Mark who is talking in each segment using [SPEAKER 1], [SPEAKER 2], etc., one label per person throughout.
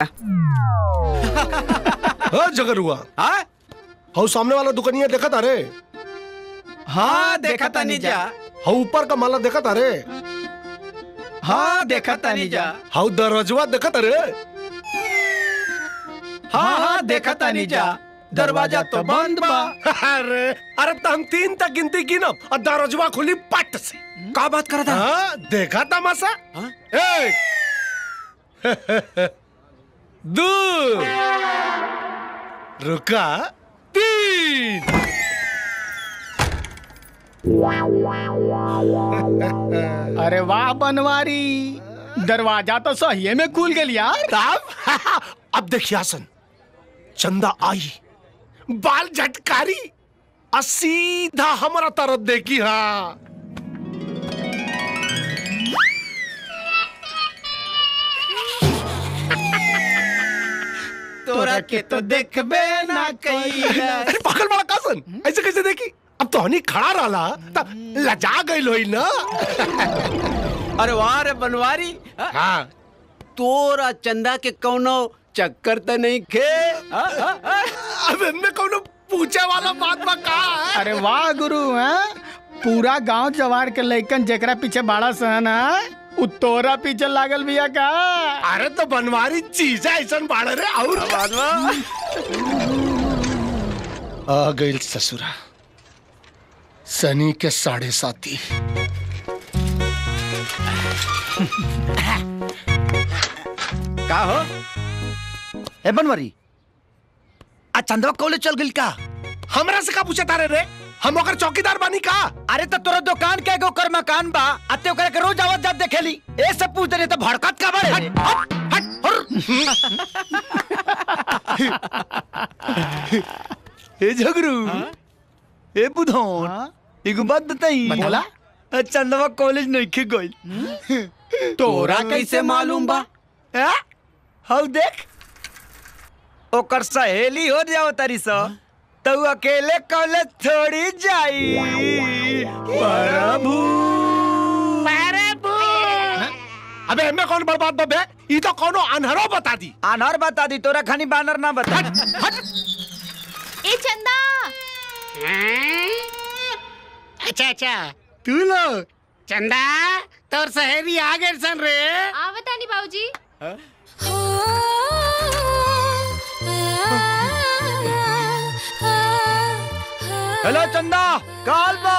[SPEAKER 1] जगर हुआ हाउ सामने वाला दुकानिया देखा था रे?
[SPEAKER 2] हाँ देखा था नीजा।
[SPEAKER 1] हाउ ऊपर का माला देखा था रे?
[SPEAKER 2] हाँ देखा था नीजा।
[SPEAKER 1] हाउ दरवाजा देखा था रे?
[SPEAKER 2] हाँ देखा था नीजा। दरवाजा तो बंद बा।
[SPEAKER 1] अरे तो हम 3 तक गिनती की ना और दरवाजा खुली पट से।
[SPEAKER 2] क्या बात कर रहा था?
[SPEAKER 1] देखा तमाशा? 1 2 रुका 3।
[SPEAKER 3] अरे वाह बनवारी, दरवाजा तो सही में खुल गया यार।
[SPEAKER 1] तब अब देखिए आसन, चंदा आई, बाल झटकारी और सीधा हमारा तरफ देखी। हाँ
[SPEAKER 2] तोरा के तो देखबे ना कई।
[SPEAKER 1] पागल बड़ा कासन, ऐसे कैसे देखी? अब तो हनी खड़ा रहा तब लजा गई लोई ना।
[SPEAKER 2] अरे वाह रे बनवारी।
[SPEAKER 1] हाँ
[SPEAKER 2] तोरा चंदा के कौनो चक्कर तो नहीं खे?
[SPEAKER 1] अब इनमें कौनो पूछे वाला बात बा का है?
[SPEAKER 3] अरे वाह गुरु, हैं पूरा गांव जवार के लइकन जेकरा पीछे बाड़ा सहन है उ तोरा पीछे लागल बिया का।
[SPEAKER 1] अरे तो बनवारी चीज है ऐसा बाड़े रे। और आ गई ससुरा सनी के 7.5।
[SPEAKER 2] का हो?
[SPEAKER 4] ए बनवारी, आज चंदवा कॉलेज चल गई का?
[SPEAKER 1] हमरा से का पूछे तारे रे? हम ओकर चौकीदार बानी का?
[SPEAKER 4] अरे तो तोरा दुकान के एगो कर मकान बा, अते ओकरा के रोज आवत जात देखेली। ए सब पूछ दे तो भड़कत का बड़े। ए झगरू, ए बुधौन, एगो बात बताई।
[SPEAKER 3] बोला।
[SPEAKER 4] चंदवा कॉलेज नहीं खे गई।
[SPEAKER 2] तोरा कैसे मालूम बा?
[SPEAKER 4] हाउ देख, ओकर सहेली हो जाओ तारी सा तो अकेले कॉलेज थोड़ी जाई। प्रभु
[SPEAKER 1] अबे हमें कौन बर्बाद बबे? ये तो कौनो अनहरो बता दी।
[SPEAKER 4] अनहर बता दी, तोरा खानी बानर ना बता।
[SPEAKER 5] ए चंदा।
[SPEAKER 1] अच्छा तू लोग चंदा तोर सहेली आ गए सन रे।
[SPEAKER 5] आवता नहीं बाबूजी।
[SPEAKER 4] हेलो चंदा, काल बा।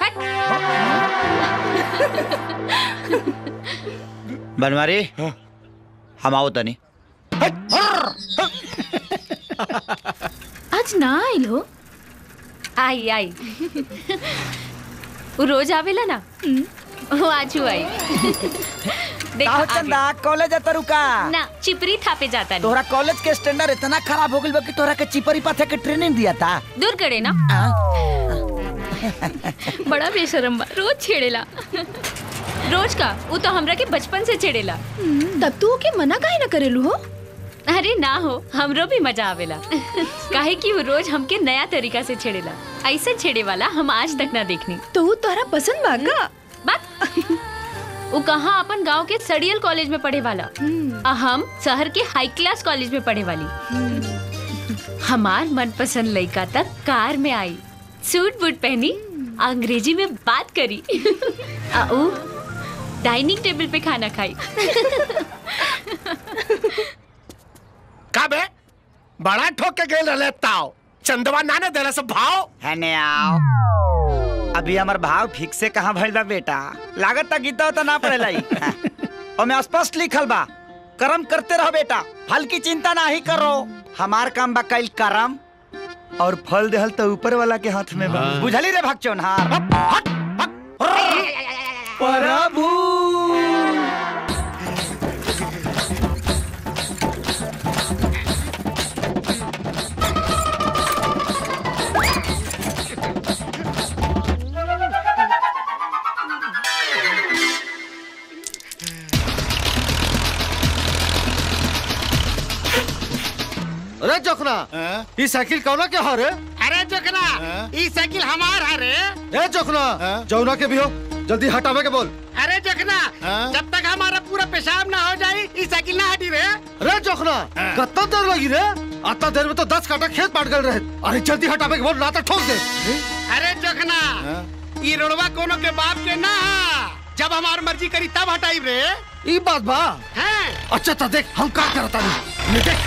[SPEAKER 4] बनवारी, हम आओ तनी।
[SPEAKER 5] आज ना आइल हो? आई वो रोज आवेला ना, वो आज आई।
[SPEAKER 4] देखो चंदा, कॉलेज जाता रुका
[SPEAKER 5] ना, चिपरी थापे जाता नहीं।
[SPEAKER 4] तोरा कॉलेज के स्टैंडर्ड इतना खराब हो गइल बा कि तोरा के चिपरी पाथे के ट्रेनिंग दिया था।
[SPEAKER 5] दूर करे ना। बड़ा बेशरम बा, रोज छेड़ेला। रोज का वो तो हमरा के बचपन से छेड़ेला।
[SPEAKER 6] तब तू के मना काहे ना करेलू हो?
[SPEAKER 5] अरे ना हो, हमरो भी मजा आवेला। काहे कि वो रोज हमके नया तरीका से छेड़ेला। ऐसे छेड़े वाला हम आज तक ना देखनी।
[SPEAKER 6] तो वो तोरा पसंद बा का?
[SPEAKER 5] बात वो कहाँ अपन गांव के सड़ियल कॉलेज में पढ़े वाला, हम शहर के हाई क्लास कॉलेज में पढ़े वाली। हमार मनपसंद लड़का तक कार में आई, सूट बूट पहनी, अंग्रेजी में बात करी, डाइनिंग टेबल पे खाना खाई।
[SPEAKER 1] का बे बड़ा ठोक के गेल रहले ताओ, चंदवा नाने देला सब भाव
[SPEAKER 4] है ने आओ। अभी हमार भाव ठीक से कहाँ भइल बा बेटा, लागत ता गीता तो ना पड़ेला। और मैं स्पष्ट लिखल बा, कर्म करते रहो बेटा, फल की चिंता ना ही करो। हमार काम बा कईल कर्म, और फल देहल तो ऊपर वाला के हाथ में बा। बुझली रे भगचोनहार? प्रभु
[SPEAKER 1] अरे जोखना, ये साइकिल कौना के हारे?
[SPEAKER 7] अरे जोखना, ये साइकिल हमार हारे।
[SPEAKER 1] ए जोखना, जौना के भी हो, जल्दी हटावे के बोल।
[SPEAKER 2] अरे जोखना, जब तक हमारा पूरा पेशाब ना हो जाए इस साइकिल ना हटी रे।
[SPEAKER 7] अरे जोखना, कितना देर लगी रे? इतना देर में तो 10 काटा खेत पाट गए रहे। अरे जल्दी हटावे के बोल, ना तो ठोक दे।
[SPEAKER 2] अरे जोखना, ये रोडवा कोनो के बाप के ना, जब हमार मर्जी करी तब हटाई रे।
[SPEAKER 7] ई बात बा।
[SPEAKER 2] हैं?
[SPEAKER 7] अच्छा तो देख हम का करता नहीं। देख।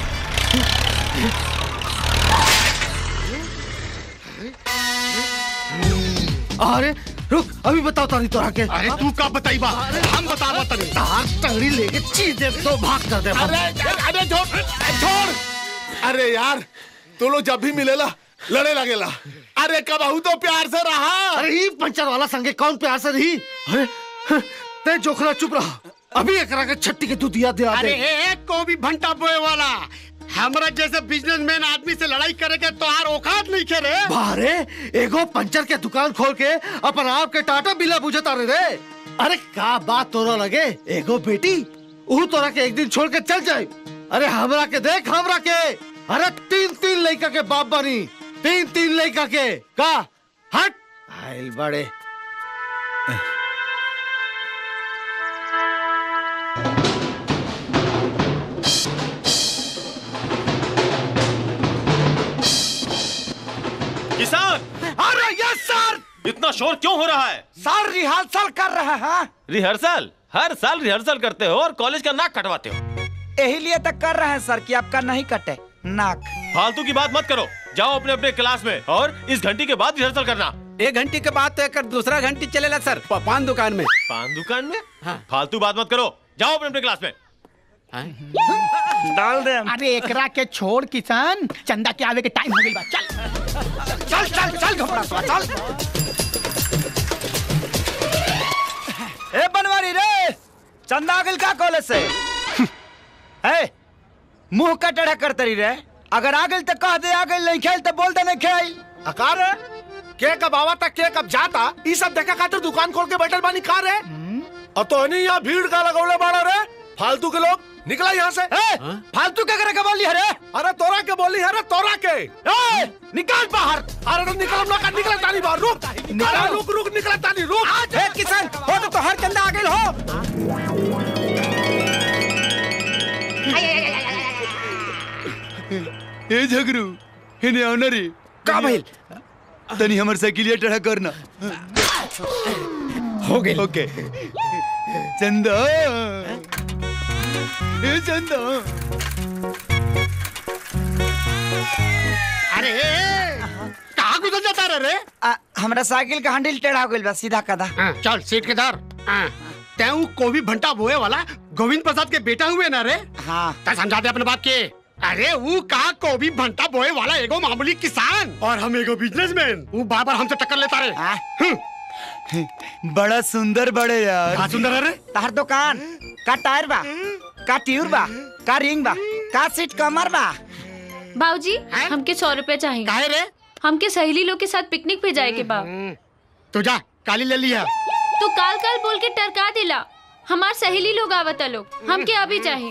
[SPEAKER 7] अरे रुक, अभी बताओ तारी तोरा के।
[SPEAKER 1] अरे तू का बताई बा, हम बतावा तनी।
[SPEAKER 7] तार टंगड़ी लेके चीज दे तो भाग कर दे।
[SPEAKER 1] अरे छोड़। अरे यार तू लोग जब भी मिलेला लड़े लगेला। अरे कबहू तो प्यार से रहा।
[SPEAKER 7] अरे ई पंचर वाला संगे कौन प्यार से रही? अरे ते जोखना चुप रहा, अभी एकरा के छट्टी के तू दिया दे।
[SPEAKER 2] अरे एक को भी भंटा बोए वाला हमरा जैसे बिजनेसमैन आदमी से लड़ाई करे के तोहार औकात नहीं खे रे।
[SPEAKER 7] बारे एगो पंचर के दुकान खोल के अपन आप के टाटा बिला बुझता रे। अरे का बात तोरा लगे, एगो बेटी ऊ तोरा के एक दिन छोड़ के चल जाए। अरे हमरा के देख, हमरा के अरे 3 लड़का के बाप बनी, 3 लड़का के का हट आइल बड़े।
[SPEAKER 8] किसान,
[SPEAKER 7] अरे यस सर।
[SPEAKER 8] इतना शोर क्यों हो रहा है?
[SPEAKER 4] सर रिहर्सल कर रहा है।
[SPEAKER 8] रिहर्सल? हर साल रिहर्सल करते हो और कॉलेज का नाक कटवाते हो।
[SPEAKER 4] यही लिए तक कर रहे हैं सर कि आपका नहीं कटे नाक।
[SPEAKER 8] फालतू की बात मत करो, जाओ अपने अपने क्लास में और इस घंटी के बाद रिहर्सल करना।
[SPEAKER 2] 1 घंटे के बाद तो एक दूसरा घंटी चलेला सर, पान दुकान में।
[SPEAKER 8] पान दुकान में?
[SPEAKER 2] हाँ।
[SPEAKER 8] फालतू बात मत करो, जाओ अपने अपने क्लास में।
[SPEAKER 4] डाल दे।
[SPEAKER 3] अरे एकरा के छोड़ किसान, चंदा के आवे के टाइम हो गई बा। चल
[SPEAKER 4] चल चल चल घबरा चल। ए बनवारी रे, चंदा आगिल का कॉलेज से? ए मुंह का टेढ़ा करते रही रे। अगर आगिल तो कह दे, आगिल नहीं खेल तो बोल दे नहीं खेल।
[SPEAKER 1] अकार है के कब आवा था के कब जाता, ये सब देखा खातिर दुकान खोल के बैठल बानी कार है। और तो नहीं यहाँ भीड़ का लगौले बाड़ा रे, फालतू के लोग निकला यहाँ से।
[SPEAKER 4] फालतू क्या करे बोली है रे?
[SPEAKER 1] अरे तोरा के बोली है रे, तोरा के।
[SPEAKER 4] निकाल बाहर।
[SPEAKER 1] अरे तो निकल ना, निकला तानी बाहर। रुक अरे रुक निकला तानी रुक।
[SPEAKER 4] ए किसान हो तो हर चंदा आगिल हो।
[SPEAKER 9] ए झगरू इन्हें ऑनरी
[SPEAKER 4] का भइल?
[SPEAKER 9] तनी हमर साइकिलिया टेढ़ा करना।
[SPEAKER 2] हो गए।
[SPEAKER 9] ओके चंदा, ए चंदा।
[SPEAKER 2] अरे कहाँ गुजर जाता रे?
[SPEAKER 4] हमरा साइकिल का हैंडल टेढ़ा हो गइल बा, सीधा कदा।
[SPEAKER 2] चल सीट के धर। तैं को भी भंटा बोए वाला गोविंद प्रसाद के बेटा हुए ना रे?
[SPEAKER 4] हाँ
[SPEAKER 2] ता समझा दे अपने बात के। अरे वो कहा को भी भंटा बोए वाला एगो मामूली किसान और हम एगो बिजनेसमैन। वो बार-बार हमसे टक्कर लेता रे।
[SPEAKER 9] बड़ा सुंदर बड़े यार।
[SPEAKER 2] कहाँ सुंदर है रे?
[SPEAKER 4] तार दुकान का टायर बा, का ट्यूब बा, का रिंग बा, का सीट कमर बा।
[SPEAKER 5] बाबूजी हमके 100 रुपए चाहिए।
[SPEAKER 2] काहे रे?
[SPEAKER 5] हमके सहेली लोग के साथ पिकनिक पे जाए के बा।
[SPEAKER 2] तू जा काली ले लिया।
[SPEAKER 5] तू काल काल बोल के टरका दिला। हमार सहेली लोग आवता लोग, हमके अभी चाहिए।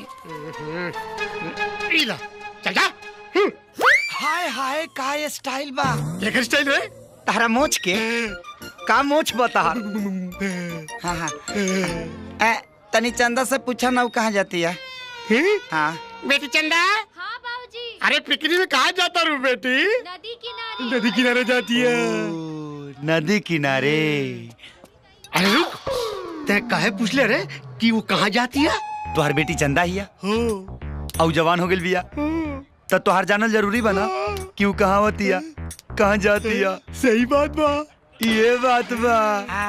[SPEAKER 2] इला चल जा।
[SPEAKER 4] हाय हाय का ये स्टाइल बा।
[SPEAKER 2] ये स्टाइल रे?
[SPEAKER 4] तारा मोच के का मोच बता। हाँ हाँ तनी चंदा से पूछा ना, वो कहाँ जाती है? हाँ
[SPEAKER 2] बेटी चंदा।
[SPEAKER 5] हाँ बाबूजी।
[SPEAKER 2] अरे पिकनिक में कहाँ जाता रू बेटी?
[SPEAKER 5] नदी किनारे।
[SPEAKER 2] नदी किनारे जाती है।
[SPEAKER 9] नदी किनारे।
[SPEAKER 2] अरे रुक, ते काहे पूछ ले रे कि वो कहाँ जाती है?
[SPEAKER 9] तुहार बेटी चंदा हिया
[SPEAKER 2] हो
[SPEAKER 9] औ जवान हो गइल बिया, तब तुहार जानल जरूरी बना कि वो कहाँ होतिया, कहाँ जातिया।
[SPEAKER 2] सही बात बा।
[SPEAKER 9] ये बात बा।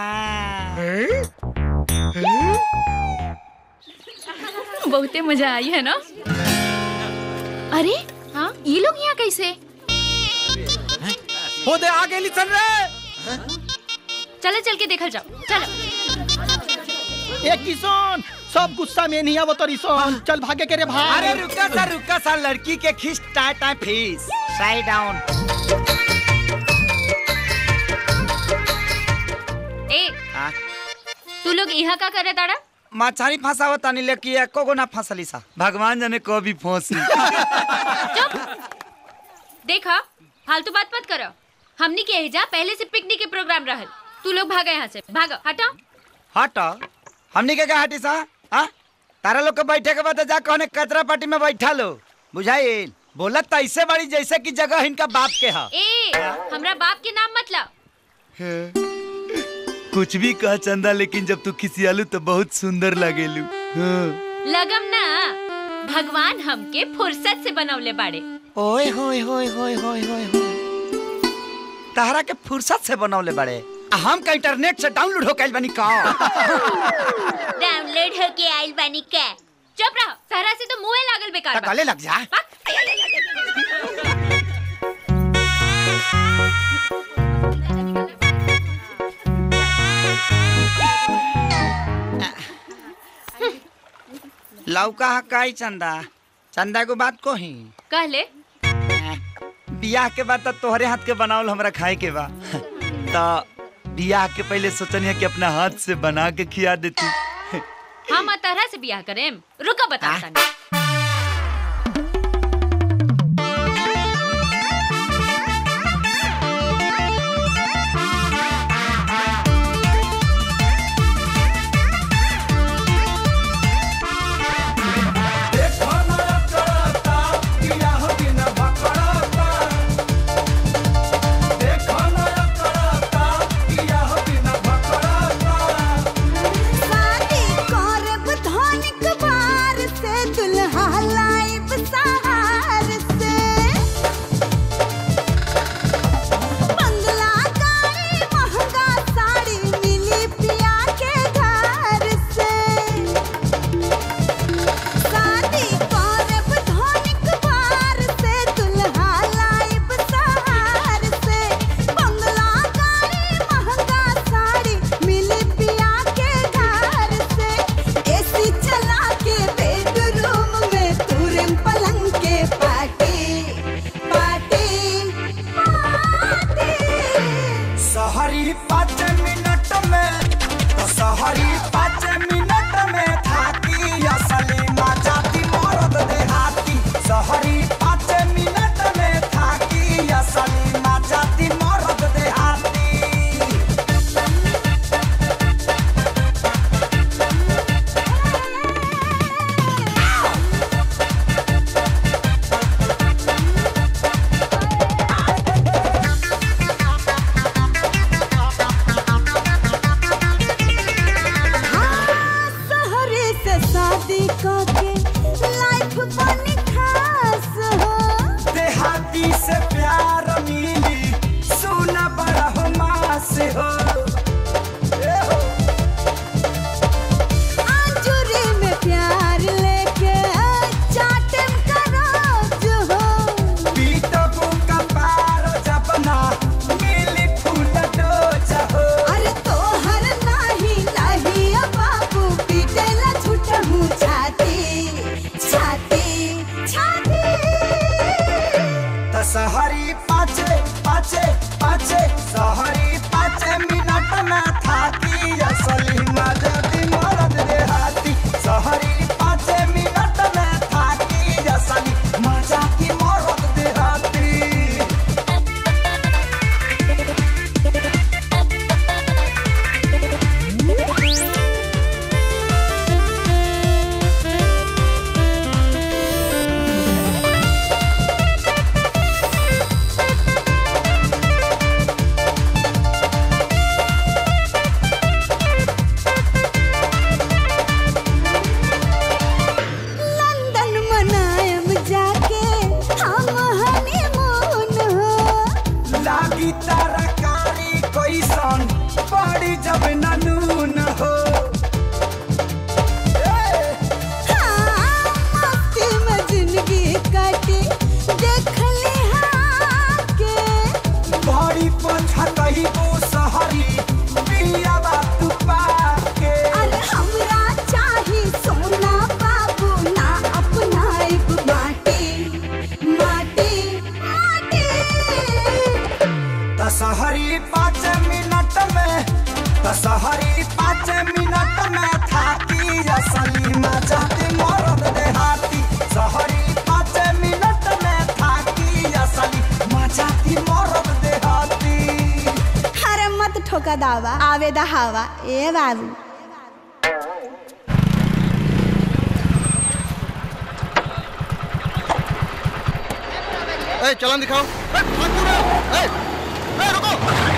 [SPEAKER 5] बहुते मजा आई है ना? अरे हाँ, ये लोग यहाँ कैसे?
[SPEAKER 2] हो दे आगे ली चल रे।
[SPEAKER 5] चले चल के देखल जाओ। चलो।
[SPEAKER 3] ए किसान, सब गुस्सा में नहीं आवत रिसन। चल भागे के रे भाई।
[SPEAKER 4] अरे रुका सा लड़की के खींच टाटा फीस। साइड डाउन।
[SPEAKER 5] ए तू लोग यहाँ का करे ताड़ा?
[SPEAKER 4] मछली फंसावत तानी लेकी एको गो ना फंसली सा।
[SPEAKER 9] भगवान जाने कभी फंसी।
[SPEAKER 5] चुप। देखा फालतू बात मत करो। हमनी के जा पहले से पिकनिक के प्रोग्राम रहल। तू लोग भागा यहाँ से, भागो। हटो।
[SPEAKER 4] हटा हमनी के का हटी सा हां तारा लोग के बैठे के बाद जा कहने कचरा पार्टी में बैठा लो बुझाइल बोलत त ऐसे बड़ी जैसे कि जगह इनका बाप के है।
[SPEAKER 5] ए हमरा बाप के नाम मतलब
[SPEAKER 9] कुछ भी कह चंदा लेकिन जब तू खिसियालू तो बहुत सुंदर लगेलू।
[SPEAKER 5] लगम ना भगवान हमके फुर्सत से बनवले बाड़े।
[SPEAKER 4] ओए होए होए होए होए होए तारा के फुर्सत से बनवले बाड़े हम का इंटरनेट से डाउनलोड हो कैल बनी का
[SPEAKER 5] डाउनलोड हो के आइल बनी के चुप रहो सहरा से तो मुंह लागल बेकार
[SPEAKER 4] गले लग जा। लौका हकाई चंदा चंदा को बात को ही
[SPEAKER 5] कहले
[SPEAKER 4] बियाह के बाद तोहरे हाथ के बनावल हमरा खाए के बा तो बियाह के पहले सोचनी कि अपना हाथ से बना के खिया देती।
[SPEAKER 5] हम तरह से बियाह करें रुका बताता नहीं।
[SPEAKER 10] सहरी 5 मिनट में सहरी 5 मिनट में थाकी असली मजा दी मरद देहाती सहरी 5 मिनट में थाकी असली मजा दी मरद देहाती।
[SPEAKER 6] अरे मत ठोका दावा आवे दा हवा ए बाबू
[SPEAKER 7] ए, चालान दिखाओ। रुको।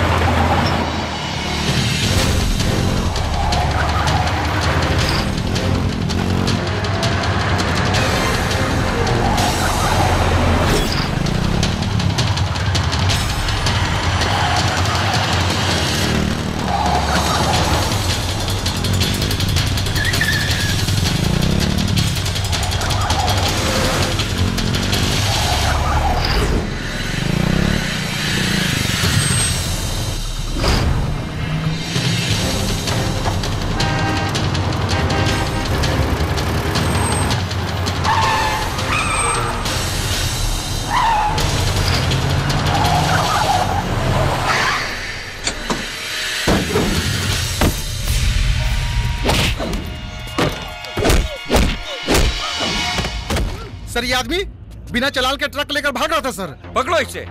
[SPEAKER 7] सर, ये आदमी बिना चलान के ट्रक लेकर भाग रहा था सर।
[SPEAKER 11] पकड़ो इसे।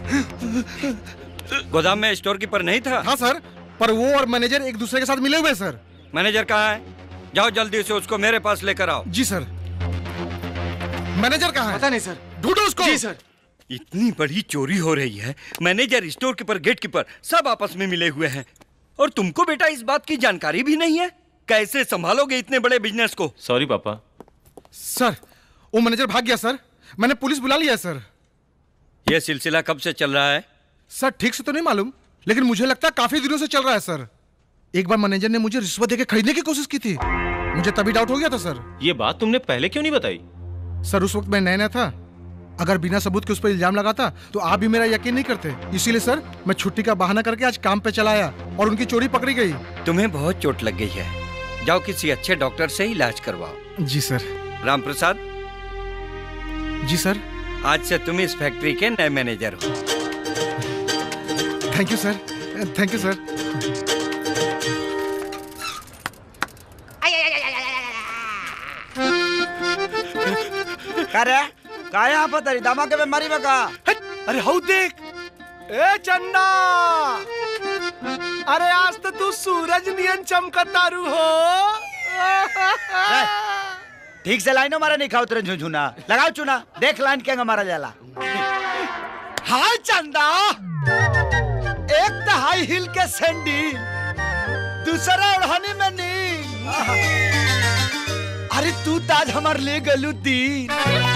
[SPEAKER 11] गोदाम में स्टोर कीपर नहीं था?
[SPEAKER 7] हाँ सर, पर वो और मैनेजर एक दूसरे के साथ मिले हुए सर।
[SPEAKER 11] मैनेजर कहाँ है? जाओ जल्दी से उसको मेरे पास लेकर आओ।
[SPEAKER 7] जी सर। मैनेजर कहाँ है?
[SPEAKER 2] पता नहीं सर।
[SPEAKER 7] ढूंढो उसको।
[SPEAKER 2] जी सर।
[SPEAKER 11] इतनी बड़ी चोरी हो रही है, manager, storekeeper, gatekeeper सब आपस में मिले हुए हैं, और तुमको बेटा इस बात की जानकारी भी नहीं है। कैसे संभालोगे इतने बड़े बिजनेस को?
[SPEAKER 8] सॉरी पापा।
[SPEAKER 7] सर, वो मैनेजर भाग गया सर। मैंने पुलिस बुला लिया सर।
[SPEAKER 11] यह सिलसिला कब से चल रहा है?
[SPEAKER 7] सर, ठीक से तो नहीं मालूम, लेकिन मुझे लगता है काफी दिनों से चल रहा है सर। एक बार मैनेजर ने मुझे रिश्वत देके खरीदने की कोशिश की थी, मुझे तभी डाउट हो गया था सर।
[SPEAKER 8] ये बात तुमने पहले क्यों नहीं बताई?
[SPEAKER 7] सर, उस वक्त मैं नया था। अगर बिना सबूत के उस पर इल्जाम लगाता तो आप भी मेरा यकीन नहीं करते। इसीलिए सर, मैं छुट्टी का बहाना करके आज काम पे चला आया और उनकी चोरी पकड़ी गई।
[SPEAKER 11] तुम्हें बहुत चोट लग गई है, जाओ किसी अच्छे डॉक्टर से इलाज करवाओ।
[SPEAKER 7] जी सर।
[SPEAKER 11] राम प्रसाद।
[SPEAKER 7] जी सर।
[SPEAKER 11] आज से तुम इस फैक्ट्री के नए मैनेजर हो।
[SPEAKER 7] Thank you sir. Thank you sir.
[SPEAKER 4] का यहाँ पर तरी दामा के बीमारी में का?
[SPEAKER 1] अरे हाउ देख। ए चन्ना, अरे आज तो तू सूरज नियन चमकतारू हो।
[SPEAKER 4] ठीक से लाइनो मारा नहीं खाओ तेरे झुझुना। लगाओ चुना, देख लाइन क्या मारा जाला। हाय चंदा, एक तो हाई हिल के सैंडल, दूसरा ओढ़नी में नील। अरे तू ताज हमार ले गलू दीन।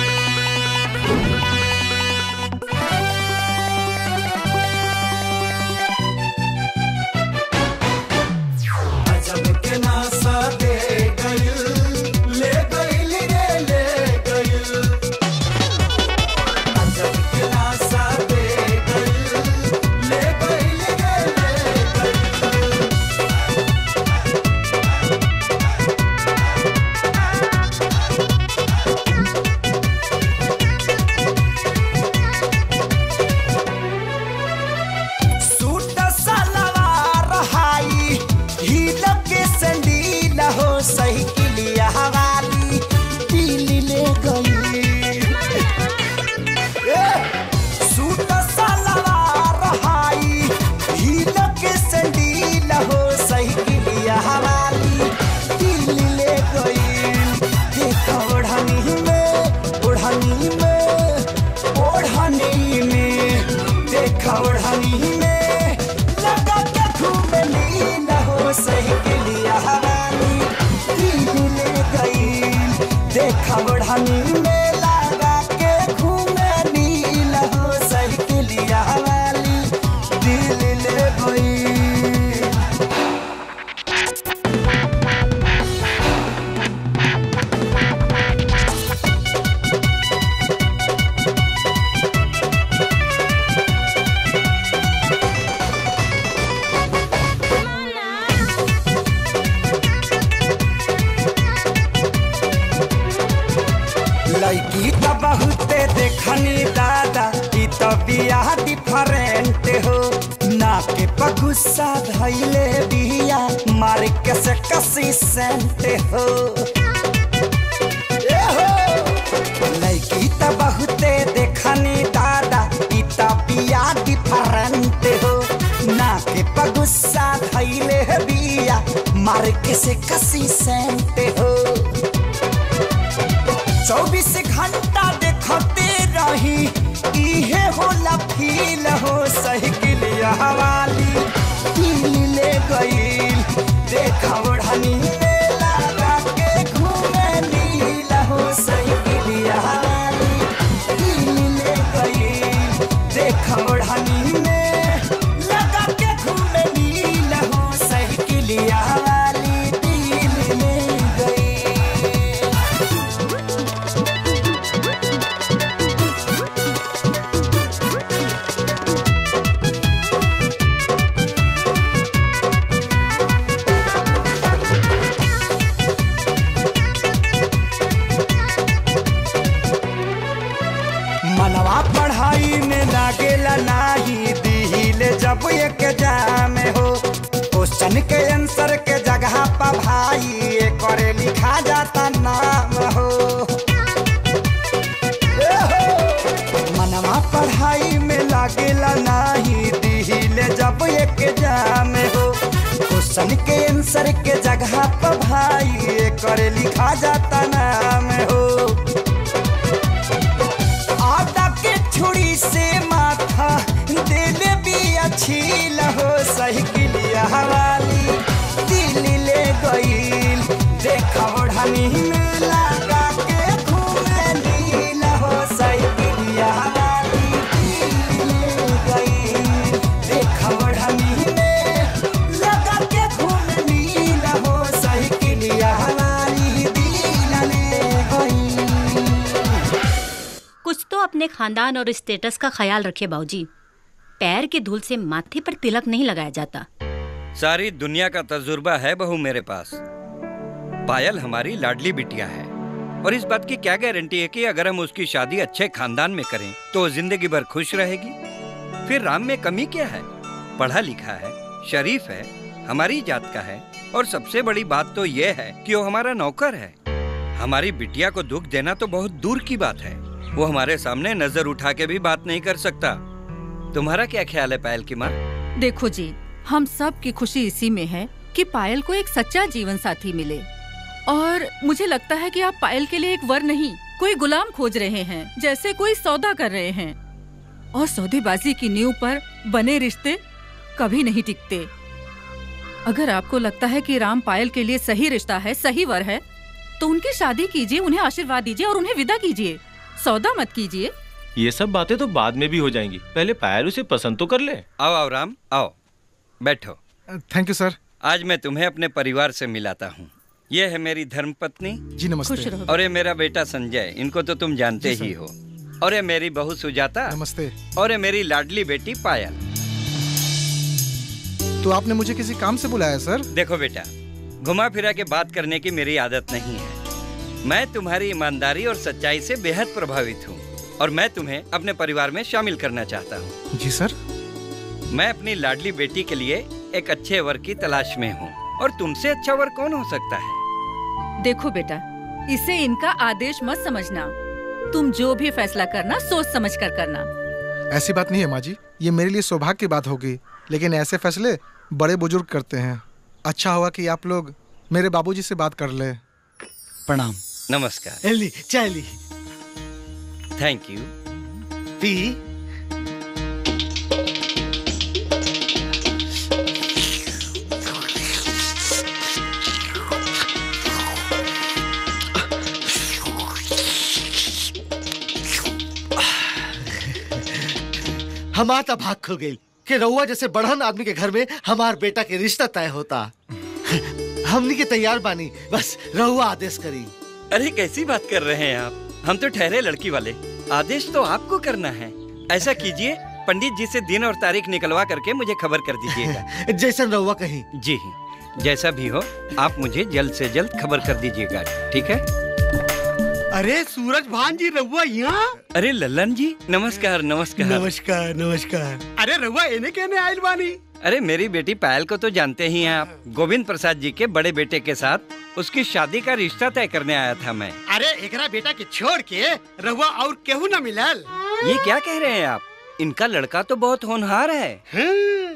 [SPEAKER 4] गुस्सा धैले बिया मार के से कसी सेंटे हो। लड़की त बहुते देखनी दादा, ई त बिया डिफरेंट हो। ना के गुस्सा धैले बिया मार के से कसी सेंटे हो। 24 घंटा देखते रही
[SPEAKER 10] होला फील हो साइकिलिया वाली दिल ले गईल देखा ओढ़नी में लगा के घूमे नील हो साइकिलिया वाली दिल ले गईल देखा ओढ़नी में लगा के घूमे नील हो साइकिलिया वाली दिल ले गईल। मनवा पढ़ाई में लागेला नाही दिहिले जब एक एग्जाम हो क्वेश्चन के आंसर के जगह पर भाई करे लिखा जाता नाम हो। मनवा पढ़ाई में लागेला नाही दिहिले जब एक एग्जाम हो क्वेश्चन के आंसर के जगह पर भाई करे लिखा जाता नाम हो। आटा के छुरी से माथा दिल भी अच्छी लहो साइकिलिया वाली दिल ले गईल देखा ओढ़नी में लगा के घूमे नील हो साइकिलिया वाली दिल ले गईल देखा ओढ़नी में लगा के घूमे नील हो साइकिलिया वाली दिल ले गईल।
[SPEAKER 12] कुछ तो अपने खानदान और स्टेटस का ख्याल रखे बाबूजी। पैर की धूल से माथे पर तिलक नहीं लगाया जाता।
[SPEAKER 11] सारी दुनिया का तजुर्बा है बहू मेरे पास। पायल हमारी लाडली बिटिया है और इस बात की क्या गारंटी है कि अगर हम उसकी शादी अच्छे खानदान में करें तो जिंदगी भर खुश रहेगी। फिर राम में कमी क्या है? पढ़ा लिखा है, शरीफ है, हमारी जात का है और सबसे बड़ी बात तो ये है कि वो हमारा नौकर है। हमारी बिटिया को दुख देना तो बहुत दूर की बात है। वो हमारे सामने नजर उठा के भी बात नहीं कर सकता। तुम्हारा क्या ख्याल है पायल की माँ?
[SPEAKER 13] देखो जी, हम सब की खुशी इसी में है कि पायल को एक सच्चा जीवन साथी मिले और मुझे लगता है कि आप पायल के लिए एक वर नहीं कोई गुलाम खोज रहे हैं, जैसे कोई सौदा कर रहे हैं। और सौदेबाजी की नींव पर बने रिश्ते कभी नहीं टिकते। अगर आपको लगता है कि राम पायल के लिए सही रिश्ता है, सही वर है, तो उनकी शादी कीजिए, उन्हें आशीर्वाद दीजिए और उन्हें विदा कीजिए। सौदा मत कीजिए।
[SPEAKER 8] ये सब बातें तो बाद में भी हो जाएंगी, पहले पायल उसे पसंद तो कर ले।
[SPEAKER 11] आओ आओ राम, आओ बैठो।
[SPEAKER 14] Thank you sir.
[SPEAKER 11] आज मैं तुम्हें अपने परिवार से मिलाता हूँ। ये है मेरी धर्मपत्नी।
[SPEAKER 14] जी नमस्ते।
[SPEAKER 11] और ये मेरा बेटा संजय, इनको तो तुम जानते ही हो। और ये मेरी बहू सुजाता।
[SPEAKER 14] नमस्ते।
[SPEAKER 11] और ये मेरी लाडली बेटी पायल।
[SPEAKER 14] तो आपने मुझे किसी काम से बुलाया सर?
[SPEAKER 11] देखो बेटा, घुमा फिरा के बात करने की मेरी आदत नहीं है। मैं तुम्हारी ईमानदारी और सच्चाई से बेहद प्रभावित हूँ और मैं तुम्हें अपने परिवार में शामिल करना चाहता हूँ।
[SPEAKER 14] जी सर।
[SPEAKER 11] मैं अपनी लाडली बेटी के लिए एक अच्छे वर की तलाश में हूँ और तुमसे अच्छा वर कौन हो सकता है?
[SPEAKER 13] देखो बेटा, इसे इनका आदेश मत समझना। तुम जो भी फैसला करना सोच समझ कर करना।
[SPEAKER 14] ऐसी बात नहीं है माँ जी, ये मेरे लिए सौभाग्य की बात होगी, लेकिन ऐसे फैसले बड़े बुजुर्ग करते हैं। अच्छा होगा कि आप लोग मेरे बाबूजी से बात कर ले।
[SPEAKER 7] प्रणाम।
[SPEAKER 11] नमस्कार।
[SPEAKER 7] ली चाय ली।
[SPEAKER 11] Thank you.
[SPEAKER 7] पी। हमार तो भाग खो गई कि रउआ जैसे बढ़न आदमी के घर में हमार बेटा के रिश्ता तय होता। हमनी के तैयार बानी, बस रउआ आदेश करी।
[SPEAKER 11] अरे कैसी बात कर रहे हैं आप? हम तो ठहरे लड़की वाले, आदेश तो आपको करना है। ऐसा कीजिए, पंडित जी से दिन और तारीख निकलवा करके मुझे खबर कर दीजिएगा।
[SPEAKER 7] जैसा रउआ कहीं।
[SPEAKER 11] जी, जैसा भी हो आप मुझे जल्द से जल्द खबर कर दीजिएगा, ठीक है?
[SPEAKER 2] अरे सूरज भान जी, रउआ यहाँ?
[SPEAKER 11] अरे लल्लन जी, नमस्कार नमस्कार।
[SPEAKER 7] नमस्कार नमस्कार।
[SPEAKER 2] अरे रउआ इन्हें कहने आयल बानी?
[SPEAKER 11] अरे मेरी बेटी पायल को तो जानते ही हैं आप। गोविंद प्रसाद जी के बड़े बेटे के साथ उसकी शादी का रिश्ता तय करने आया था मैं।
[SPEAKER 2] अरे एकरा बेटा के छोड़ के रउआ और केहू न मिलल?
[SPEAKER 11] ये क्या कह रहे हैं आप? इनका लड़का तो बहुत होनहार है।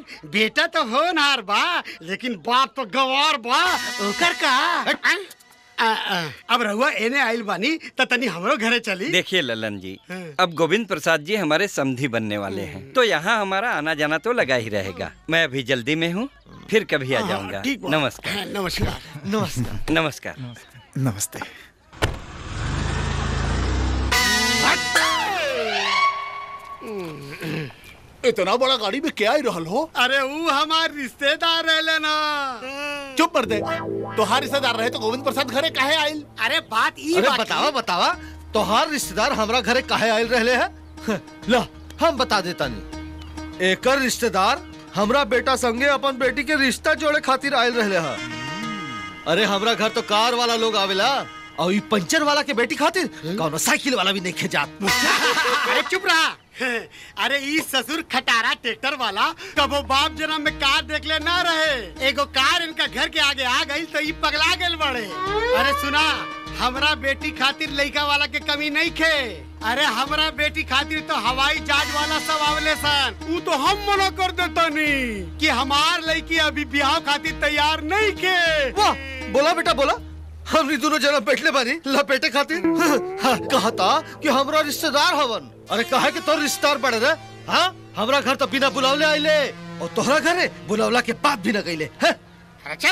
[SPEAKER 2] बेटा तो होनहार बा, लेकिन बाप तो गवार बा। ओकर का? अब रहुआ एने आइल बानी त तनी हमरो घरे चली।
[SPEAKER 11] देखिए ललन जी, अब गोविंद प्रसाद जी हमारे समधी बनने वाले हैं, तो यहाँ हमारा आना जाना तो लगा ही रहेगा। मैं अभी जल्दी में हूँ, फिर कभी आ जाऊंगा। नमस्कार।
[SPEAKER 2] नमस्कार।
[SPEAKER 7] नमस्कार।
[SPEAKER 11] नमस्कार।
[SPEAKER 14] नमस्ते।
[SPEAKER 1] इतना बड़ा गाड़ी में क्या ही रहल हो?
[SPEAKER 2] अरे वो हमार रिश्तेदार रहे ना।
[SPEAKER 1] चुप कर दे। तोहार रिश्तेदार रहे तो गोविंद प्रसाद घरे काहे आइल?
[SPEAKER 2] अरे बात ई
[SPEAKER 7] अरे
[SPEAKER 2] बात
[SPEAKER 7] बतावा बतावा, तोहार रिश्तेदार हमरा घरे काहे आइल रहले है? ला हम बता देता नहीं। एकर रिश्तेदार हमरा बेटा संगे अपन बेटी के रिश्ता जोड़े खातिर आइल रहले है। अरे हमरा घर तो कार वाला लोग आवेला और ई पंचर वाला के बेटी खातिर कौनो साइकिल वाला भी नहीं खेजात।
[SPEAKER 2] अरे चुप रहा। अरे ई ससुर खटारा ट्रैक्टर वाला कबो बाप जन्म में कार देख ले ना रहे। एगो कार इनका घर के आगे आ गई तो ई पगला गए बड़े। अरे सुना, हमरा बेटी खातिर लड़का वाला के कमी नहीं खे। अरे हमरा बेटी खातिर तो हवाई जहाज वाला सब आवले सन। ऊ तो हम मना कर देता नहीं कि हमार लड़की अभी ब्याह खातिर तैयार नहीं खे।
[SPEAKER 7] वाह, बोला बेटा बोला। हमनी दोनों जना बैठले बानी लपेटे खातिर। कहता कि हमरा रिश्तेदार हवन। अरे कहा कि तोर रिश्तेदार बड़े रे। हाँ, हमरा घर तो बिना बुलावले आइले और तोहरा घरे बुलावला के बात भी न गईले।
[SPEAKER 2] अच्छा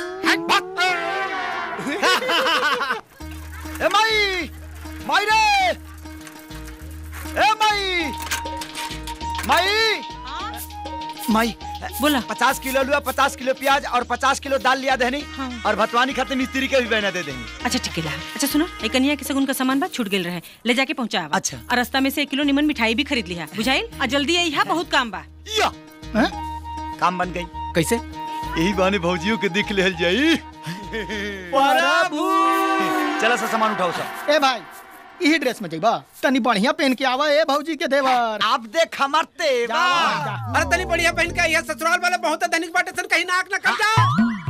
[SPEAKER 7] ए माई, माई रे, ए माई, माई, माई
[SPEAKER 12] बोला
[SPEAKER 4] 50 किलो आलू, 50 किलो प्याज और 50 किलो दाल लिया देनी। हाँ। और भतवानी खाते मिस्त्री के भी बहना दे देंगे।
[SPEAKER 12] अच्छा ठीक है। अच्छा सुनो, एक कन्या के सगुन का सामान बा छूट गेल रहे, ले जाके पहुंचा।
[SPEAKER 4] अच्छा।
[SPEAKER 12] और रास्ता में से 1 किलो निमन मिठाई भी खरीद लिया, बुझाइल। और जल्दी आई है, बहुत काम बा।
[SPEAKER 4] या काम बन गई।
[SPEAKER 14] कैसे?
[SPEAKER 9] यही बहाने भौजियों के दिख ले जाई।
[SPEAKER 4] चला सा सामान उठाओ सब।
[SPEAKER 3] ए भाई, यही ड्रेस में जाइबा? तनी बढ़िया पहन के आवा ए भौजी के देवर।
[SPEAKER 4] आप देख हमार तेवर।
[SPEAKER 15] अरे तनी बढ़िया पहन के यह ससुराल वाले बहुत धनिक बाटे सन, कहीं नाक ना कट जा।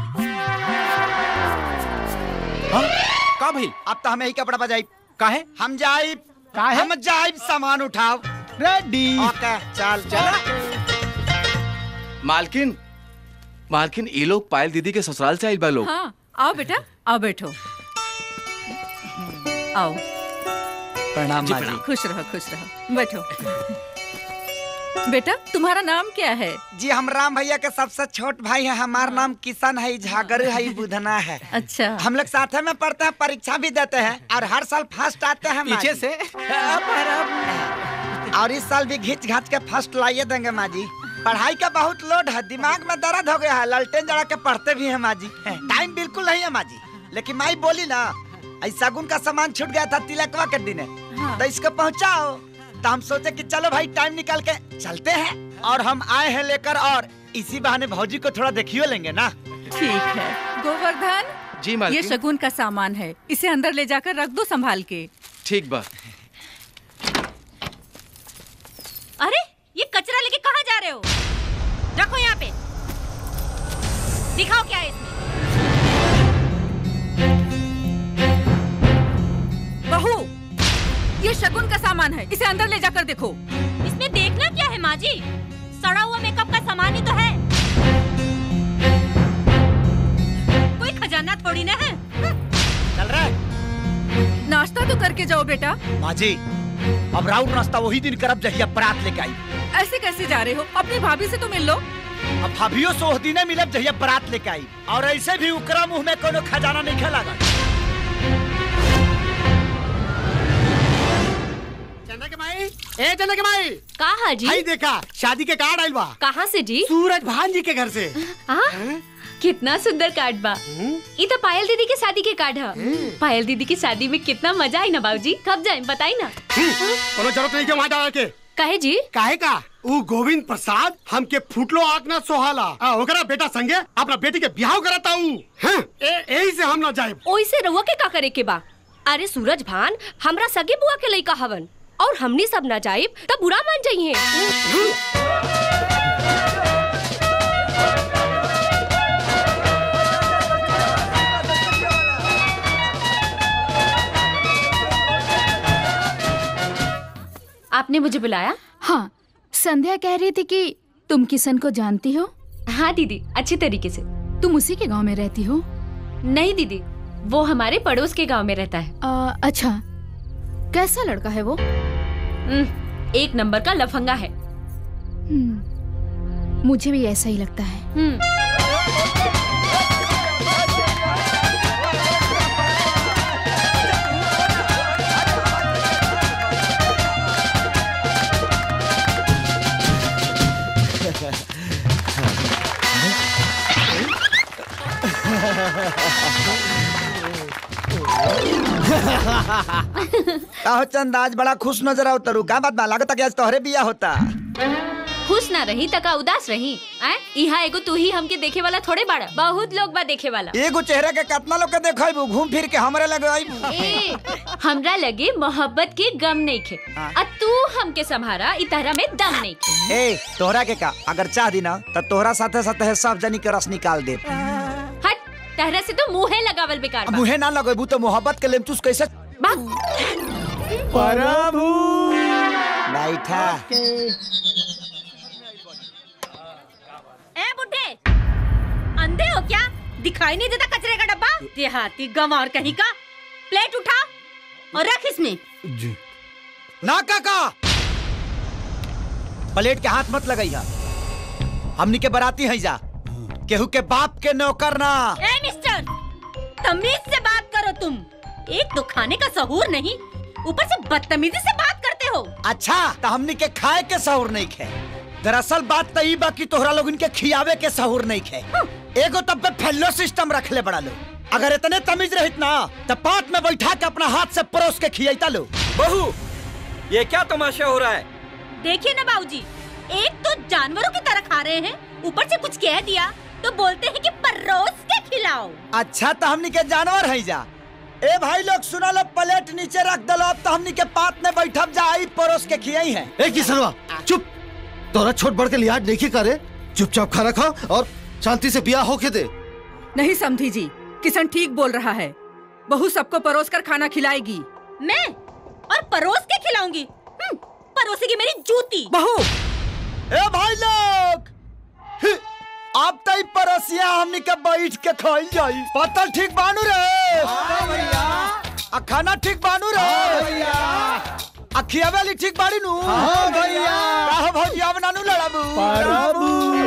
[SPEAKER 4] हाँ? का भाई? अब तो हमें ही कपड़ा बजाई। काहे? हम जाइब। काहे? हम जाइब, सामान उठाओ।
[SPEAKER 3] रेडी।
[SPEAKER 4] ओके, चल चल।
[SPEAKER 8] मालकिन, मालकिन ये लोग पायल दीदी के ससुराल से आइल बा लोग।
[SPEAKER 13] हाँ, आओ बेटा, आओ बैठो। आओ।
[SPEAKER 4] प्रणाम माँ जी।
[SPEAKER 13] खुश रहो, खुश रहो, बैठो। बेटा तुम्हारा नाम क्या है?
[SPEAKER 4] जी हम राम भैया के सबसे छोट भाई है। हमारा नाम किशन है, झागर है, बुधना है।
[SPEAKER 13] अच्छा।
[SPEAKER 4] हम लोग साथ में पढ़ते हैं, परीक्षा भी देते हैं और हर साल फर्स्ट आते हैं।
[SPEAKER 15] पीछे से
[SPEAKER 4] और इस साल भी घिंच घाच के फर्स्ट लाइए देंगे माँ जी। पढ़ाई का बहुत लोड है, दिमाग में दर्द हो गया है, ललटेन जड़ा के पढ़ते भी हैं माँ जी। टाइम बिल्कुल नहीं है माँ जी। लेकिन माई बोली ना, ऐसा गुन का सामान छूट गया था तिलकवा के दिन। हाँ। तो इसको पहुँचाओ। तो हम सोचे कि चलो भाई टाइम निकाल के चलते हैं। और हम आए हैं लेकर, और इसी बहाने भौजी को थोड़ा देखियो लेंगे ना।
[SPEAKER 13] ठीक है। गोवर्धन
[SPEAKER 8] जी मालकिन।
[SPEAKER 13] ये शगुन का सामान है, इसे अंदर ले जाकर रख दो संभाल के।
[SPEAKER 8] ठीक बा।
[SPEAKER 12] अरे ये कचरा लेके कहाँ जा रहे हो? रखो यहाँ पे। दिखाओ क्या है इसमें।
[SPEAKER 13] बहू, ये शगुन का सामान है, इसे अंदर ले जाकर देखो।
[SPEAKER 12] इसमें देखना क्या है माँ जी? सड़ा हुआ मेकअप का सामान ही तो है, कोई खजाना थोड़ी ना है।
[SPEAKER 4] चल रहा है।
[SPEAKER 13] नाश्ता तो करके जाओ बेटा।
[SPEAKER 4] माँ जी, अब राउंड नाश्ता वही दिन करब जहिया बारात लेके आई।
[SPEAKER 13] ऐसे कैसे जा रहे हो? अपनी भाभी से तो मिल लो।
[SPEAKER 4] अब भाभियों से उस दिन मिलब जहिया बारात लेके आई। और ऐसे भी उकरा मुंह में कोनो खजाना नहीं खेलागा।
[SPEAKER 2] चंदा के माई।
[SPEAKER 5] कहा जी?
[SPEAKER 2] भाई देखा, शादी के कार्ड आइल बा।
[SPEAKER 5] कहाँ से जी?
[SPEAKER 2] सूरज भान जी के घर से।
[SPEAKER 5] कितना सुंदर कार्ड बा। ये तो पायल दीदी की शादी के कार्ड है। पायल दीदी की शादी में कितना मजा आई ना बाबूजी। कब जाए बताई ना।
[SPEAKER 2] कोनो जरूरत नहीं के वहाँ जाए के।
[SPEAKER 5] काहे जी?
[SPEAKER 2] काहे का? वो गोविंद प्रसाद हमके फुटलो आँख ना सोहाला। ओकरा बेटा संगे अपना बेटी के ब्याह कराता हूँ। यही से हम ना जाए।
[SPEAKER 5] ओइसे रउआ के का करे के बा? अरे सूरज भान हमरा सगे बुआ के लइका हवन, और हमनी सब ना जाइब तब बुरा मान जाइए। आपने मुझे बुलाया?
[SPEAKER 6] हाँ, संध्या कह रही थी कि तुम किशन को जानती हो।
[SPEAKER 5] हाँ दीदी, अच्छी तरीके से।
[SPEAKER 6] तुम उसी के गांव में रहती हो?
[SPEAKER 5] नहीं दीदी, वो हमारे पड़ोस के गांव में रहता है।
[SPEAKER 6] अच्छा, कैसा लड़का है वो?
[SPEAKER 5] एक नंबर का लफंगा है।
[SPEAKER 6] मुझे भी ऐसा ही लगता है।
[SPEAKER 4] चंद आज बड़ा खुश नजर आओ तरु। का बात बा? लागत कि आज तोहरे बिया होता।
[SPEAKER 5] खुश ना रही तका उदास रही। यहाँ एगो तू ही हमके देखे वाला थोड़े बड़ा, बहुत लोग बा देखे वाला।
[SPEAKER 4] एगो चेहरा के कितना लोग के देखैबू, घूम फिर के हमरे लगे आइबू।
[SPEAKER 5] हमरा लगे मोहब्बत के गम नहीं खे, आ तू हमके संभारा इतहरा में दम नहीं खे।
[SPEAKER 4] ए तोहरा के का अगर चाह दी ना तो तोहरा साथे साथे सब जनी के रस निकाल दे।
[SPEAKER 5] हट, तहरा से तो मुँहे लगावल बेकार बा।
[SPEAKER 4] मुँहे ना लगेबू तो मोहब्बत के लेमचूस कैसे?
[SPEAKER 3] प्रभु
[SPEAKER 4] बैठा।
[SPEAKER 12] ए बुड्ढे, अंधे हो क्या? दिखाई नहीं देता कचरे का डब्बा? देहाती गंवार कहीं का। प्लेट उठा और रख इसमें।
[SPEAKER 4] जी। ना काका, प्लेट के हाथ मत लगाइया। हमनी के बराती है जा, केहू के बाप के नौकर ना।
[SPEAKER 12] ए मिस्टर, तमीज से बात करो तुम। एक तो खाने का सहूर नहीं, ऊपर से बदतमीजी से बात करते हो।
[SPEAKER 4] अच्छा, तो हमनी के खाए के सहूर नहीं खे। दरअसल बात तई बा कि तोहरा लोग इनके खियावे के सहूर नहीं खे। एगो तब पे फेलो सिस्टम रख ले बड़ा लो। अगर इतने तमीज रहित ना तो पात में बैठा के अपना हाथ से परोस के खियाइता लो।
[SPEAKER 11] बहू, ये क्या तमाशा हो रहा है?
[SPEAKER 12] देखिए ना बाबूजी, एक तो जानवरों की तरह खा रहे हैं, ऊपर से कुछ कह दिया तो बोलते हैं कि परोस के खिलाओ।
[SPEAKER 4] अच्छा, तो हमनी के जानवर है जा। ए भाई लोग सुना लो, प्लेट नीचे रख दलो। अब तो हमनी के पात में बैठब जा, आई परोस के खियाई है।
[SPEAKER 7] ए किसनवा, चुप। तोरा छोट बड़ के लिहाज नहीं करे, चुपचाप खाना खा और शांति से बिया होके दे।
[SPEAKER 13] नहीं समझी जी, किशन ठीक बोल रहा है। बहू सबको परोस कर खाना खिलाएगी।
[SPEAKER 12] मैं और परोस के खिलाऊंगी? परोसेगी मेरी जूती।
[SPEAKER 4] बहू, ए भाई लोग, अब तई परोसिया हमनी के बैठ के खाई जाई। पतल ठीक बानू रे? आ खाना ठीक बानू रे? आ खियावेली ठीक बाड़ी नु?
[SPEAKER 3] हां भैया।
[SPEAKER 4] काहे भौजिया बनानू लड़ाबू?
[SPEAKER 3] प्रभु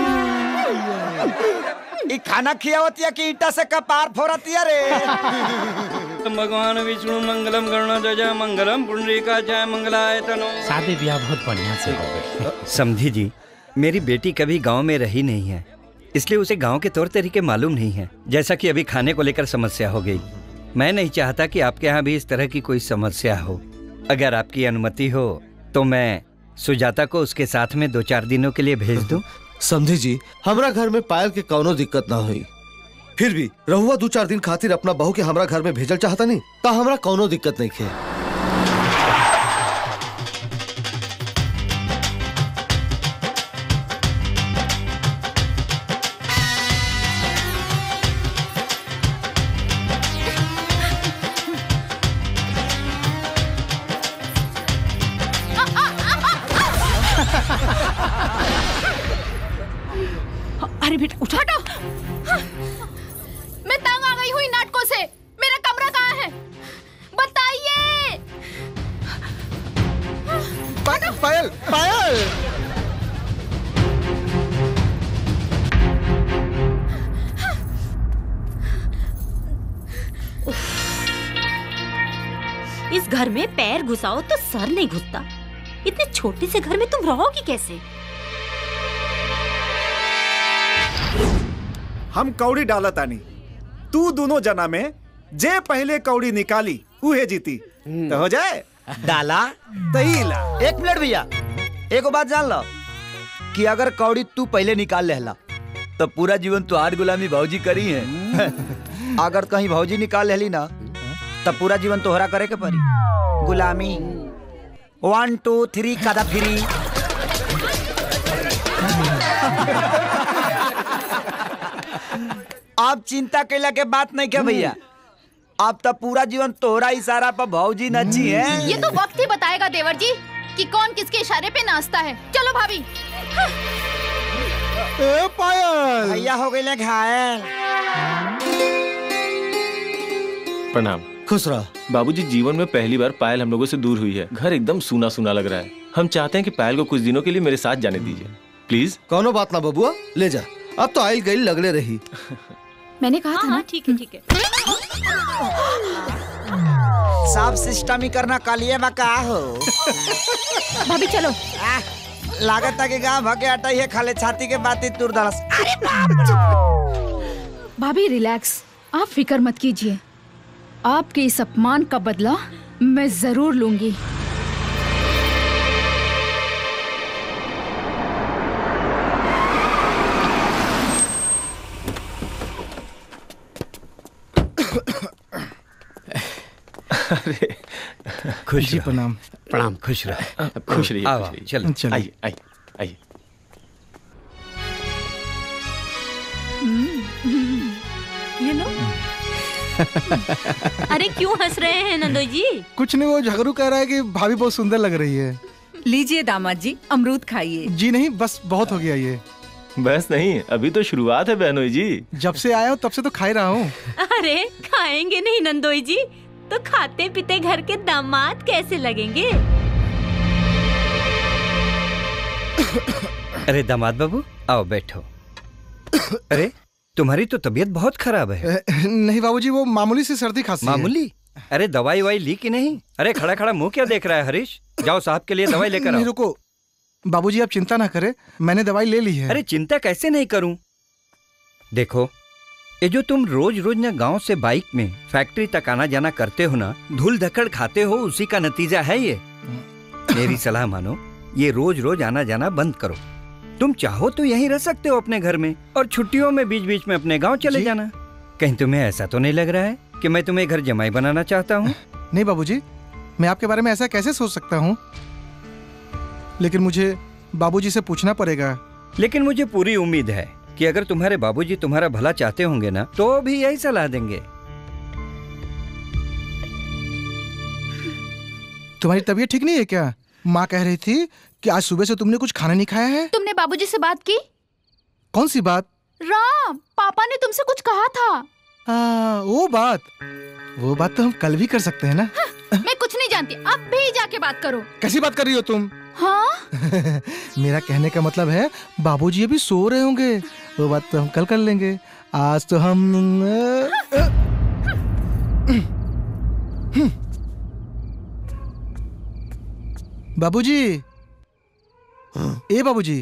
[SPEAKER 4] ई खाना खियावतिया कि ईटा से कपार फोड़तिया रे?
[SPEAKER 11] भगवान विष्णु मंगलम गरुणाध्वजा मंगलम पुंडरीकाक्षाय मंगलाय तनो।
[SPEAKER 15] शादी ब्याह बहुत बढ़िया से हो गई।
[SPEAKER 11] समझी जी, मेरी बेटी कभी गांव में रही नहीं है, इसलिए उसे गांव के तौर तरीके मालूम नहीं है। जैसा कि अभी खाने को लेकर समस्या हो गई, मैं नहीं चाहता कि आपके यहाँ भी इस तरह की कोई समस्या हो। अगर आपकी अनुमति हो तो मैं सुजाता को उसके साथ में 2-4 दिनों के लिए भेज दूं।
[SPEAKER 7] समझी जी, हमरा घर में पायल के कौनो दिक्कत ना हुई। फिर भी रहुआ 2-4 दिन खातिर अपना बहू के हमरा घर में भेजल चाहता नहीं, तो हमरा कौनो दिक्कत नहीं खे।
[SPEAKER 6] अरे बेटा उठा। मैं तंग आ गई हूँ इन नाटकों से। मेरा कमरा कहाँ है? बताइए।
[SPEAKER 14] पायल, पायल।
[SPEAKER 12] इस घर में पैर घुसाओ तो सर नहीं घुसता। इतने छोटे से घर में तुम रहोगी कैसे?
[SPEAKER 16] हम कौड़ी डाला तानी, तू दोनों जना में जे पहले कौड़ी निकाली उहे जीती। तो हो जाए
[SPEAKER 4] डाला
[SPEAKER 16] तहीला।
[SPEAKER 4] 1 मिनट भैया, एगो बात जान लो कि अगर कौड़ी तू पहले निकाल लेला तो पूरा जीवन तुहार गुलामी भौजी करी है। अगर कहीं भौजी निकाल लेली ना तब पूरा जीवन तोहरा करे के पड़ी गुलामी। 1 2 3 कादा फिरी। आप चिंता कैला के बात नहीं क्या भैया, अब तो पूरा जीवन तोहरा इशारा पर भौजी नची है।
[SPEAKER 6] ये तो वक्त ही बताएगा देवर जी कि कौन किसके इशारे पे नाचता है। चलो भाभी।
[SPEAKER 14] ए पायल,
[SPEAKER 4] भैया हो गए घायल।
[SPEAKER 8] प्रणाम।
[SPEAKER 7] खुश रहा।
[SPEAKER 8] बाबूजी, जीवन में पहली बार पायल हम लोगों से दूर हुई है। घर एकदम सूना सूना लग रहा है। हम चाहते हैं कि पायल को कुछ दिनों के लिए मेरे साथ जाने दीजिए, प्लीज।
[SPEAKER 7] कौनो बात ना बबुआ, ले जा। अब तो आइल गई लगले रही।
[SPEAKER 6] मैंने कहा था ना।
[SPEAKER 12] ठीक है ठीक है।
[SPEAKER 4] सब सिस्टम ही करना कालिए में का हो।
[SPEAKER 6] भाभी चलो।
[SPEAKER 4] लागत है कि गाँव भगे हटाई है, खाले छाती के बाती तुर दरस। अरे बाप।
[SPEAKER 6] भाभी रिलैक्स, आप फिक्र मत कीजिए। आपके इस अपमान का बदला मैं जरूर लूंगी।
[SPEAKER 8] अरे
[SPEAKER 11] खुश
[SPEAKER 3] जी, प्रणाम।
[SPEAKER 2] प्रणाम।
[SPEAKER 11] खुश रह।
[SPEAKER 8] खुश रहिए,
[SPEAKER 11] आओ,
[SPEAKER 8] खुश रहिए।
[SPEAKER 11] चलो।
[SPEAKER 3] चलो।
[SPEAKER 8] आइए आइए आइए।
[SPEAKER 12] ये लो। अरे क्यों हंस रहे हैं नंदोई जी?
[SPEAKER 14] कुछ नहीं, वो झगड़ू कह रहा है कि भाभी बहुत सुंदर लग रही है।
[SPEAKER 13] लीजिए दामाद जी, अमरूद खाइए।
[SPEAKER 14] जी नहीं, बस बहुत हो गया ये।
[SPEAKER 8] बस नहीं, अभी तो शुरुआत है बहनोई जी।
[SPEAKER 14] जब से आया हूँ तब से तो खा ही रहा हूँ।
[SPEAKER 12] अरे खाएंगे नहीं नंदोई जी तो खाते पीते घर के दामाद कैसे लगेंगे?
[SPEAKER 11] अरे दामाद बाबू, आओ बैठो। अरे तुम्हारी तो तबीयत बहुत खराब है।
[SPEAKER 14] नहीं बाबूजी, वो मामूली सी सर्दी खांसी है।
[SPEAKER 11] मामूली? अरे दवाई वाई ली कि नहीं? अरे खड़ा खड़ा मुंह क्या देख रहा है हरीश? जाओ साहब के लिए दवाई लेकर आओ।
[SPEAKER 14] नहीं रुको बाबूजी, आप चिंता ना करें, मैंने दवाई ले ली है।
[SPEAKER 11] अरे चिंता कैसे नहीं करूं? देखो, ये जो तुम रोज रोज ना गांव से बाइक में फैक्ट्री तक आना जाना करते हो ना, धूल धक्कड़ खाते हो, उसी का नतीजा है ये। मेरी सलाह मानो, ये रोज रोज आना जाना बंद करो। तुम चाहो तो यहीं रह सकते हो अपने घर में, और छुट्टियों में बीच बीच में अपने गांव चले जाना। कहीं तुम्हें ऐसा तो नहीं लग रहा है कि मैं तुम्हें घर जमाई बनाना चाहता हूँ?
[SPEAKER 14] नहीं बाबूजी, मैं आपके बारे में ऐसा कैसे सोच सकता हूँ, लेकिन मुझे बाबूजी से पूछना पड़ेगा।
[SPEAKER 11] लेकिन मुझे पूरी उम्मीद है कि अगर तुम्हारे बाबूजी तुम्हारा भला चाहते होंगे ना, तो भी यही सलाह देंगे।
[SPEAKER 14] तुम्हारी तबीयत ठीक नहीं है क्या? माँ कह रही थी कि आज सुबह से तुमने कुछ खाना नहीं खाया है।
[SPEAKER 6] तुमने बाबूजी से बात की?
[SPEAKER 14] कौन सी बात?
[SPEAKER 6] राम, पापा ने तुमसे कुछ कहा था।
[SPEAKER 14] वो बात तो हम कल भी कर सकते हैं ना।
[SPEAKER 6] मैं कुछ नहीं जानती, अब भी जाके बात करो।
[SPEAKER 14] कैसी बात कर रही हो तुम?
[SPEAKER 6] हाँ?
[SPEAKER 14] मेरा कहने का मतलब है बाबूजी अभी सो रहे होंगे, वो बात तो हम कल कर लेंगे। आज तो हम बाबूजी। ए बाबूजी।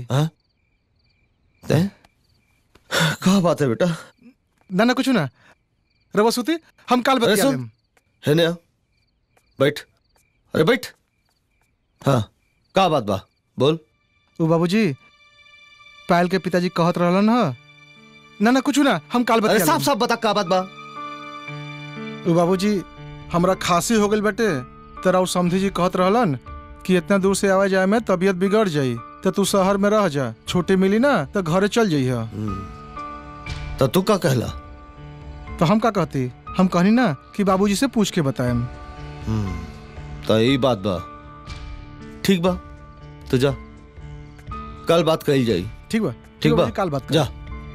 [SPEAKER 7] क्या बात है बेटा?
[SPEAKER 14] ना कुछ ना, रवसूती हम काल बतिया लेम।
[SPEAKER 7] है ना, बैठ। अरे बैठ। हाँ, का बात बा, बोल।
[SPEAKER 14] ओ बाबूजी, पायल के पिताजी कहत रहलन ह। ना कुछ ना, हम काल बतिया लेम।
[SPEAKER 7] साफ साफ बता का बात बा।
[SPEAKER 14] ओ बाबूजी, हमरा खांसी हो गई बेटे, तेरा समधी जी कहत रहलन कि इतना दूर से आवा जाए में तबीयत बिगड़ जाई, तो तू शहर में रह जा, छुट्टी मिली ना तो घरे चल जाइए।
[SPEAKER 7] तो तू का कहला?
[SPEAKER 14] तो हम का कहती? हम कहनी ना कि बाबूजी से पूछ के बताएं।
[SPEAKER 7] तो यही बात बा। ठीक बा, तो जा, कल बात कही जाई।
[SPEAKER 14] ठीक बा,
[SPEAKER 7] ठीक बा,
[SPEAKER 14] कल बात कर।
[SPEAKER 7] जा।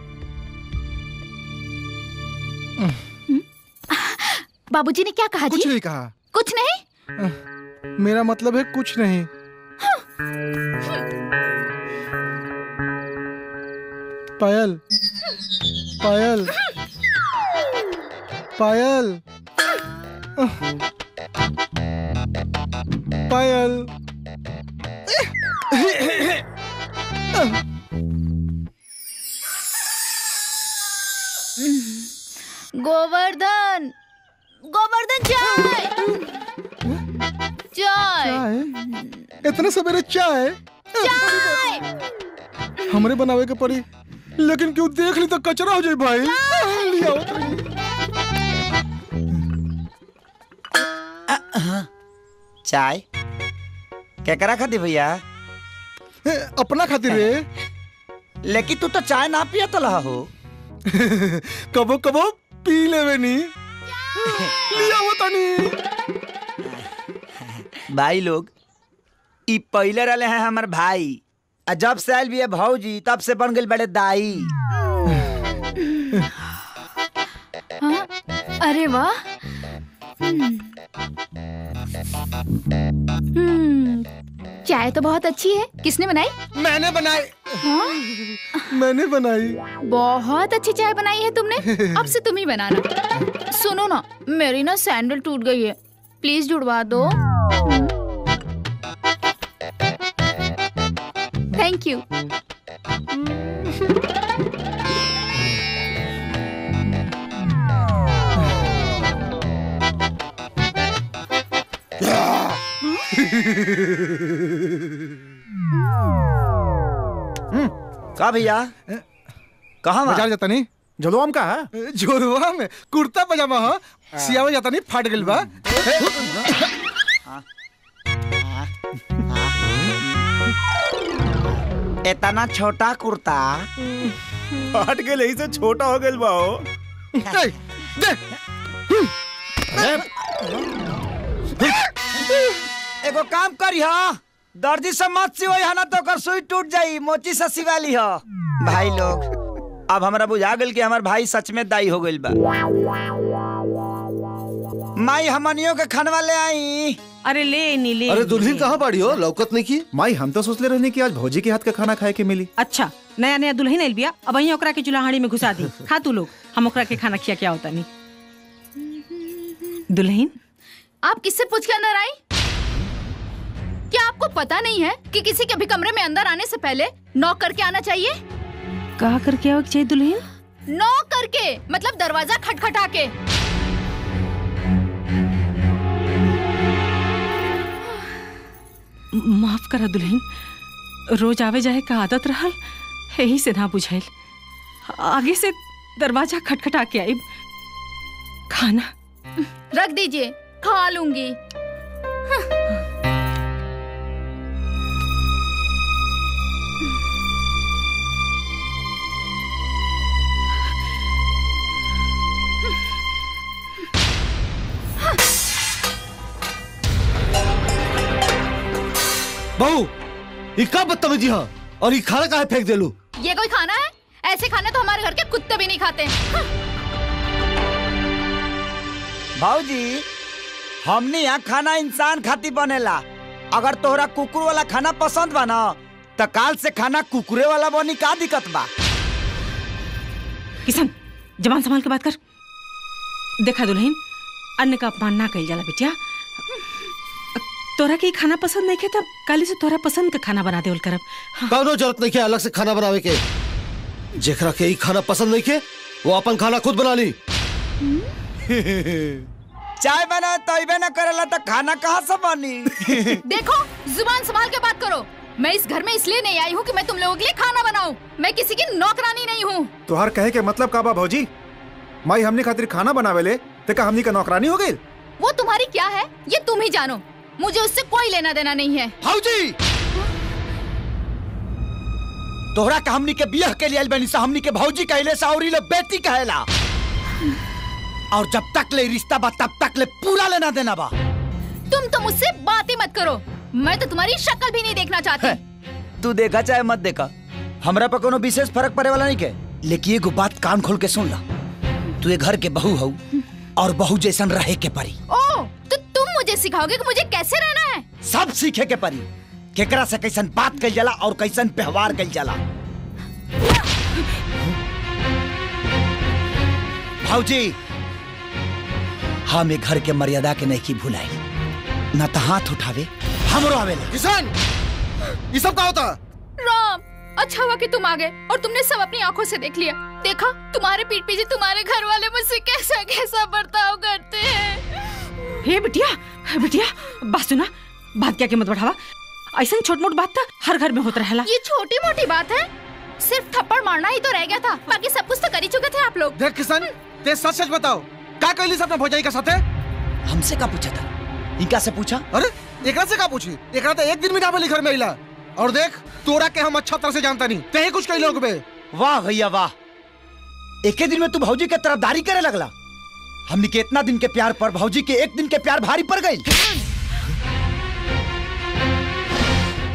[SPEAKER 6] बाबूजी ने क्या कहा जी?
[SPEAKER 14] कुछ नहीं कहा।
[SPEAKER 6] कुछ नहीं?
[SPEAKER 14] मेरा मतलब है कुछ नहीं। पायल, पायल, पायल, पायल।
[SPEAKER 6] गोवर्धन, गोवर्धन चाय, चाय,
[SPEAKER 14] इतने सवेरे चाय?
[SPEAKER 6] चाय
[SPEAKER 14] हमरे बनावे के पड़ी, लेकिन क्यों देख ली तो कचरा हो जाए भाई। लिया
[SPEAKER 4] चाय क्या करा खाती भैया?
[SPEAKER 14] अपना खातिर रे।
[SPEAKER 4] लेकिन तू तो चाय ना पिया तो हो।
[SPEAKER 14] कबो कबो पी लेवे नी। लिया वो तनी।
[SPEAKER 4] भाई लोग, ई पहले रहे हैं हमार भाई, जब से आयल भी है भौजी तब से बन गई बड़े दाई।
[SPEAKER 6] हाँ? अरे वाह, चाय तो बहुत अच्छी है। किसने बनाई?
[SPEAKER 3] मैंने बनाई।
[SPEAKER 6] हाँ?
[SPEAKER 3] मैंने बनाई।
[SPEAKER 6] बहुत अच्छी चाय बनाई है तुमने। अब से तुम ही बनाना। सुनो ना, मेरी ना सैंडल टूट गई है, प्लीज जुड़वा दो। Thank you.
[SPEAKER 4] का भैया कहाँ
[SPEAKER 14] बाजार जाता नहीं?
[SPEAKER 16] जोरवाम का है?
[SPEAKER 14] जोरवा में कुर्ता पजामा हो, सियावा जाता नहीं, फाट गइल बा।
[SPEAKER 4] इतना छोटा कुर्ता
[SPEAKER 16] फाट गए यही से छोटा हो गइल बा हो।
[SPEAKER 4] एगो काम करी हो, दर्जी से मत सिवई है ना तो कर सुई टूट जाई, मोची से सिवाली हो। भाई लोग अब हमरा बुझा गइल कि हमार भाई सच में दाई हो गइल बा। माई हमनियों के खानवा ले आई।
[SPEAKER 15] अरे ले नी ले।
[SPEAKER 7] अरे दुल्हन कहाँ बाड़ी हो, लौकत नहीं की?
[SPEAKER 16] माई हम तो सोच ले रहने कि आज भौजी के हाथ का खाना खाए के मिली।
[SPEAKER 15] अच्छा नया नया दुल्हन आइल बिया, अब वहीं ओकरा के चूल्हाड़ी में घुसा दी। खा तू लोग, हम ओकरा के खाना खिया क्या होता नहीं। दुल्हन
[SPEAKER 6] आप किससे पूछ के अंदर आई? क्या आपको पता नहीं है कि किसी के भी कमरे में अंदर आने से पहले नॉक करके आना चाहिए?
[SPEAKER 15] कहा करके आओ चाहिए दुल्हन?
[SPEAKER 6] नॉक करके, मतलब दरवाजा खटखटा के।
[SPEAKER 15] माफ करा दुल्हन, रोज आवे जाए का आदत रहल, यही से ना बुझाइल। आगे से दरवाजा खटखटा के आई। खाना
[SPEAKER 6] रख दीजिए, खा लूंगी।
[SPEAKER 7] बहू, ये का बदतमीजी है? और ये खाना काहे फेंक देलू?
[SPEAKER 6] ये कोई खाना है? ऐसे खाने तो हमारे घर के कुत्ते भी नहीं खाते।
[SPEAKER 4] भाऊजी हमने यहाँ खाना इंसान खाती बनेला। अगर तोहरा कुकुर वाला खाना पसंद बा ना तो काल से खाना कुकुरे वाला बनी, का दिक्कत बा?
[SPEAKER 15] किशन जबान संभाल के बात कर। देखा दुल्हन, अन्न का अपमान ना कइल जाला बिटिया। तोरा के खाना पसंद नहीं खे तब काली से तोरा पसंद का खाना बना देवल करब।
[SPEAKER 7] कौनो जरूरत नहीं के अलग से खाना बनावे के। जेकरा के ई खाना पसंद नहीं के वो अपन खाना खुद बना ली।
[SPEAKER 4] चाय बना तइबे न करेला तो खाना कहाँ से बनी?
[SPEAKER 6] देखो जुबान संभाल के बात करो। मैं इस घर में इसलिए नहीं आई हूँ कि मैं तुम लोगों के लिए खाना बनाऊं। मैं किसी की नौकरानी नहीं हूँ।
[SPEAKER 16] तुहार कहे के मतलब का बा भौजी? माई हमने खातिर खाना बनावे ले ते का हमनी का नौकरानी हो गई?
[SPEAKER 6] वो तुम्हारी क्या है ये तुम ही जानो, मुझे उससे कोई लेना देना नहीं है।
[SPEAKER 4] भाऊजी तोहरा का हमनी के बियाह के लिए बनी सा, हमनी के भौजी कहले सा और ले बेटी कहेला। और जब तक ले रिश्ता बा तब तक ले पूरा लेना देना बा।
[SPEAKER 6] तुम तो मुझसे बात ही मत करो, मैं तो तुम्हारी शक्ल भी नहीं देखना चाहती।
[SPEAKER 4] तू देखा चाहे मत देखा, हमरा पर कोनो विशेष फर्क पड़े वाला नहीं के। लेकिन एगो बात कान खोल के सुन ला, तू ये घर के बहू हो और बहू जैसन रहे के परी।
[SPEAKER 6] ओ, तो तुम मुझे सिखाओगे कि मुझे कैसे रहना है?
[SPEAKER 4] सब सीखे के परी, केकरा से कैसन बात कइल जाला और कैसन व्यवहार कइल जाला। भाऊजी हम एक घर के मर्यादा के नहीं की भुलाई, न तो हाथ उठावे हमरो आवेला।
[SPEAKER 7] किसान ये सब क्या होता?
[SPEAKER 6] राम, अच्छा हुआ कि तुम आ गए और तुमने सब अपनी आंखों से देख लिया। देखा तुम्हारे पीठ पीछे तुम्हारे घर वाले मुझसे कैसा कैसा बर्ताव करते हैं।
[SPEAKER 15] हे बिटिया, बिटिया बात सुना, बात क्या मत बढ़ावा। ऐसा छोट मोट बात था हर घर में होता रहेला।
[SPEAKER 6] ये छोटी मोटी बात है, सिर्फ थप्पड़ मारना ही तो रह गया था, बाकी सब कुछ तो कर ही चुके थे आप लोग।
[SPEAKER 3] देख किसान, ते सच सच बताओ, क्या कहली अपना भौजाई के साथे?
[SPEAKER 4] हमसे का पूछा था? इनका से पूछा?
[SPEAKER 3] अरे एकरा से का पूछी? एकरा तो एक दिन में ना बोली घर में आइला। और देख तोरा के हम अच्छा तरह से जानता नहीं, ते ही कुछ कही लोग बे।
[SPEAKER 4] वाह भैया वाह, एक दिन में तू भौजी के तरफदारी करे लगला। हमने के इतना दिन के प्यार पर भौजी के एक दिन के प्यार भारी पड़ गई।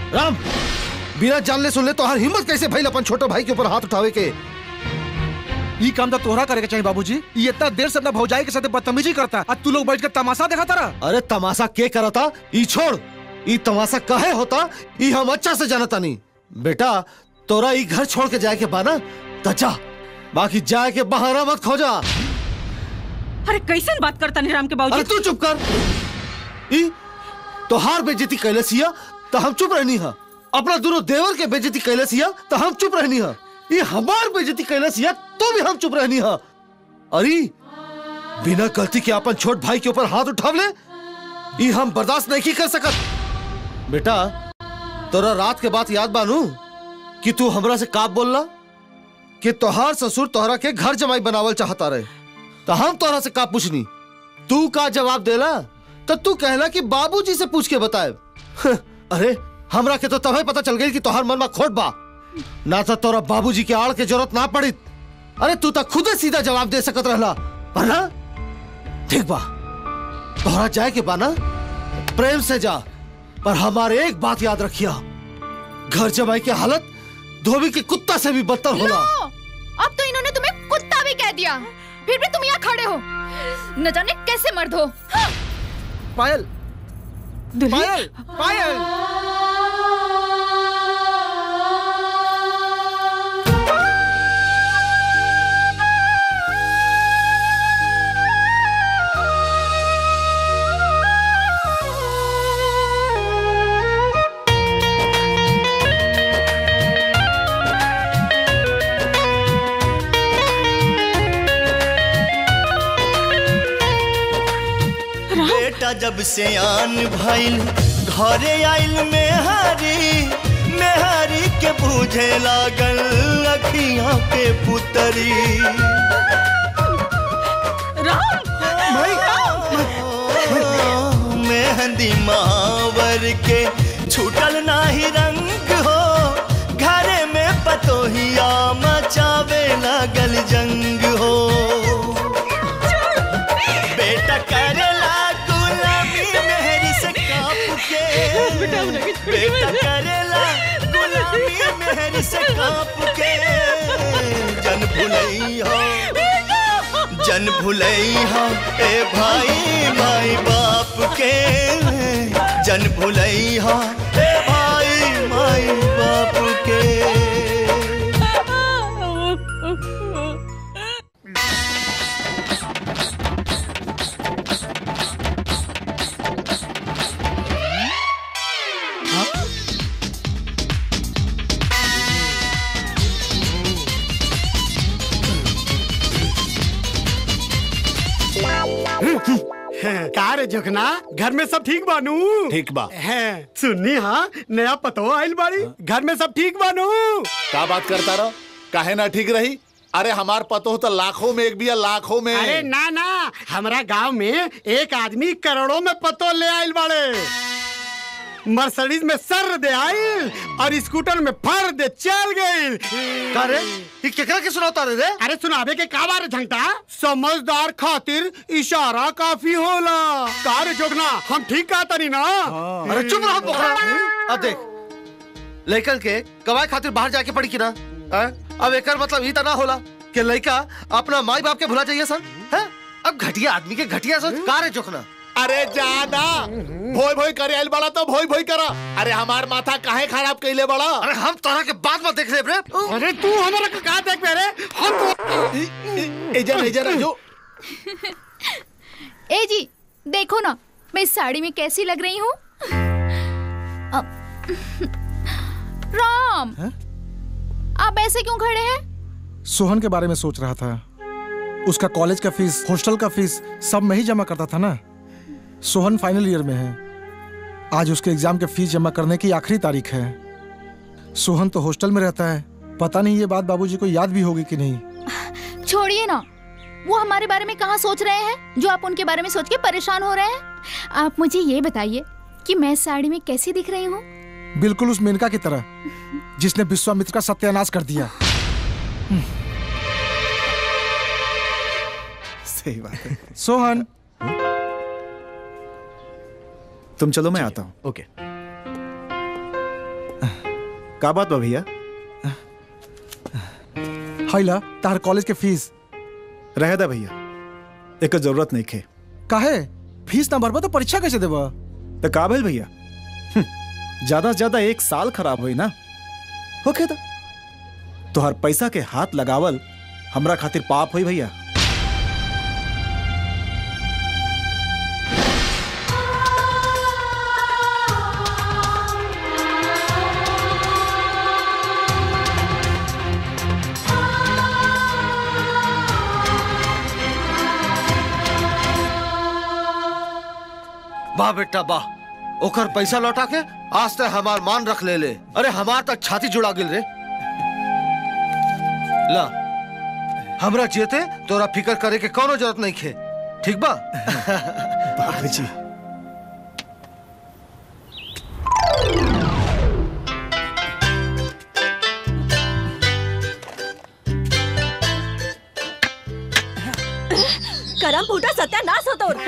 [SPEAKER 7] राम, बिना जानले सुनले तो हर हिम्मत कैसे भइल अपन छोटे भाई के ऊपर हाथ उठावे के?
[SPEAKER 14] ये काम तो तोहरा करे के चाहिए बाबूजी। ये इतना देर से अपना भौजाई के साथ बदतमीजी करता, आज तू लोग बैठ कर तमाशा देखा तारा।
[SPEAKER 7] अरे तमाशा के करा था? ई छोड़, ई तमाशा काहे होता ई हम अच्छा से जानता नहीं। बेटा तोरा ई घर छोड़ के जाए के बाना त जा, बाकी जाए के बहाना मत खोजा।
[SPEAKER 15] अरे कैसन बात करता नहीं राम के बाबूजी।
[SPEAKER 7] अरे तू चुप कर। ई तोहार बेइज्जती कैले सिया तो हम चुप रहनी हा, अपना दोनों देवर के बेइज्जती कैले सिया तो हम चुप रहनी हा, ये हमार बेइज्जती कैले सिया तो भी हम चुप रहनी हा। अरे बिना गलती के अपन छोट भाई के ऊपर हाथ उठावले ये हम बर्दाश्त नहीं कर सकत। बेटा तोरा रात के बाद याद बानू कि तू हमरा से का बोलला कि तोहार ससुर तोहरा के घर जमाई बनावल चाहता रहे, तो हम तोहरा से का पूछनी, तू का जवाब देला? तो तू कहला कि बाबूजी से पूछ के बताए। अरे हमरा के तो तभी पता चल गई कि तोहार मन में खोट बा, ना तो तोरा बाबूजी के आड़ के जरूरत ना पड़ी। अरे तू तो खुद सीधा जवाब दे सकत रहला, पर ना ठीक बा, तोहरा जाए के बा ना प्रेम से जा, पर हमारे एक बात याद रखिया, घर जमाई की हालत धोबी के कुत्ता से भी बदतर होला।
[SPEAKER 6] अब तो इन्होंने तुम्हें कुत्ता भी कह दिया, फिर भी तुम यहाँ खड़े हो, न जाने कैसे मर्द हो। हाँ।
[SPEAKER 14] पायल, पायल, पायल।
[SPEAKER 17] जब से आन भइल घरे आइल मेहारी के बूझे लागल अखियां के पुतरी। मेहंदी महावर के छूटल नाही रंग हो, घरे में पतोहिया मचावे लागल जंग हो। बेटा करेला बेटा करेला गुलामी मेहर से कांप के, जन भुलई हो ए भाई माई बाप के, जन भुलई हो ए भाई माई बाप के।
[SPEAKER 2] का रे जोखना, घर में सब ठीक बानू?
[SPEAKER 1] ठीक बा।
[SPEAKER 2] है सुननी हाँ नया पतो आइल बाड़ी, घर में सब ठीक बानू?
[SPEAKER 1] का बात करता रहो, काहे ना ठीक रही? अरे हमार पतो तो लाखों में एक भी है, लाखों में।
[SPEAKER 2] अरे ना ना, हमारा गांव में एक आदमी करोड़ों में पतो ले आइल बाड़े, मर्सिडीज में सर दे आइल और स्कूटर में फर दे चल गइल।
[SPEAKER 7] अरे ये केकरा के सुनाता रे?
[SPEAKER 2] अरे सुनावे के का बारे झंटा, समझदार खातिर इशारा काफी होला। का रे जोगना, हम ठीक कहता नहीं ना?
[SPEAKER 7] अरे चुप रहो बोकरा। अब देख लड़कन के कमाई खातिर बाहर जाके पड़ी की ना, अब एकर मतलब ई त ना होला कि लड़का अपना माई बाप के भुला जाइए सर, है? अब घटिया आदमी के घटिया सोच। का रे जोखना,
[SPEAKER 1] अरे जाना भोई भोई करे आइल बड़ा तो भोई भोई करा। अरे हमार माथा काहे खराब कइले बड़ा?
[SPEAKER 7] अरे हम तोरा के बाद में देख लेब रे।
[SPEAKER 2] अरे तू हमरा के का देख रे? हम
[SPEAKER 1] इधर जो
[SPEAKER 6] ए जी देखो ना मैं इस साड़ी में कैसी लग रही हूँ। राम आप ऐसे क्यों खड़े हैं?
[SPEAKER 14] सोहन के बारे में सोच रहा था, उसका कॉलेज का फीस, हॉस्टल का फीस सब मैं ही जमा करता था ना। सोहन फाइनल ईयर में है, आज उसके एग्जाम के फीस जमा करने की आखिरी तारीख है। सोहन तो हॉस्टल में रहता है, पता नहीं ये बात बाबूजी को याद भी होगी कि नहीं।
[SPEAKER 6] छोड़िए ना, वो हमारे बारे में कहाँ सोच रहे हैं जो आप उनके बारे में सोच के परेशान हो रहे हैं। आप मुझे ये बताइए कि मैं साड़ी में कैसी दिख रही हूँ?
[SPEAKER 14] बिल्कुल उस मेनका की तरह जिसने विश्वामित्र का सत्यानाश कर दिया।
[SPEAKER 16] सही बात है।
[SPEAKER 14] सोहन
[SPEAKER 16] तुम चलो मैं आता हूँ।
[SPEAKER 7] ओके।
[SPEAKER 16] का बात बा भैया?
[SPEAKER 14] हाइला तार कॉलेज के फीस।
[SPEAKER 16] रह दे भैया, एक जरूरत नहीं खे।
[SPEAKER 14] काहे? फीस ना भरबा तो परीक्षा कैसे देबा?
[SPEAKER 16] तो का भेल भैया, ज्यादा से ज्यादा 1 साल खराब हुई ना होके तो तोहर पैसा के हाथ लगावल हमरा खातिर पाप हुई भैया।
[SPEAKER 7] वाह बेटा वाह, ओकर पैसा लौटा के आज तक हमार मान रख ले। अरे हमार तक छाती जुड़ा गिल रे। ला हमरा जेते तोरा फिकर करे के कोनो जरूरत नहीं खे, ठीक बा?
[SPEAKER 16] बाबूजी
[SPEAKER 12] करम फूटा सत्यानाश हो तोर।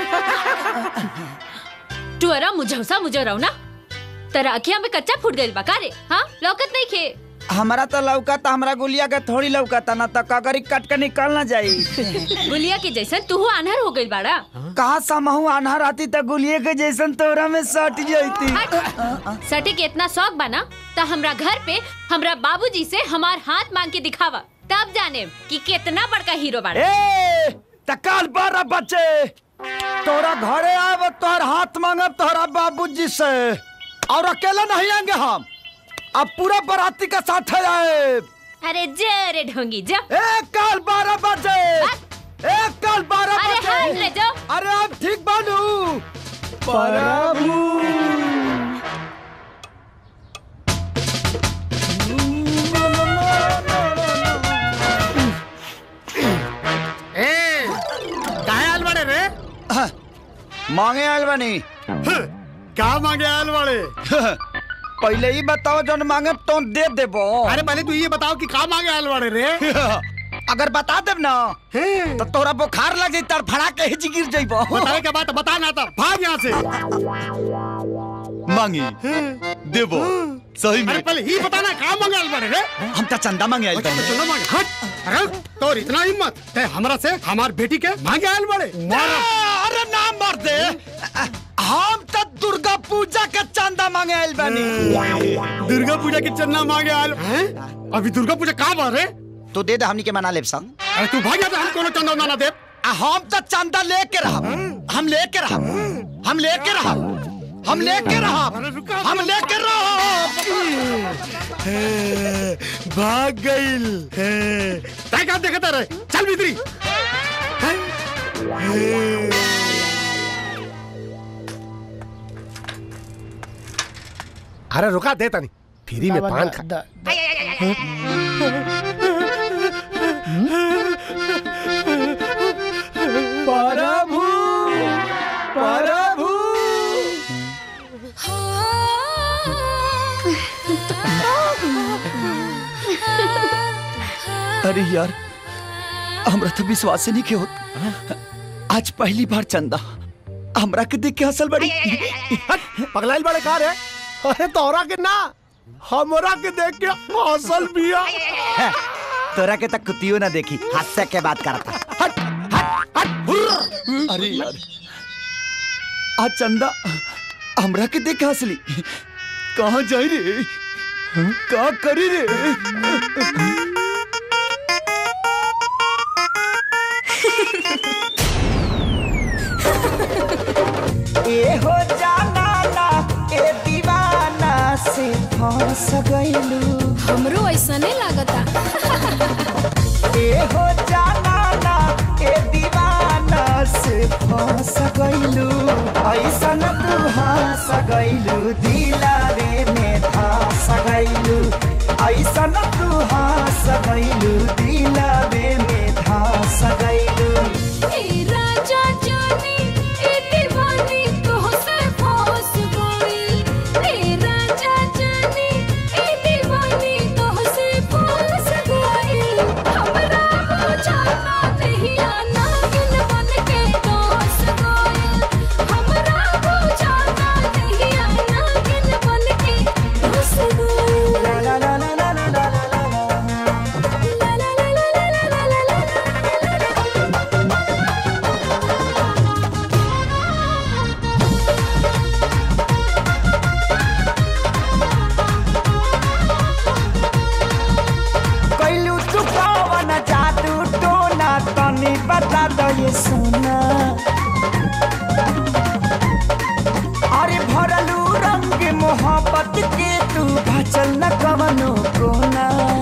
[SPEAKER 5] तू अरा मुझौसा मुझो रहो ना, तेरा अखियां में कच्चा फूट गइल बा का रे? हां लौकत नहीं खे।
[SPEAKER 4] हमारा तो लौकता, हमरा गुलिया के थोड़ी लौकता ना, तो कगरी कट के निकल ना जाई।
[SPEAKER 5] गुलिया के जैसन तू आन्हर हो गइल बाड़ा।
[SPEAKER 4] कहा समहू आन्हर आती तो गुलिया के जैसन तोरा में सट जाती।
[SPEAKER 5] सटे के इतना शौक बना तो हमरा घर पे हमरा बाबूजी से हमार हाथ मांग के दिखावा, तब जाने कि कितना बड़का हीरो बाड़ा।
[SPEAKER 4] ए तकाल 12 बच्चे तोरा घरे आव, तोहर हाथ मांगब तोहरा बाबूजी से, और अकेला नहीं आएंगे हम, अब पूरा बाराती का साथ आए।
[SPEAKER 5] अरे जे रे ढोंगी जा।
[SPEAKER 4] कल 12 बजे, कल 12
[SPEAKER 5] अरे
[SPEAKER 4] बजे।
[SPEAKER 5] हाँ ले जाओ।
[SPEAKER 4] अरे अब ठीक बानू प्रभु। मांगे आयल बनी।
[SPEAKER 2] क्या मांगे आयल वाले?
[SPEAKER 4] पहले ही बताओ जो मांगे तो दे देबो।
[SPEAKER 2] अरे पहले तू ये बताओ कि का मांगे आयल वाले रे?
[SPEAKER 4] अगर बता देब ना तो तोरा बुखार लग जाई, तर फड़ा के हिच गिर जाइबो।
[SPEAKER 2] बताए के बात बता ना, था भाग यहाँ से।
[SPEAKER 9] मांगी देबो सही में।
[SPEAKER 2] अरे पहले ही बताना का मांगे आयल वाले रे?
[SPEAKER 4] हम तो चंदा मांगे आयल बनी।
[SPEAKER 2] चंदा मांगे? हट। अरे तो इतना हिम्मत ते हमरा से हमार बेटी के मांगे आयल वाले?
[SPEAKER 4] अरे ना मर दे, हम तो दुर्गा पूजा के चंदा मांगे आयल बनी।
[SPEAKER 2] दुर्गा पूजा के चंदा मांगे आयल? अभी दुर्गा पूजा का बार है?
[SPEAKER 4] तो दे दे, हमनी के मना लेब संग।
[SPEAKER 2] अरे तू भाग जा, हम कोनो चंदा ना दे।
[SPEAKER 4] हम तो चंदा लेके रहब, हम लेके रहब, हम लेके रहब, हम लेके रहब, हम लेके रहब।
[SPEAKER 2] भाग गइल। तय का देखता रहे, चल भीतरी।
[SPEAKER 1] अरे रुका देता नहीं, फ्री में पान खा।
[SPEAKER 10] प्रभु प्रभु।
[SPEAKER 9] अरे यार हमरा तो विश्वास नहीं के होत। आज पहली बार चंदा हमरा के देख के हंसल बड़ी।
[SPEAKER 1] पगलाइल बड़े कार है। अरे तोरा के ना, हमरा के देख के हंसल बिया।
[SPEAKER 4] तोरा के तक कुतियो ना देखी, हास्य के बात करता।
[SPEAKER 9] अरे यार आज चंदा हमरा के देख के हंसली। कहाँ जाई रे, का करी रे?
[SPEAKER 10] ए हो जाना ना, ए दीवाना से फंस गइलू।
[SPEAKER 6] हमरो ऐसा नहीं लागता।
[SPEAKER 10] ए हो जाना ना, ए दीवाना से फंस गइलू। ऐसा न तू हंस गइलू, दिलारे में धंस गइलू। ऐसा न तू हंस गइलू, दिलारे में धंस गइलू।
[SPEAKER 6] ए राजा जानी ए दीवानी कहो से फंस गई। ए राजा जानी ए दीवानी कहो से फंस गई। हमरा बुझाना नहीं आना, गिन बन के दोस गई। हमरा बुझाना नहीं आना, गिन बन के दोस गई।
[SPEAKER 10] ला ला ला ला ला ला ला ला ला ला ला ला ला ला ला। बता दो ये सोना अरे भरलू रंग मोहब्बत के तू भचल न कवनो कोना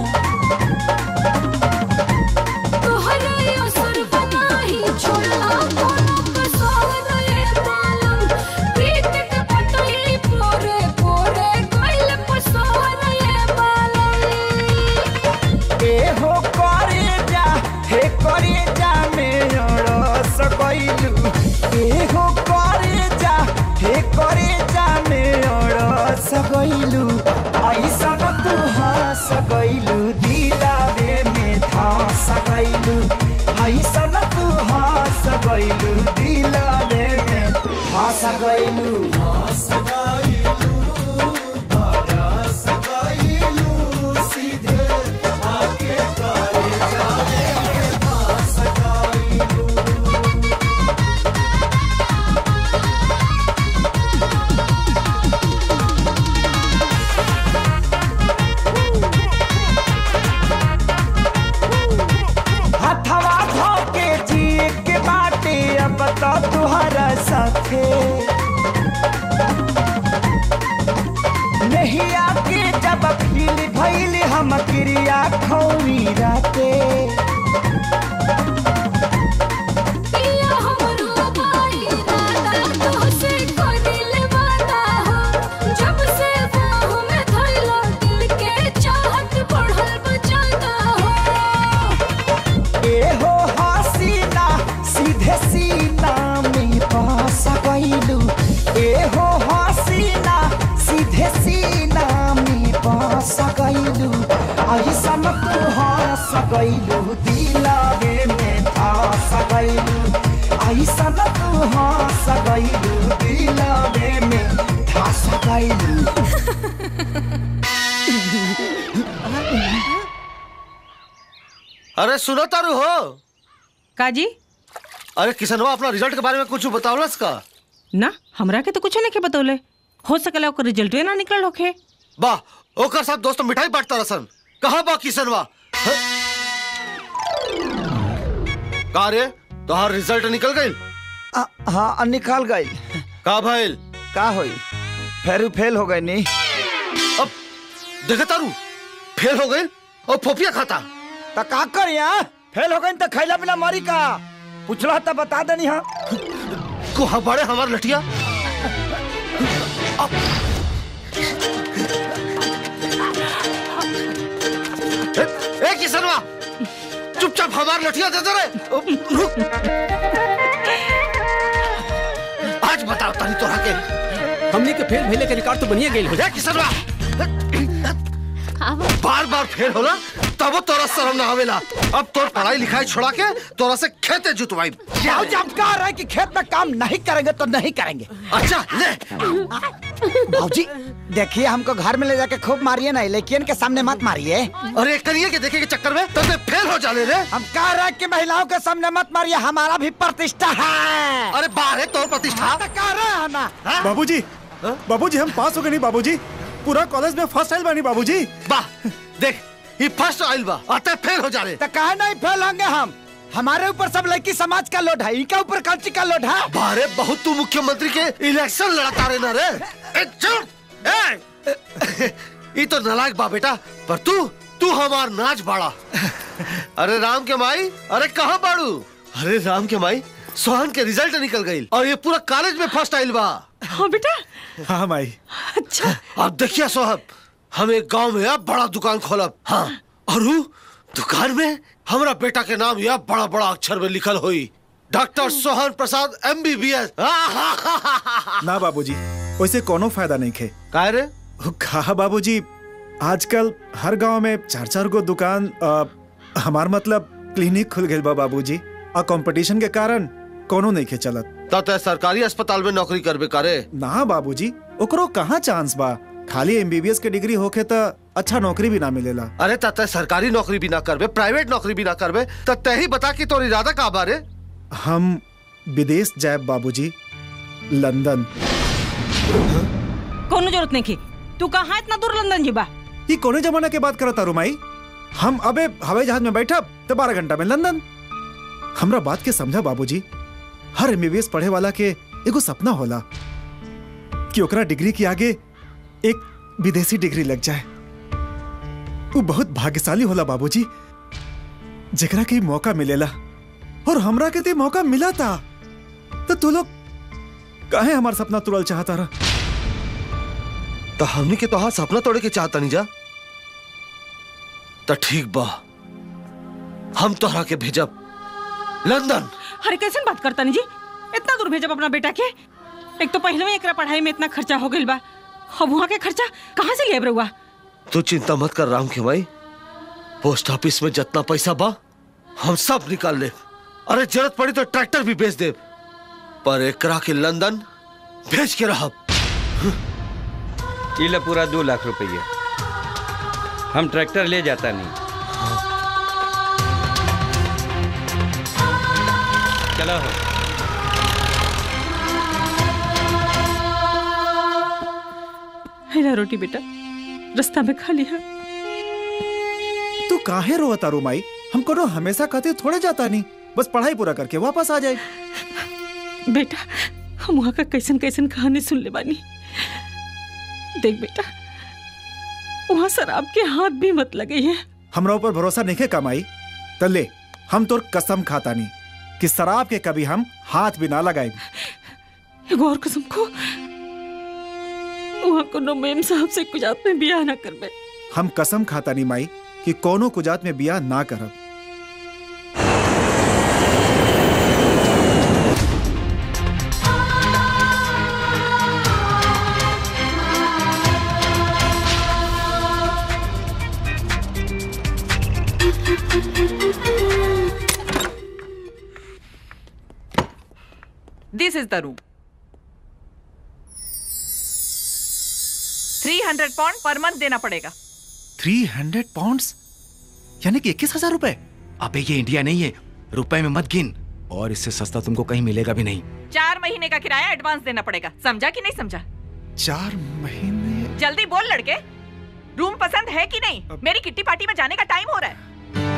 [SPEAKER 6] तोहरा असर बनाही छोड़ला कोनो कसौर ये मालूम प्रीत के पतई पोरे पोरे गइल पसौर ये मालूम
[SPEAKER 10] ए हो करे जा हे करे जा मेरा सकैलू ए हो करे जा हे करे जा मेरा सकैलू ऐसा तू हंस गइलू दिलावे में था सकैलू ऐसा तू हंस गइलू दिलावे में था सकैलू सीधे आके करे जावे सकैलू हथवा धोके जिए के बाटे अब तो तुहरा साथे नहीं आके जब फील भइल हम क्रिया खौरी राते
[SPEAKER 6] पिया हमरो भाई दादा तोसे करिले वादा हो जब से बाहों में धइला दिल के चाहत बढ़ल बजाता हो
[SPEAKER 10] ए हो हसीना सीधे सीना में पास गइलू ए हो हसीना सीधे सीना में पास गइलू ऐसा तू हंस गइलू दिलावे में धस गइलू ऐसा तू हंस गइलू दिलावे में धस गइलू
[SPEAKER 7] अरे सुनो तारू हो
[SPEAKER 15] काजी
[SPEAKER 7] अरे किसनवा अपना रिजल्ट के बारे में कुछ बतावलस का
[SPEAKER 15] ना हमरा के तो कुछ नहीं के बतौले हो सकला ओकर रिजल्ट ना निकल होखे
[SPEAKER 7] वाह ओकर साथ दोस्त मिठाई बांटता रसन कहाँ बा किसनवा का रे तोहार रिजल्ट निकल गइल
[SPEAKER 4] हाँ निकाल गई
[SPEAKER 7] का भइल
[SPEAKER 4] का होई फेरू फेल हो गई नी
[SPEAKER 7] अब देखे तारू फेल हो गइल और फोफिया खाता
[SPEAKER 4] तो का कर यहाँ फेल हो गई तो खैला बिना मरी का पूछला तो बता देनी हाँ
[SPEAKER 7] को हमारे हमार लठिया ए किसनवा चुपचाप हमार लठिया दे दे रे आज बताओ तानी तोरा के
[SPEAKER 18] हमने के फेल भेले के रिकॉर्ड तो बनिए गेल हो
[SPEAKER 7] ए किसनवा बार बार फेल होला तब तोरा शर्म ना आवेला अब तोर पढ़ाई लिखाई छोड़ा के तोरा से खेते जुतवाई
[SPEAKER 4] जब कह रहे कि खेत में काम नहीं करेंगे तो नहीं करेंगे
[SPEAKER 7] अच्छा ले
[SPEAKER 4] भाजी देखिए हमको घर में ले जाके खूब मारिए ना लेकिन के सामने मत मारिए
[SPEAKER 7] अरे करिए के देखे के चक्कर में तब फेल हो जाने रे
[SPEAKER 4] हम कह रहे कि महिलाओं के सामने मत मारिए हमारा भी प्रतिष्ठा है
[SPEAKER 7] अरे बाहर है तोर प्रतिष्ठा
[SPEAKER 4] कह रहे हैं ना
[SPEAKER 16] बाबूजी बाबूजी हम पास हो गए नहीं बाबूजी पूरा कॉलेज में फर्स्ट आइल बानी बाबूजी
[SPEAKER 7] वाह देख ये फर्स्ट आइल बा आते फेल हो जा रहे
[SPEAKER 4] तो कहे नहीं फेल होंगे हम हमारे ऊपर सब लड़की समाज का लोड है इनका ऊपर कांची का लोड है
[SPEAKER 7] बारे बहुत तू मुख्यमंत्री के इलेक्शन लड़ता रहे ना रे ये तो नालायक बा बेटा पर तू हमार नाच बाड़ा अरे राम के माई अरे कहाँ बाड़ू अरे राम के माई सोहन के रिजल्ट निकल गई और ये पूरा कॉलेज में फर्स्ट आइल बा
[SPEAKER 15] हाँ बेटा
[SPEAKER 16] हाँ माई
[SPEAKER 15] अच्छा
[SPEAKER 7] अब देखिए सोहब हम एक गांव में अब बड़ा दुकान खोलब हाँ और दुकान में हमारा बेटा के नाम यह बड़ा बड़ा अक्षर में लिखल हुई डॉक्टर सोहन प्रसाद MBBS
[SPEAKER 16] ना बाबूजी वैसे कोनो फायदा नहीं खे
[SPEAKER 7] काहे रे
[SPEAKER 16] कहा बाबूजी आजकल हर गांव में 4-4 गो दुकान हमार मतलब क्लिनिक खुल गए बा बाबूजी और कंपटीशन के कारण कोनो नहीं खे चलत
[SPEAKER 7] तब सरकारी अस्पताल में नौकरी करबे करे
[SPEAKER 16] ना बाबूजी ओकरो कहाँ चांस बा खाली MBBS के डिग्री होके तो अच्छा नौकरी भी ना मिलेला
[SPEAKER 7] अरे तते सरकारी नौकरी भी ना करबे प्राइवेट नौकरी भी ना करबे तते ही बता कि तोर इरादा का बारे
[SPEAKER 16] हम विदेश जाए बाबूजी लंदन
[SPEAKER 15] कोनो जरूरत नहीं की तू कहाँ इतना दूर लंदन जीबा
[SPEAKER 16] ये कोने जमाना के बात करता रुमाई हम अबे हवाई जहाज में बैठा तो 12 घंटा में लंदन हमरा बात के समझा बाबूजी। हर एमबीबीएस पढ़े वाला के एगो सपना होला कि ओकरा डिग्री के आगे एक विदेशी डिग्री लग जाए। वो बहुत भाग्यशाली होला बाबूजी जेकरा के मौका मिलेला, और हमरा के ते मौका मिला था। तो तू लोग काहे हमार सपना तुरल चाहता रहा?
[SPEAKER 7] तो हमनी के तोहार सपना तोड़े के चाहता नहीं जा। तो ठीक बा, हम तोहरा के भेजब लंदन।
[SPEAKER 15] अरे कैसे बात करता नहीं जी, इतना दूर भेजब अपना बेटा के? एक तो पहले में एकरा पढ़ाई में इतना खर्चा हो गइल बा, अब वहाँ के खर्चा कहाँ से लेब रहुआ?
[SPEAKER 7] तू चिंता मत कर राम के भाई, पोस्ट ऑफिस में जितना पैसा बा हम सब निकाल ले। अरे जरूरत पड़ी तो ट्रैक्टर भी बेच दे, पर एकरा के लंदन भेज के रहब।
[SPEAKER 11] इला पूरा 2 लाख रुपया। हम ट्रैक्टर ले जाता नहीं। चलो हो।
[SPEAKER 15] हेला रोटी बेटा, रास्ता में खा लिया।
[SPEAKER 16] तू काहे रोता रो माई? हम कोनो हमेशा कहते थोड़े जाता नहीं, बस पढ़ाई पूरा करके वापस आ जाए।
[SPEAKER 15] बेटा हम वहाँ का कैसन कैसन कहानी सुन ले बानी। देख बेटा, वहाँ शराब के हाथ भी मत लगे है।
[SPEAKER 16] हमरा ऊपर भरोसा नहीं है कमाई? तले हम तोर कसम खाता नहीं कि शराब के कभी हम हाथ भी ना लगाए।
[SPEAKER 15] एगो और कसम को, वहाँ कोनो मेम साहब से कुजात में बियाह ना करबे।
[SPEAKER 16] हम कसम खाता नहीं माई कि कोनो कुजात में बियाह ना करब।
[SPEAKER 19] This is the room. 300 pound per month देना पड़ेगा।
[SPEAKER 20] 300 पाउंड्स यानी कि 21,000 रुपए? अबे ये इंडिया नहीं है, रुपए में मत गिन, और इससे सस्ता तुमको कहीं मिलेगा भी नहीं।
[SPEAKER 19] 4 महीने का किराया एडवांस देना पड़ेगा, समझा कि नहीं समझा?
[SPEAKER 16] 4 महीने?
[SPEAKER 19] जल्दी बोल लड़के, रूम पसंद है कि नहीं? मेरी किट्टी पार्टी में जाने का टाइम हो रहा है।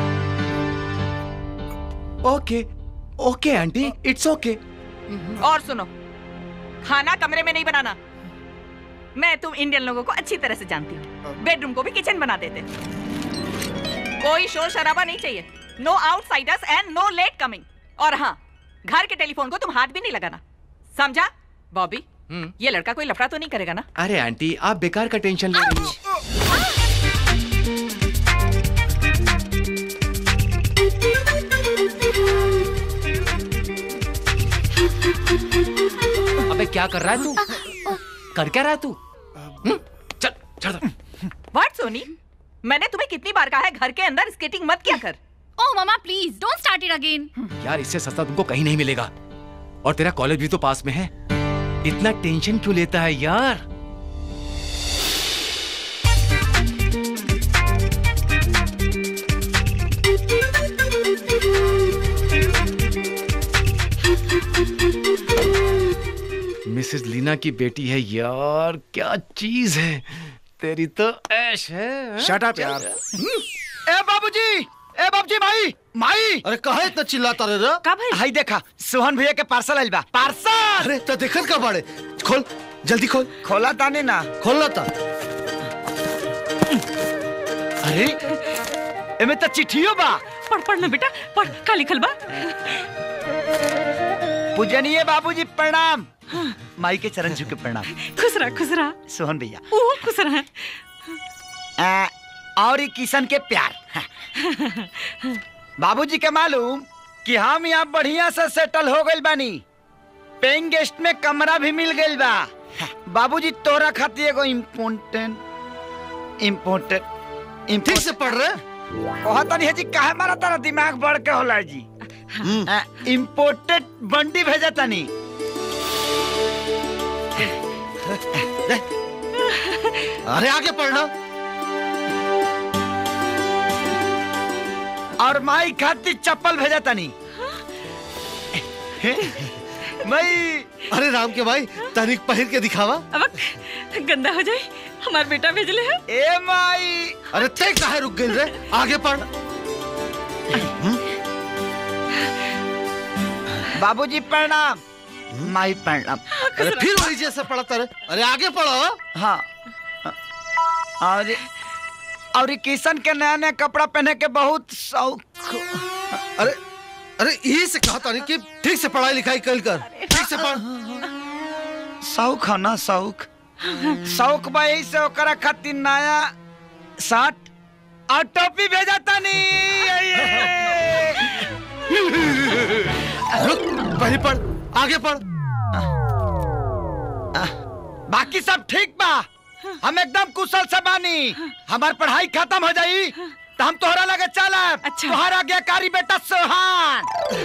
[SPEAKER 20] Okay okay auntie, it's okay.
[SPEAKER 19] और सुनो, खाना कमरे में नहीं बनाना। मैं तुम इंडियन लोगों को अच्छी तरह से जानती हूँ, बेडरूम को भी किचन बना देते। कोई शोर शराबा नहीं चाहिए, no outsiders and no late coming. और हाँ, घर के टेलीफोन को तुम हाथ भी नहीं लगाना, समझा? बॉबी, ये लड़का कोई लफड़ा तो नहीं करेगा ना?
[SPEAKER 20] अरे आंटी, आप बेकार का टेंशन ले रही हो। अबे क्या कर रहा है तू? कर क्या रहा है तू? चल चल।
[SPEAKER 19] व्हाट सोनी, मैंने तुम्हें कितनी बार कहा है घर के अंदर स्केटिंग मत किया कर।
[SPEAKER 21] Oh mama please don't start it again.
[SPEAKER 20] यार इससे सस्ता तुमको कहीं नहीं मिलेगा, और तेरा कॉलेज भी तो पास में है। इतना टेंशन क्यों लेता है यार? मिसेस लीना की बेटी है यार, क्या चीज है, तेरी तो ऐश है।
[SPEAKER 16] शट अप यार।
[SPEAKER 4] ए बाबूजी भाई माई।
[SPEAKER 7] अरे कहा इतना चिल्लाता रहे रे?
[SPEAKER 15] का भाई?
[SPEAKER 4] हाय देखा, सोहन भैया के पार्सल आइल बा। पार्सल?
[SPEAKER 7] अरे तो देखत का बाड़े, खोल जल्दी खोल।
[SPEAKER 4] खोला ताने ना?
[SPEAKER 7] खोलना था।
[SPEAKER 4] अरे एमे तो चिट्ठियो बा।
[SPEAKER 15] पढ़ ना बेटा, पढ़, का लिखल बा?
[SPEAKER 4] पूजनीय बाबूजी प्रणाम। माई के चरण छू के प्रणाम।
[SPEAKER 15] खुश रहा
[SPEAKER 4] सोहन भैया।
[SPEAKER 15] ओह खुश रहा।
[SPEAKER 4] और किशन के प्यार। बाबूजी के मालूम कि हम यहाँ बढ़िया से सेटल हो गइल बानी, पेइंग गेस्ट में कमरा भी मिल गइल बा। बाबूजी तोरा खातिर एगो इम्पोर्टेंट
[SPEAKER 7] ठीक से पढ़ रहे?
[SPEAKER 4] कहता नहीं है जी, काहे मारा तारा दिमाग बढ़ के होला जी। इम्पोर्टेड बंडी भेजा तानी।
[SPEAKER 7] अरे आगे पढ़ना।
[SPEAKER 4] और माई खातिर चप्पल भेजा तानी।
[SPEAKER 7] नहीं, अरे राम के भाई तनिक पहिर के दिखावा।
[SPEAKER 15] अब गंदा हो जाए, हमार बेटा भेजले है।
[SPEAKER 4] ए माई,
[SPEAKER 7] अरे ते काहे रुक गइल रे? आगे पढ़।
[SPEAKER 4] बाबूजी प्रणाम। माई प्रणाम।
[SPEAKER 7] अरे फिर वही जैसे पढ़ता रहे। अरे आगे पढ़ो।
[SPEAKER 4] हाँ। और किशन के नया नया कपड़ा पहने के बहुत शौक।
[SPEAKER 7] अरे अरे यही से कहा था कि ठीक से पढ़ाई लिखाई कर ठीक से पढ़।
[SPEAKER 4] शौक है ना शौक। शौक भाई से ओकरा खातिर नया शर्ट और टोपी भेजा तानी।
[SPEAKER 7] पहले पढ़ आगे पढ़।
[SPEAKER 4] बाकी सब ठीक बा। हम एकदम कुशल से बानी। हमार पढ़ाई खत्म हो जाई तो हम तोहरा लगे चलब। अच्छा। तोहरा आज्ञाकारी बेटा सोहान।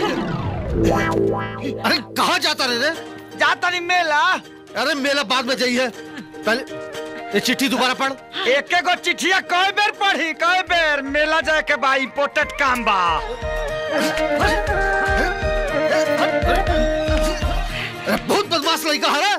[SPEAKER 7] अरे कहाँ जाता रे?
[SPEAKER 4] जाता नहीं मेला।
[SPEAKER 7] अरे मेला बाद में जाइए, पहले ये चिट्ठी दोबारा पढ़।
[SPEAKER 4] एक गो चिट्ठिया कई बेर पढ़ी कई बेर। मेला जाए के बा इम्पोर्टेंट काम बा।
[SPEAKER 7] बहुत बदमाश लड़का है।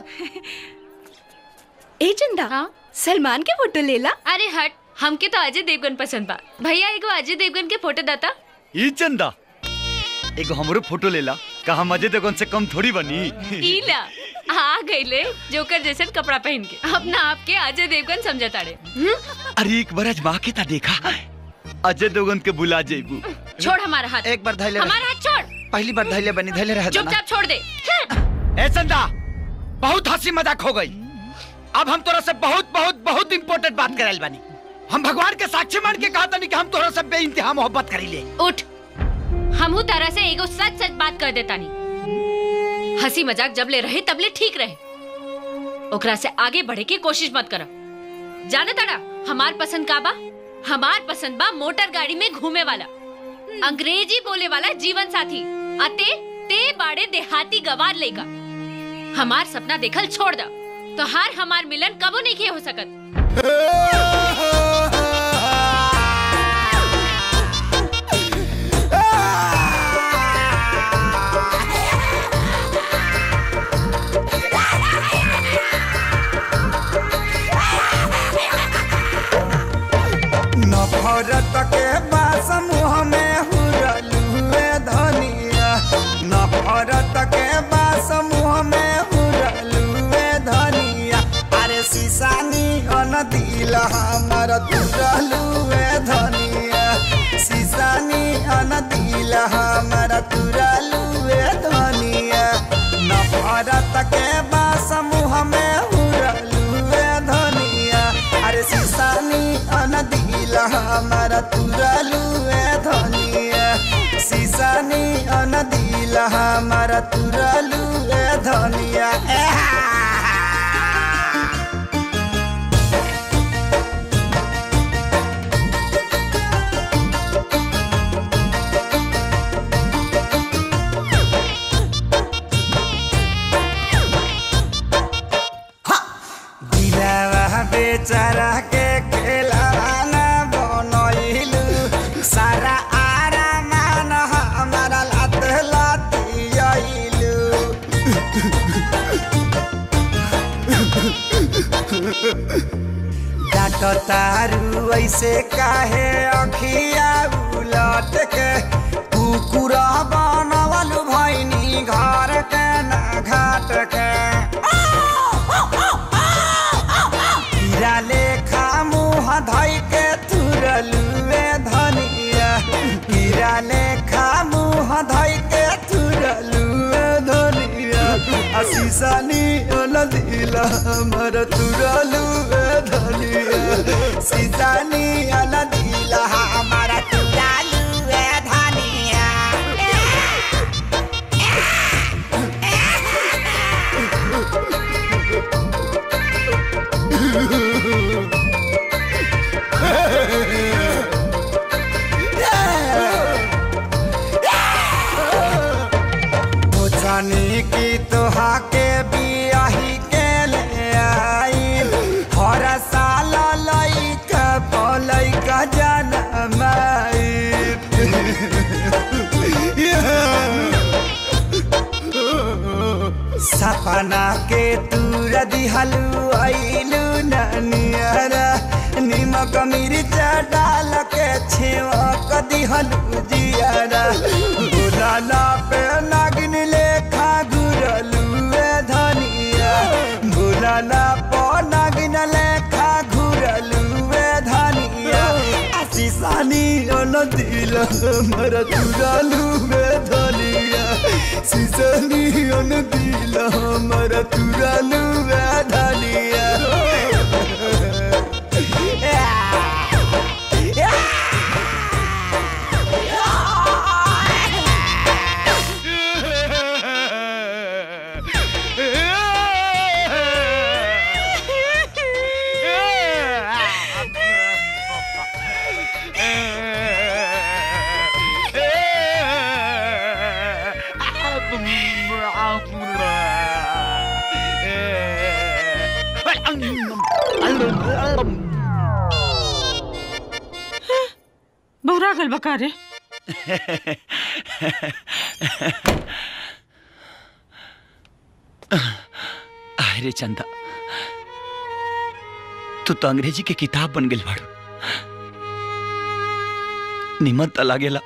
[SPEAKER 5] ए चंदा, सलमान के फोटो लेला। अरे हट, हमके तो अजय देवगन पसंद बा। भैया एगो अजय देवगन के फोटो दाता।
[SPEAKER 9] ई चंदा एगो हमरो फोटो लेला। का हम अजय देवगन से कम थोड़ी बनी।
[SPEAKER 5] ईला आ गईले जोकर जैसन कपड़ा पहन के अपना आप के अजय देवगन समझता रे।
[SPEAKER 9] अरे एक बार आजमा के ता देखा अजय देवगन के बुला जेबू।
[SPEAKER 5] छोड़ हमारा हाथ।
[SPEAKER 4] एक बार धैले।
[SPEAKER 5] हमारा हाथ छोड़।
[SPEAKER 4] पहली बार धैले बनी धैले रह।
[SPEAKER 5] चुपचाप छोड़ दे।
[SPEAKER 4] ए चंदा, बहुत हंसी मजाक हो गई। अब हम तोरा से बहुत बहुत बहुत इम्पोर्टेंट बात कराइल बानी। हम भगवान के साक्षी मान के कहा था कि हम तोरा से बेइंतहा मोहब्बत करीले।
[SPEAKER 5] उठ, हमहू तरह से एगो सच सच बात कर देता नहीं। हंसी मजाक जब ले रहे तब ले ठीक रहे। ओकरा से आगे बढ़े की कोशिश मत करा। जाने तड़ा हमार पसंद का बा? हमार पसंद बा मोटर गाड़ी में घूमे वाला, अंग्रेजी बोले वाला जीवन साथी। अते ते बाड़े देहाती गवार लेगा। हमार सपना देखल छोड़ दा तो हमार मिलन कबो नहीं किए हो सकत।
[SPEAKER 10] नफरत के बास मुँह में हुरलुए धनिया। नफरत के बास मुँह में हुरलुए धनिया। अरे सीसानी अन दिल हमर तुरलुए धनिया। सीसानी अन दिल हमर तुरलुए धनिया। नफरत के बास मुँह में हुरलुए धनिया। अरे सीसानी अन दिल हमारा तुरलुए धनिया। सीसानी अन दिल हमारा तुरलुए धनिया। दिलवा बेचारा के खेलाना बनैलू। सारा आरामान हमारा लात लातियलू। डाटो तारू ऐसे काहे अखिया उलट के। कुकुर बनवलू भैनी घर के ना घाट के। हीरा लेखा मुँह धइ के तुरलुए धनिया। हीरा लेखा मुँह धइ के तुरलुए धनिया। सीसानी अन दिल हमर तुरलुए धनिया। सीसानी अन दिल हमर तुरलुए धनिया। जानी की तोहा के बियाही के ले आई। हर साल लइका पलइका जनमाई। सपना के तूर दिहलू आइलू ननियरा। निमक मिर्च डाल के छेवक दिहलू जियारा। बुलाना पे नागिन ले
[SPEAKER 17] दिल हमारा तुरालू में धनिया सीसनियन दिल हमारा तुरालू में धनिया
[SPEAKER 15] बहुरा गल बका रे।
[SPEAKER 9] अरे चंदा, तू तो अंग्रेजी के किताब बन गई बाड़ू। निमन त लागेला,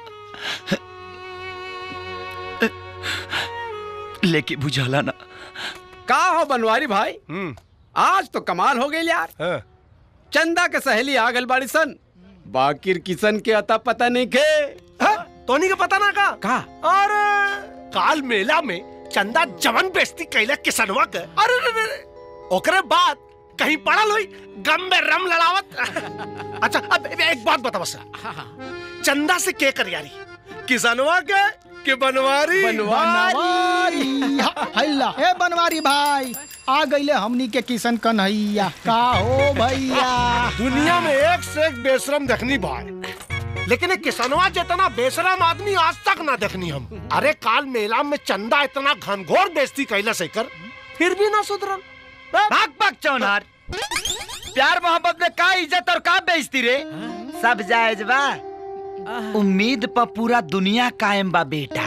[SPEAKER 9] लेके बुझाला ना।
[SPEAKER 18] का हो बनवारी भाई, आज तो कमाल हो गई यार। चंदा के सहेली आ गल बाड़ी सन, बाकिर किसन के अता पता नहीं के।
[SPEAKER 1] तोनी के पता ना का?
[SPEAKER 18] अरे
[SPEAKER 1] काल मेला में चंदा जवन बेइज्जती कैला किसनवा के। अरे ओकरे बाद कहीं पड़ल हुई गम में रम लड़ावत। अच्छा अब एक बात बता बस, चंदा से के कर यारी, किसनवा के बनवारी?
[SPEAKER 3] बनवारी हल्ला ए बनवारी भाई, आ गईले हमनी के किशन कन्हैया। का हो भैया,
[SPEAKER 1] दुनिया में एक से एक बेशरम देखनी भाई, लेकिन एक किसनवा जितना बेशरम आदमी आज तक ना देखनी हम। अरे काल मेला में चंदा इतना घनघोर बेइज्जती कैला से कर, फिर भी ना सुधरल।
[SPEAKER 4] भाग भाग चौनार, प्यार मोहब्बत में का इज्जत और का बेइज्जती रे? सब जायज बा, उम्मीद पर पूरा दुनिया कायम बा बेटा।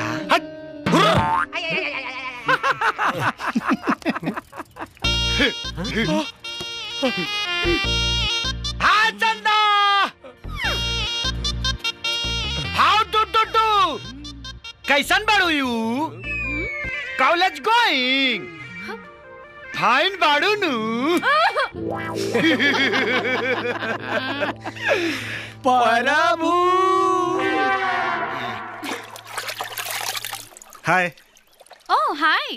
[SPEAKER 1] हाँ चंदा, हाउ डू
[SPEAKER 4] कैसन बाड़ू यू? College going? फाइन बाड़ू नु?
[SPEAKER 16] प्रभु। हाय।
[SPEAKER 21] ओह हाय।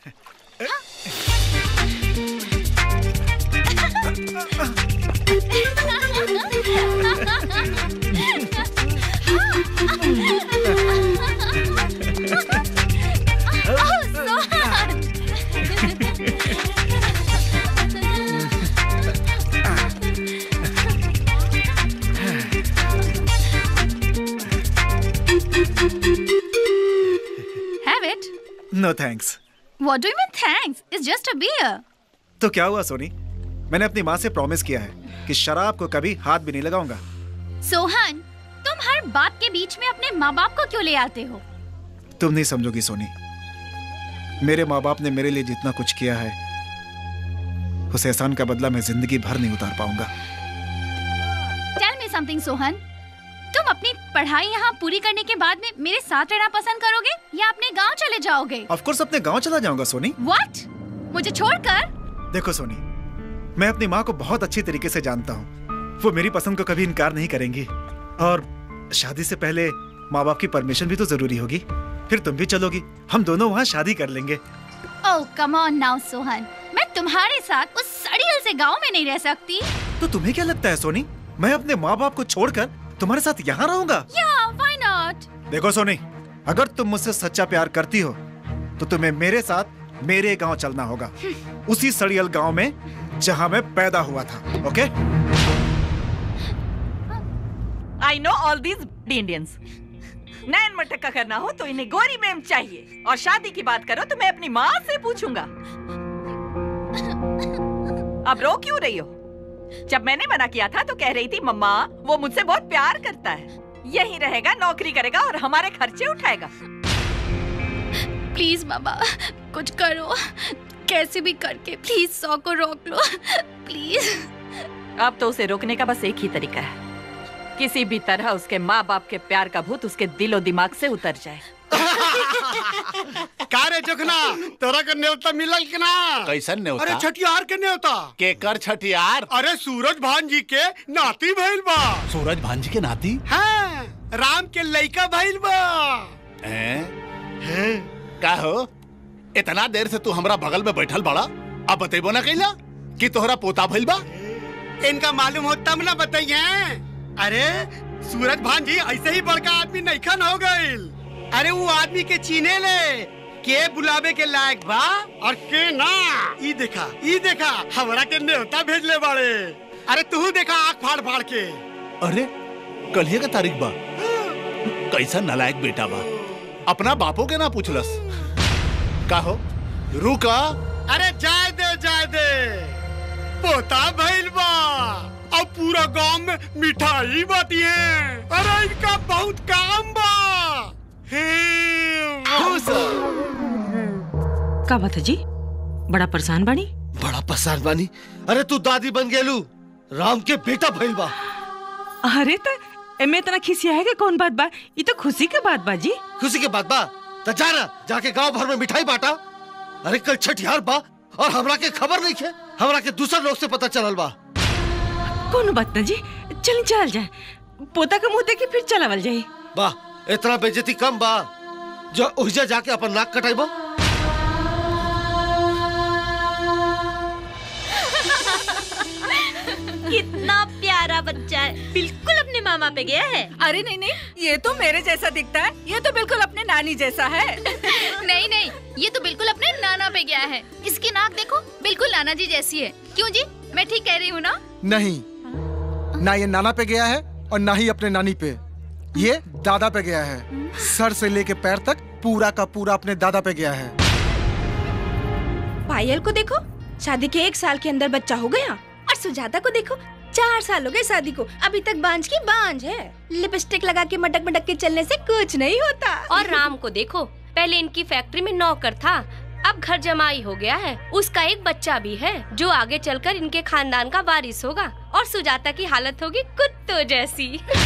[SPEAKER 21] Have it?
[SPEAKER 16] No thanks.
[SPEAKER 21] What do you mean thanks? It's just a beer.
[SPEAKER 16] तो क्या हुआ सोनी? मैंने अपनी माँ से प्रॉमिस किया है कि शराब को कभी हाथ भी नहीं लगाऊंगा।
[SPEAKER 21] सोहन, तुम हर बात के बीच में अपने माँ बाप को क्यों ले आते हो?
[SPEAKER 16] तुम नहीं समझोगी सोनी, मेरे माँ बाप ने मेरे लिए जितना कुछ किया है उस एहसान का बदला मैं जिंदगी भर नहीं उतार पाऊंगा।
[SPEAKER 21] Tell me something, Sohan. तुम अपनी पढ़ाई यहाँ पूरी करने के बाद में मेरे साथ रहना पसंद करोगे या अपने गांव चले जाओगे?
[SPEAKER 16] ऑफ कोर्स अपने गांव चला जाऊंगा सोनी।
[SPEAKER 21] What? मुझे छोड़कर?
[SPEAKER 16] देखो सोनी, मैं अपनी माँ को बहुत अच्छी तरीके से जानता हूँ। वो मेरी पसंद को कभी इनकार नहीं करेंगी, और शादी से पहले माँ बाप की परमिशन भी तो जरूरी होगी। फिर तुम भी चलोगी, हम दोनों वहाँ शादी कर लेंगे।
[SPEAKER 21] Oh, come on now, Sohan. मैं तुम्हारे साथ उस सड़ियल से गांव में नहीं रह सकती।
[SPEAKER 16] तो तुम्हें क्या लगता है सोनी, मैं अपने माँ बाप को छोड़कर तुम्हारे साथ यहाँ रहूंगा?
[SPEAKER 21] Yeah, why not?
[SPEAKER 16] देखो सोनी, अगर तुम मुझसे सच्चा प्यार करती हो तो तुम्हें मेरे साथ मेरे गांव चलना होगा, उसी सड़ियल गांव में जहां मैं पैदा हुआ था। ओके?
[SPEAKER 19] I know all these Indians. नैन मटक्का करना हो तो इन्हें गोरी मैम चाहिए, और शादी की बात करो तो मैं अपनी माँ से पूछूंगा। अब रो क्यों रही हो? जब मैंने मना किया था तो कह रही थी मम्मा वो मुझसे बहुत प्यार करता है, यहीं रहेगा, नौकरी करेगा और हमारे खर्चे उठाएगा।
[SPEAKER 21] प्लीज मामा, कुछ करो, कैसे भी करके प्लीज 100 को रोक लो, प्लीज।
[SPEAKER 19] अब तो उसे रोकने का बस एक ही तरीका है, किसी भी तरह उसके माँ बाप के प्यार का भूत उसके दिलो दिमाग से उतर जाए।
[SPEAKER 2] का रे जोखना, तोरा के न्योता मिलल कि ना?
[SPEAKER 13] कैसन न्योता?
[SPEAKER 2] अरे छठियार के न्योता।
[SPEAKER 13] केकर छठियार?
[SPEAKER 2] अरे सूरज भान जी के नाती भइल बा।
[SPEAKER 13] सूरज भान जी के नाती?
[SPEAKER 2] हाँ। राम के लइका भइल बा।
[SPEAKER 13] का हो इतना देर से तू हमरा बगल में बैठल बड़ा, अब बतेबो ना कैला कि तोहरा पोता भइल बा?
[SPEAKER 2] इनका मालूम हो तब ना बताइए। अरे सूरज भान जी ऐसे ही बड़का आदमी नईखन हो गइल। अरे वो आदमी के चीने ले के बुलावे के लायक बा और के ना। ई देखा हमरा के न्योता भेजले बाड़े। अरे तू देखा आँख फाड़ फाड़ के।
[SPEAKER 13] अरे कल का तारीख बा, कैसा नालायक बेटा बा, अपना बापो के ना पूछलस। का हो रुका।
[SPEAKER 2] अरे जाए दे पोता भइल बा। अब पूरा गांव में मिठाई बाटी है। अरे इनका बहुत काम बा।
[SPEAKER 15] का बात है जी, बड़ा परेशान बानी?
[SPEAKER 7] बड़ा परेशान बानी। अरे तू दादी बन गेलू, राम के बेटा भइल बा।
[SPEAKER 15] अरे तो एमे इतना खिसिया है कि कौन बात बा? ये तो खुशी के बात बा जी।
[SPEAKER 7] खुशी के बात बा तो जाना जाके गांव भर में मिठाई बांटा। अरे कल छठियार बा और हमरा के खबर नहीं है, हमरा के दूसरे लोग से पता चलल बा।
[SPEAKER 15] कौन बात ना जी, चल जाए, पोता का मुंह देखे फिर चलावल जाए।
[SPEAKER 7] वाह इतना बेइज्जती कम बा जो ओहिजा जाके अपन नाक कटाइबो।
[SPEAKER 12] कितना प्यारा बच्चा है, बिल्कुल अपने मामा पे गया है।
[SPEAKER 19] अरे नहीं, ये तो मेरे जैसा दिखता है। ये तो बिल्कुल अपने नानी जैसा है।
[SPEAKER 21] नहीं, ये तो बिल्कुल अपने नाना पे गया है। इसकी नाक देखो, बिल्कुल नाना जी जैसी है। क्यों जी, मैं ठीक कह रही हूँ ना?
[SPEAKER 14] नहीं, ना ये नाना पे गया है और ना ही अपने नानी पे, ये दादा पे गया है। सर से लेके पैर तक पूरा का पूरा अपने दादा पे गया है।
[SPEAKER 22] पायल को देखो, शादी के 1 साल के अंदर बच्चा हो गया। और सुजाता को देखो, 4 साल हो गए शादी को, अभी तक बांझ की बांझ है। लिपस्टिक लगा के मटक मटक के चलने से कुछ नहीं होता।
[SPEAKER 5] और राम को देखो, पहले इनकी फैक्ट्री में नौकर था, अब घर जमाई हो गया है। उसका एक बच्चा भी है जो आगे चलकर इनके खानदान का वारिस होगा। और सुजाता की हालत होगी कुत्तों जैसी।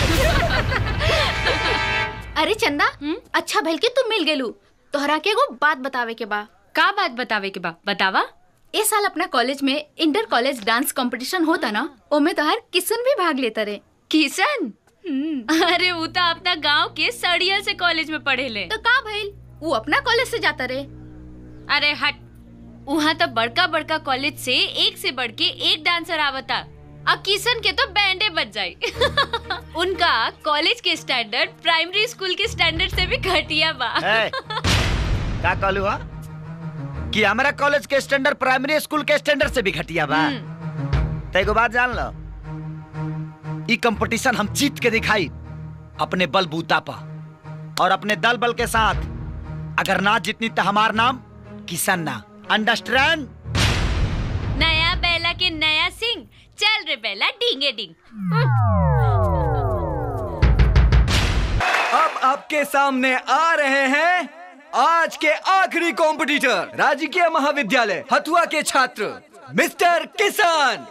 [SPEAKER 21] अरे चंदा, अच्छा भल के तुम मिल गेलू। तोहरा के एगो बात बतावे के बा।
[SPEAKER 5] का बात बतावे के बा? बतावा।
[SPEAKER 21] इस साल अपना कॉलेज में इंटर कॉलेज डांस कंपटीशन होता ना, ओमे तोहर किशन भी भाग लेता रे।
[SPEAKER 5] किशन? अरे वो तो अपना गांव के सड़ियल से कॉलेज में पढ़े ले।
[SPEAKER 21] तो का भइल, वो अपना कॉलेज से जाता रे।
[SPEAKER 5] अरे हट, वहाँ तो बड़का बड़का कॉलेज से एक से बढ़ के एक डांसर आवता। अब किशन के तो बैंडे बज जाए। उनका कॉलेज के स्टैंडर्ड प्राइमरी स्कूल के स्टैंडर्ड से भी घटिया बा।
[SPEAKER 4] का कहलू हा? कि हमारा कॉलेज के स्टैंडर्ड प्राइमरी स्कूल के स्टैंडर्ड से भी घटिया बा। तो एगो बात जान लो, ई कंपटीशन हम जीत के दिखाई अपने बल बूता पा, और अपने दल बल के साथ। अगर ना जितनी तो हमार नाम किशन ना। अंडरस्टैंड?
[SPEAKER 5] नया बेला के नया सिंह, चल रे बेला डींगे डिंग।
[SPEAKER 23] अब आपके सामने आ रहे हैं आज के आखिरी कॉम्पिटिटर, राजकीय महाविद्यालय हथुआ के छात्र मिस्टर किशन।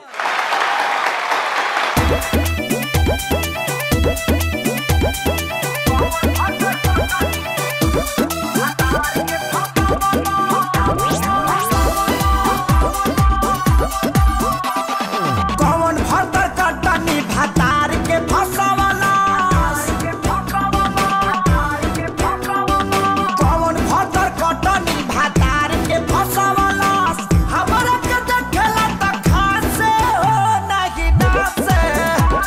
[SPEAKER 10] कौन भतर कटनी भतार के फसवाला, कौन भतर कटनी भतार के फसवाला, हमरा के देखेला त खासे हो नहीं नासे।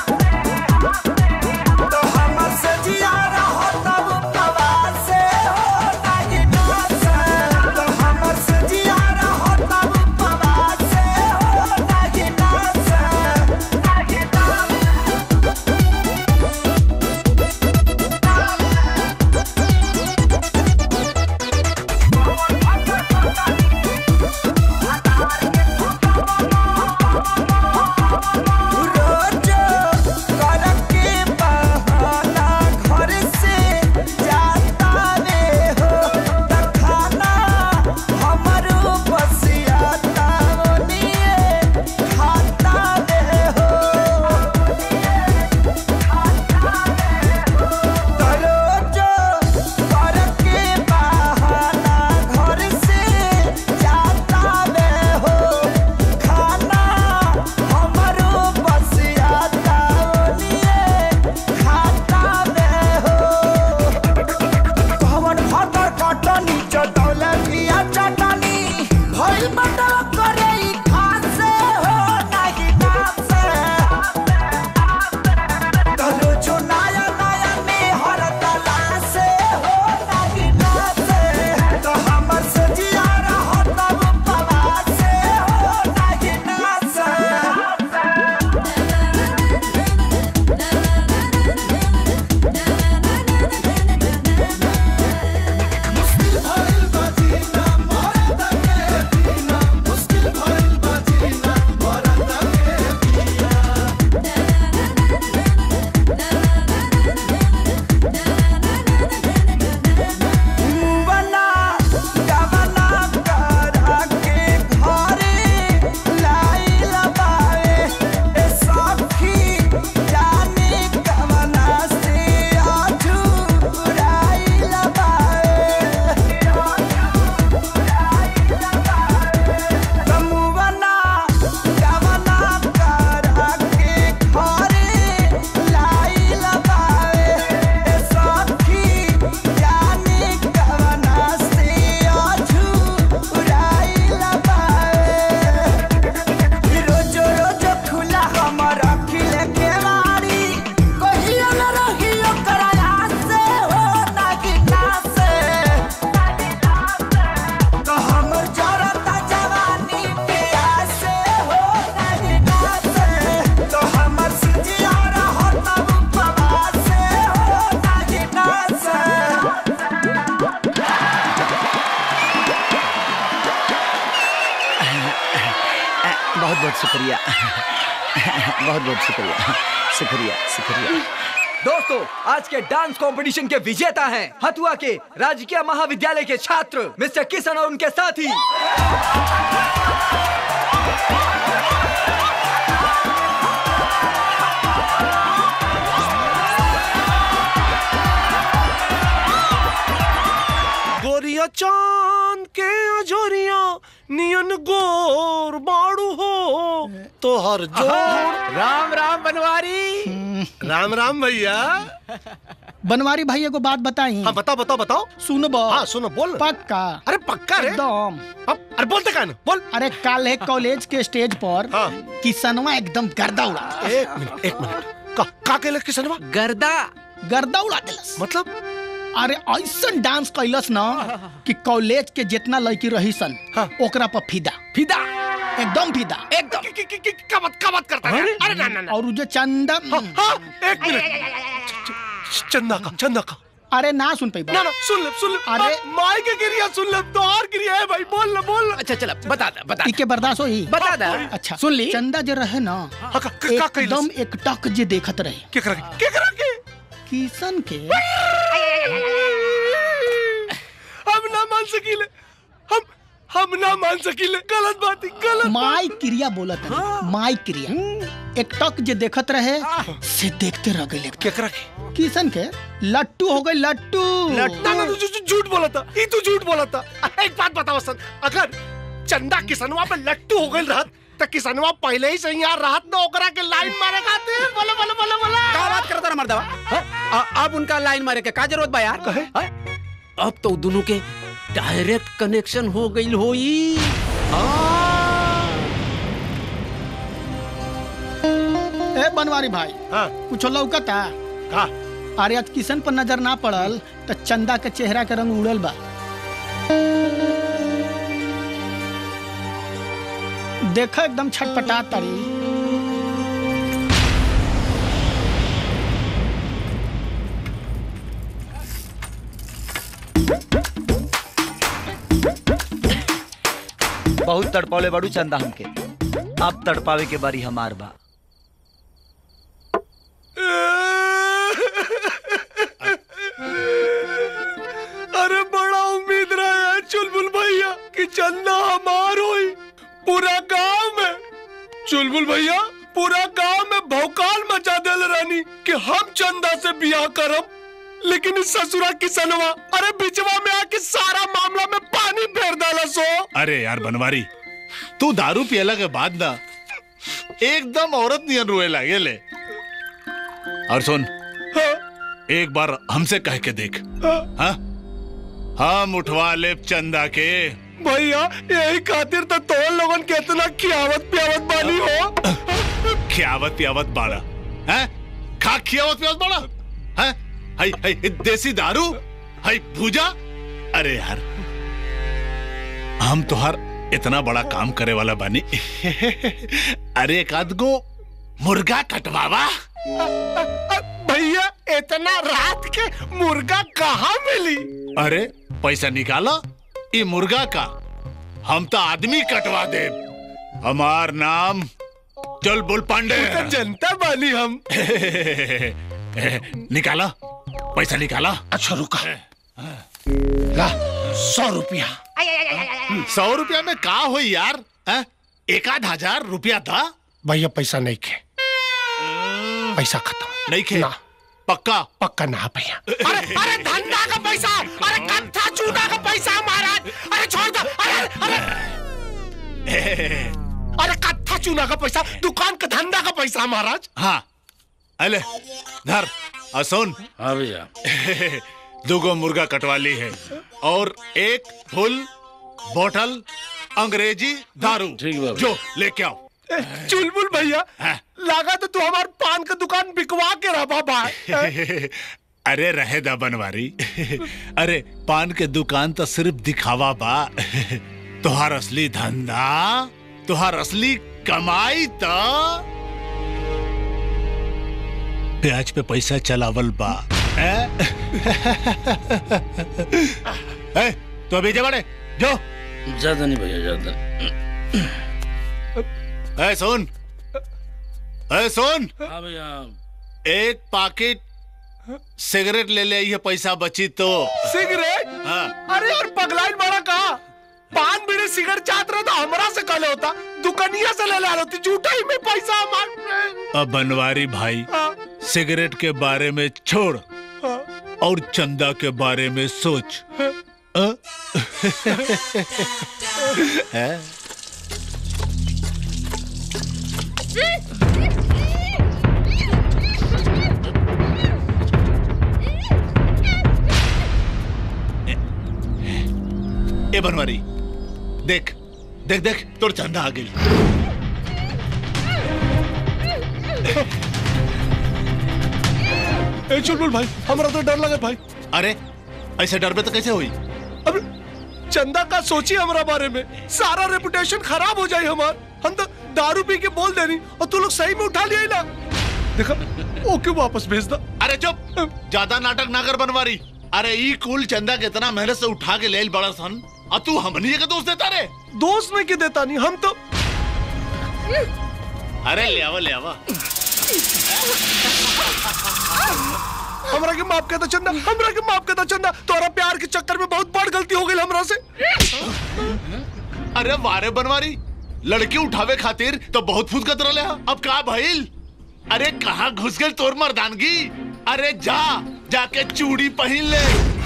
[SPEAKER 4] शुक्रिया बहुत बहुत शुक्रिया शुक्रिया शुक्रिया।
[SPEAKER 23] दोस्तों, आज के डांस कंपटीशन के विजेता हैं हथुआ के राजकीय महाविद्यालय के छात्र मिस्टर किशन और उनके साथी।
[SPEAKER 1] गोरिया चांद के अजोरिया नियन गोर बाड़ू हो तो हर जोड़।
[SPEAKER 3] राम राम बनवारी।
[SPEAKER 1] राम राम भैया।
[SPEAKER 3] बनवारी भाई एगो बात बताई।
[SPEAKER 1] हाँ बताओ बताओ बताओ।
[SPEAKER 3] सुनो
[SPEAKER 1] हाँ सुनो बोल।
[SPEAKER 3] पक्का।
[SPEAKER 1] अरे पक्का रे
[SPEAKER 3] एकदम।
[SPEAKER 1] अरे बोलते का ना बोल।
[SPEAKER 3] अरे कल है कॉलेज के स्टेज पर किसनवा एकदम गर्दा उड़ा।
[SPEAKER 1] एक मिनट का कहले किसनवा?
[SPEAKER 3] गर्दा उड़ा दिलस।
[SPEAKER 1] मतलब
[SPEAKER 3] अरे ऐसा डांस कैलस ना कि कॉलेज के जितना लड़की रही सन ओकरा पर फिदा एकदम फिदा एकदम।
[SPEAKER 1] का बात करता है? अरे ना
[SPEAKER 3] और जो चंदा
[SPEAKER 1] एक मिनट चंदा का
[SPEAKER 3] अरे ना सुन पाई
[SPEAKER 1] ना सुन ले
[SPEAKER 3] अरे
[SPEAKER 1] माई के गिरिया सुन ले तो और गिरिया है भाई बोल।
[SPEAKER 3] अच्छा चला बता इके बर्दाश्त होई बता दा। अच्छा सुन ली। चंदा जो रहे ना एकदम एक टक जे देखत रहे।
[SPEAKER 1] क्या करा के
[SPEAKER 3] किशन के
[SPEAKER 1] हम ना मान सकीले हम ना मान सकीले। गलत बात गलत।
[SPEAKER 3] माई क्रिया बोलत है माई क्रिया। एक टक जे देखत रहे से देखते रह गए।
[SPEAKER 1] क्या करा के
[SPEAKER 3] किशन के लट्टू हो गए लट्टू।
[SPEAKER 1] ना तू झूठ बोला था। ये तू झूठ बोला था। एक बात बताओ सन, अगर चंदा किसनवा पे लट्टू हो गई रहत तो किसनवा पहले ही सही यार रहत ना ओकरा के लाइन मारे खाते। बोला
[SPEAKER 18] क्या बात करता रे मर्दवा? अब उनका लाइन मारे के का जरूरत बा यार? अब तो दोनों के डायरेक्ट कनेक्शन हो गई होई।
[SPEAKER 3] ए बनवारी भाई कुछ लौकता? अरे आज किशन पर नजर ना पड़ल तो चंदा के चेहरा के रंग उड़ल बा। देखो एकदम छटपटा तारी।
[SPEAKER 4] बहुत तड़पावले बड़ू चंदा हमके, अब तड़पावे के बारी हमार बा।
[SPEAKER 1] अरे बड़ा उम्मीद रहा है चुलबुल भैया कि चंदा हमार होई पूरा गांव में। चुलबुल भैया पूरा गांव में भौकाल मचा देल रानी कि हम चंदा से बियाह करब, लेकिन इस ससुरा किसनवा अरे बिचवा में आके सारा मामला में पानी फेर डाला सो।
[SPEAKER 13] अरे यार बनवारी, तू दारू पियला के बाद ना एकदम औरत नियन रोए लगे ले। और सुन एक बार हमसे कह के देख। हाँ हम उठवा ले चंदा के।
[SPEAKER 1] भैया यही खातिर तो तोल लोगन कितना खियावत पियावत बानी हो।
[SPEAKER 13] खियावत पियावत बाड़ा है? खा खियावत पियावत बाड़ा है? हाय देसी दारू हाय भूजा। अरे यार हम तो हर इतना बड़ा काम करे वाला बानी। अरे एक आध गो मुर्गा कटवावा।
[SPEAKER 1] भैया इतना रात के मुर्गा कहाँ मिली?
[SPEAKER 13] अरे पैसा निकाला ये मुर्गा का, हम तो आदमी कटवा दे। हमार नाम चुलबुल पांडे।
[SPEAKER 1] जनता बानी हम।
[SPEAKER 13] निकाला पैसा निकाला।
[SPEAKER 1] अच्छा रुका ला 100 रुपया।
[SPEAKER 13] 100 रुपया में का हो यार? 1000 रुपया था।
[SPEAKER 1] भैया पैसा नहीं खे, पैसा खत्म।
[SPEAKER 13] नहीं खे?
[SPEAKER 1] पक्का ना भैया। अरे धंधा का पैसा, अरे कत्था चूना का पैसा महाराज। अरे छोड़ दो। अरे कत्था चूना का पैसा, दुकान का धंधा का पैसा महाराज।
[SPEAKER 13] हाँ अले धर सुन।
[SPEAKER 18] हाँ भैया
[SPEAKER 13] 2 मुर्गा कटवा ली है और 1 फुल बोतल अंग्रेजी दारू। जो लेके आओ।
[SPEAKER 1] चुलबुल भैया लगा तो तू हमार पान का दुकान बिकवा के रहा बाबा।
[SPEAKER 13] अरे रहे दा बनवारी। अरे पान के दुकान तो सिर्फ दिखावा बा। तुहार असली धंधा, तुहार असली कमाई तो ब्याज पे पैसा चलावल बा। तो अभी बड़े जो
[SPEAKER 18] ज्यादा नहीं भैया ज्यादा।
[SPEAKER 13] ए सुन, ए सुन,
[SPEAKER 1] हाँ भैया।
[SPEAKER 13] एक पैकेट सिगरेट ले ले, ये पैसा बची तो।
[SPEAKER 1] सिगरेट?
[SPEAKER 13] हाँ।
[SPEAKER 1] अरे यार पगलाइन बड़ा कहा, पान बीड़ी सिगरेट चाहत रहा था हमरा से कल होता, दुकानिया से ले ला होती, झूठा ही में पैसा मांग।
[SPEAKER 13] अब बनवारी भाई, सिगरेट के बारे में छोड़ और चंदा के बारे में सोच। ए बनवारी, देख देख देख, तोर चंदा आ गई।
[SPEAKER 1] ए चुलबुल भाई, हमरा तो डर लगे भाई।
[SPEAKER 13] अरे ऐसे डर में तो कैसे हुई?
[SPEAKER 1] अब चंदा का सोची हमरा बारे में, सारा रेपुटेशन खराब हो जाए हमार। हम तो दारू पी के बोल देनी और तू लोग सही में उठा लिया ही ना। देखा, ओके वापस भेज दा।
[SPEAKER 13] अरे चुप, ज्यादा नाटक ना कर बनवारी। अरे ई कुल चंदा कितना मेहनत से उठा के ले बड़ा सन, और तू हमनी के दोस्त देता रे?
[SPEAKER 1] दोस्त में क्यों देता नहीं, हम तो।
[SPEAKER 13] अरे ले आवा ले आवा।
[SPEAKER 1] हमरा के माफ कर दो चंदा, हमरा के माफ कर दो चंदा, तोरा प्यार के चक्कर में बहुत बड़ गलती हो गई हमरा से।
[SPEAKER 13] अरे वारे बनवारी, लड़की उठावे खातिर तो बहुत फुदकत रहे। अब का भइल? अरे कहाँ घुस गई तोर मर्दानगी? अरे जा जाके चूड़ी पहन ले।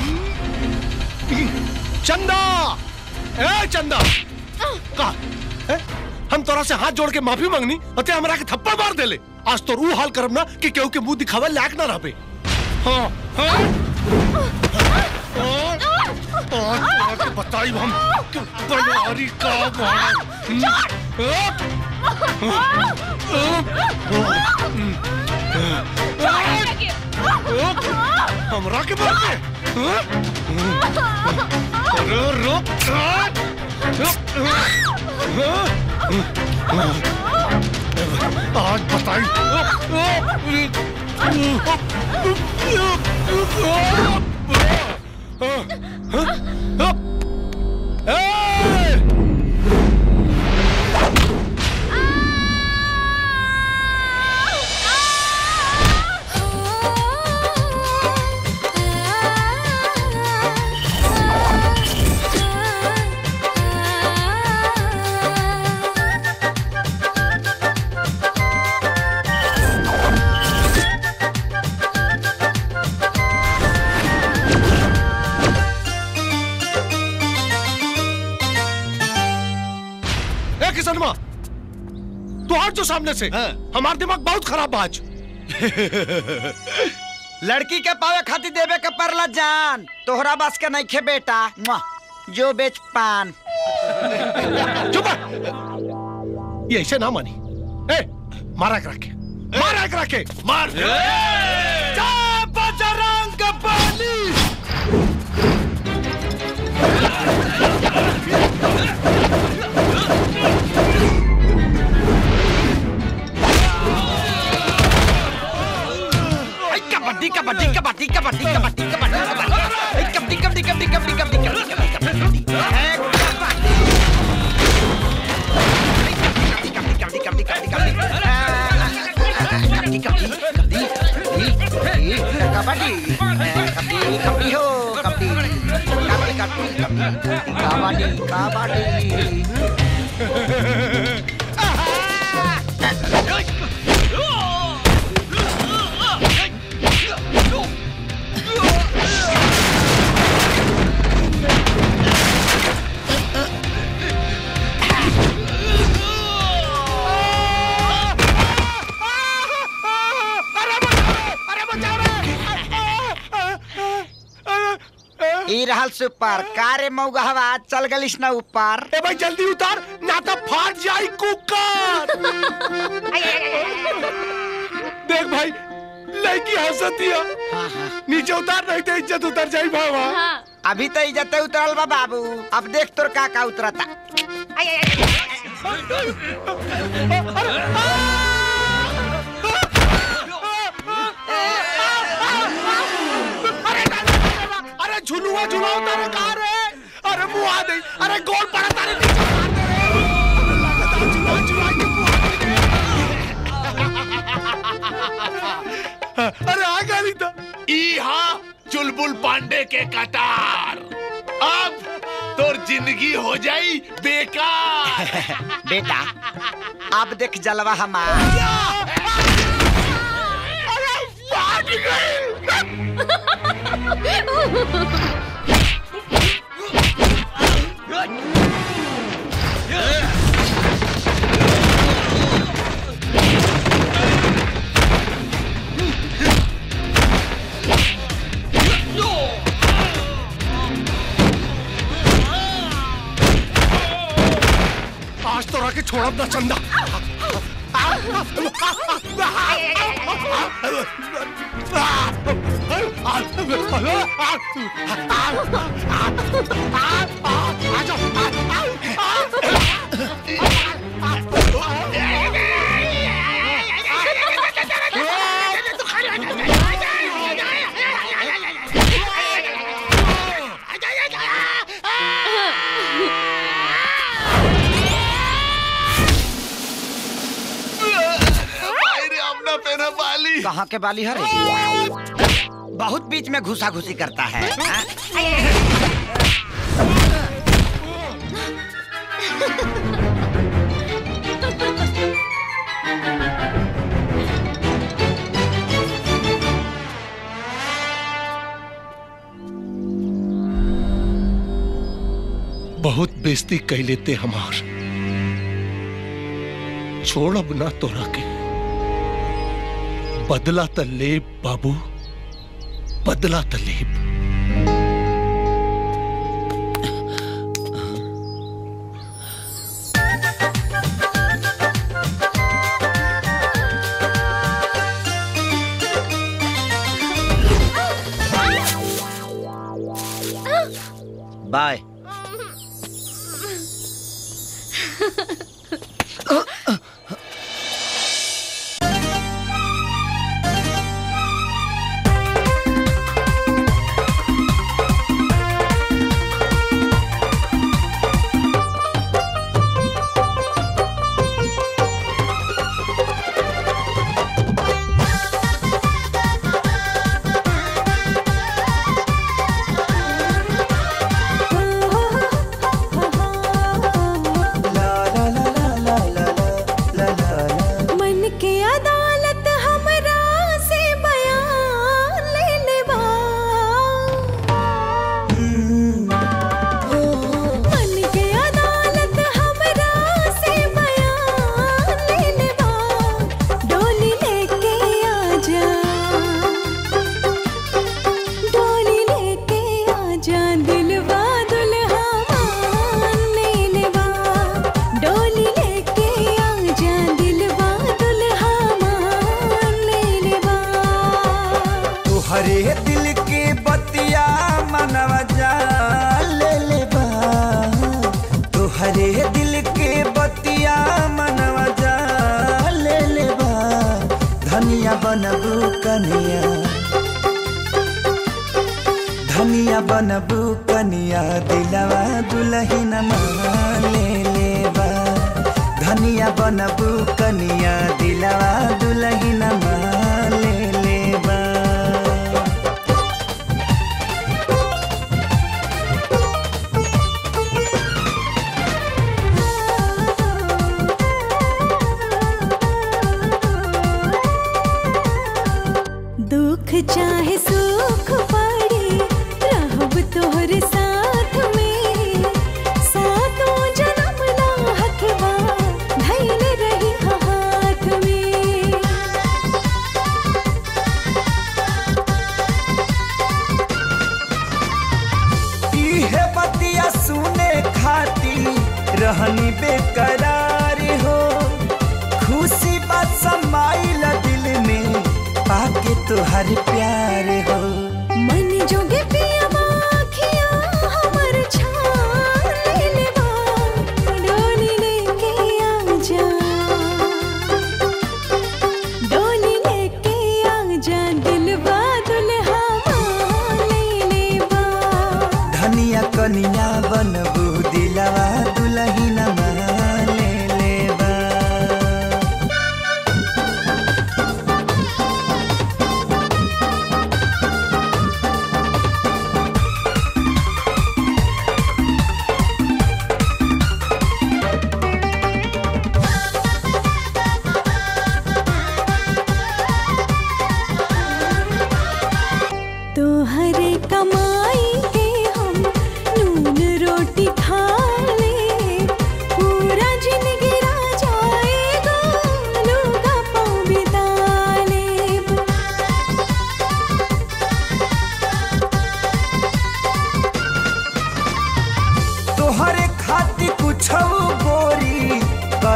[SPEAKER 1] चंदा, ए चंदा, का हम तोरा से हाथ जोड़ के माफी मांगनी, अते हमरा के थप्पड़ मार देले। आज तो रू हाल करब ना कि केहू के मुंह दिखावे लायक ना रहबे। हाँ हाँ, बताई हम बनवारी का हमरा के बारे में आज बताई। तू हट जो सामने से। हमारा दिमाग बहुत खराब आज।
[SPEAKER 4] लड़की के पावे खातिर देवे के परला जान, तोहरा बस के नहीं खे बेटा। जो बेच पान।
[SPEAKER 1] चुप, ये ऐसे ना मानी। ए, मारा एक रखे, मारा एक रखे, मार। बजरंग बली।
[SPEAKER 4] कबड्डी कबड्डी कबड्डी कबड्डी कबड्डी कबड्डी कबड्डी कबड्डी कबड्डी कबड्डी कबड्डी रहल सुपर कारे मौगा हवा चल गलिस ना ऊपर।
[SPEAKER 1] ए भाई जल्दी उतार ना तो फाट जाई कुकर। देख भाई लड़की हंसतिया। नीचे उतार नहीं तो इज्जत उतर जाई भावा।
[SPEAKER 4] अभी तो इज्जत उतरल बा बाबू, अब देख तोर का उतरता।
[SPEAKER 1] अरे झुलुआ झुलाओ तारे कहाँ रे? अरे मुँह आ गई, अरे गोल पड़ा तारे नीचे मार दे रे। झुला झुला के मुँह जानी था।
[SPEAKER 13] ईहा चुलबुल पांडे के कटार, अब तोर जिंदगी हो जाई बेकार।
[SPEAKER 4] बेटा अब देख जलवा हमार।
[SPEAKER 1] आज तो रखे छोड़ ना चंदा।
[SPEAKER 4] कहाँ के बाली हरे? बहुत बीच में घुसा घुसी करता है।
[SPEAKER 1] बहुत बेइज्जती कह लेते हमार। छोड़ अब ना तोरा के। बदला त लेब बाबू, बदला त लेब।
[SPEAKER 4] बाय।
[SPEAKER 10] धनिया बनबू कनिया दिलवा दुल्हन ले लेबा। धनिया बनबू कनिया दिलवा दुल्हन ले लेबा।
[SPEAKER 6] दुख चाहे सुख पड़ी रहब तोहर साथ में। सातों जन्म ला हथवा धइल रही हाथ में।
[SPEAKER 10] इहे बतिया सुने खातिर रहनी बेकरार हो। खुशी बात समाइल दिल में पाके तुहर प्यार हो।
[SPEAKER 6] मन जोगे पिया बाखिया हमर छान ले लेबा। डोली लेके आजा, डोली लेके आजा दिलवा दुल्हा ले लेबा।
[SPEAKER 10] धनिया कनिया बनबू दिलवा दुल्हन ले लेबा।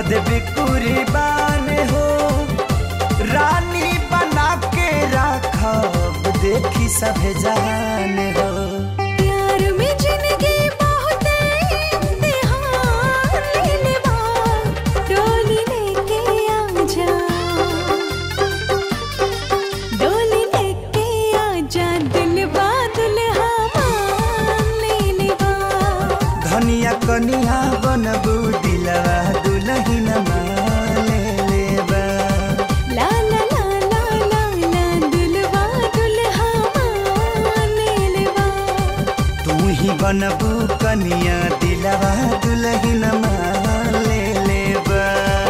[SPEAKER 17] देवी कुर्बान हो रानी बना के राखब देखी सभे जान हो
[SPEAKER 6] प्यार में जिंदगी बहुत इम्तिहान लेने बा डोली लेके आजा डोली लेके आजा दुल्हा दुल्हा मान लेने बा
[SPEAKER 17] धनिया कनिया बनबू दिलवा दुल्हन मान लेबा
[SPEAKER 6] ला ला ला ला ला ला दुल्हा दुल्हा मान लेबा
[SPEAKER 17] तू ही बनबू कनिया दिलवा दुल्हन मान लेबा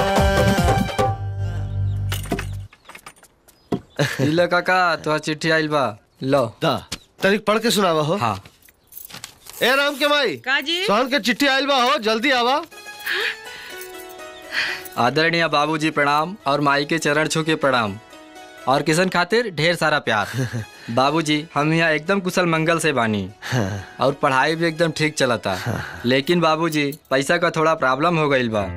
[SPEAKER 23] लो काका तो चिट्ठी आइल बा लो
[SPEAKER 7] दा तनिक पढ़ के सुनावा हो।
[SPEAKER 23] हाँ
[SPEAKER 7] ए राम के माई
[SPEAKER 15] काजी
[SPEAKER 7] सोहन के चिट्ठी आइल बा हो, जल्दी आवा।
[SPEAKER 23] आदरणीय बाबूजी प्रणाम और माई के चरण छू के प्रणाम और किशन खातिर ढेर सारा प्यार। बाबूजी हम यहाँ एकदम कुशल मंगल से बानी और पढ़ाई भी एकदम ठीक चलता। लेकिन बाबूजी पैसा का थोड़ा प्रॉब्लम हो गईल बा।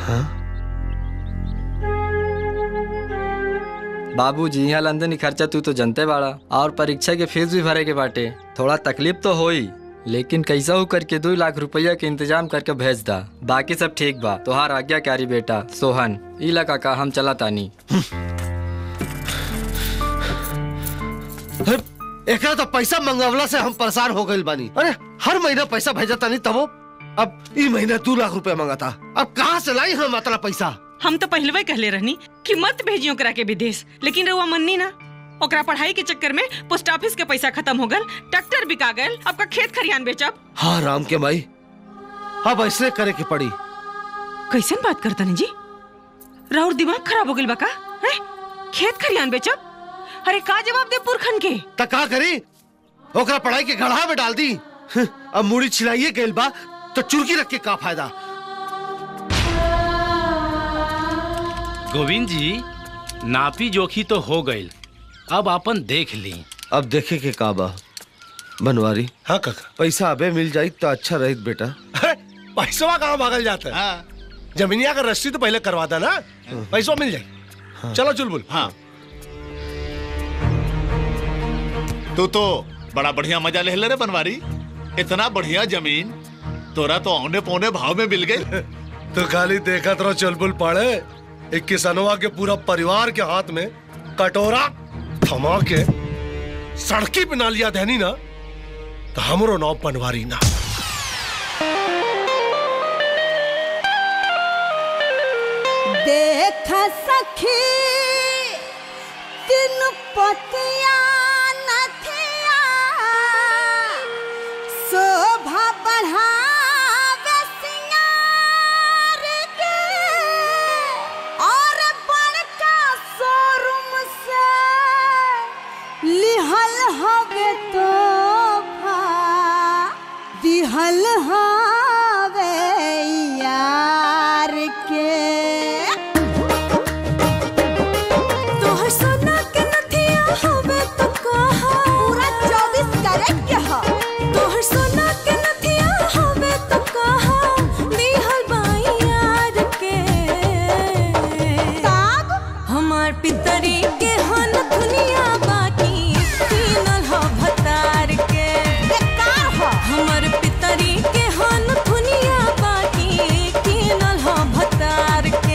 [SPEAKER 23] बाबूजी यहाँ लंदन खर्चा तू तो जनते बाड़ा और परीक्षा के फीस भी भरे के बाटे। थोड़ा तकलीफ तो होई लेकिन कैसा हो करके 2 लाख रुपया के इंतजाम करके भेज दा। बाकी सब ठीक बा। तोहार आज्ञाकारी बेटा सोहन। इला काका हम चला तानी।
[SPEAKER 7] एकरा तो पैसा मंगवला से हम परेशान हो गइल बानी। अरे हर महीना पैसा भेजा तानी तबो अब ई महीना 2 लाख रुपया मांगता। अब कहाँ से लाई हम इतना पैसा?
[SPEAKER 15] हम तो पहलवे कहले रहनी कि मत भेजियो ओकरा के विदेश, लेकिन रउआ मन्नी ना। ओकरा पढ़ाई के चक्कर में पोस्ट ऑफिस के पैसा खत्म हो गल, ट्रैक्टर बिका गल, आपका खेत खरियान बेचब।
[SPEAKER 7] हाँ राम के माई अब ऐसे करे के पड़ी।
[SPEAKER 15] कैसन बात करता जी? राउर दिमाग खराब हो गइल बा का? हैं? खेत खरियान बेचब? अरे का जवाब दे पुरखन के?
[SPEAKER 7] त का करी? ओकरा पढ़ाई के गढ़ा में डाल दी। अब मूड़ी छिलाइए गइल बा तो चुरकी रख के का फायदा?
[SPEAKER 1] गोविंद जी नापी जोखी तो हो गई, अब अपन देख ली।
[SPEAKER 7] अब देखे के का बा बनवारी?
[SPEAKER 1] हाँ काका
[SPEAKER 7] पैसा अबे मिल जाई तो अच्छा रहित बेटा।
[SPEAKER 1] पैसा कहाँ भागल जाता है? जमीनिया का रस्सी तो पहले करवा था ना, पैसा मिल जाए। चलो चुलबुल।
[SPEAKER 13] हाँ तू तो बड़ा बढ़िया मजा ले रे बनवारी। इतना बढ़िया जमीन तोरा तो औने पौने भाव में मिल गई।
[SPEAKER 1] तो खाली देखा तो चुलबुल पड़े एक किसनवा के पूरा परिवार के हाथ में कटोरा थमा के सड़की पे ना लिया देनी ना तो हमरो नाव बनवारी ना।
[SPEAKER 6] देखा सखी तीन पतिया नथिया शोभा बढ़ावे सिंगार के और बड़का शोरूम से लिहल हवे तोहफा दिहल हवे यार के। तोहर सोना के नथिया हवे तो कहा पूरा 24 कैरेट के हा। तोहर सोना के नथिया हवे तो कहा दिहल बाई यार के। तब हमार पितरी के हन दुनिया बाकी तीनल ह भतार के। बेकार ह हमर पितरी के हन दुनिया बाकी तीनल ह भतार के।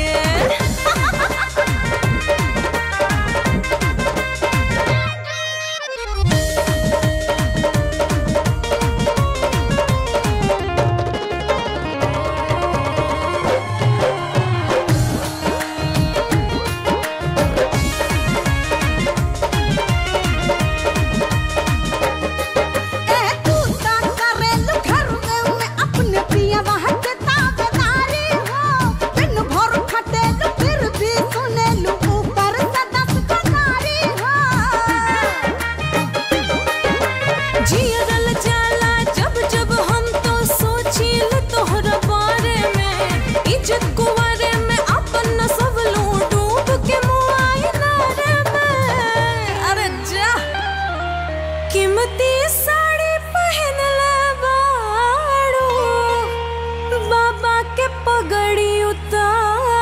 [SPEAKER 6] कीमती साड़ी पहन ले बाड़ो बाबा के पगड़ी उतार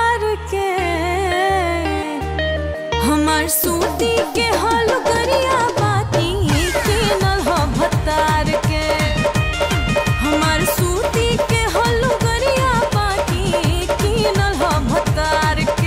[SPEAKER 6] सूती के हलुगरिया बाकी कीनल हो भतार के। हमार सूती के हलुगरिया बाकी कीनल हो भतार के।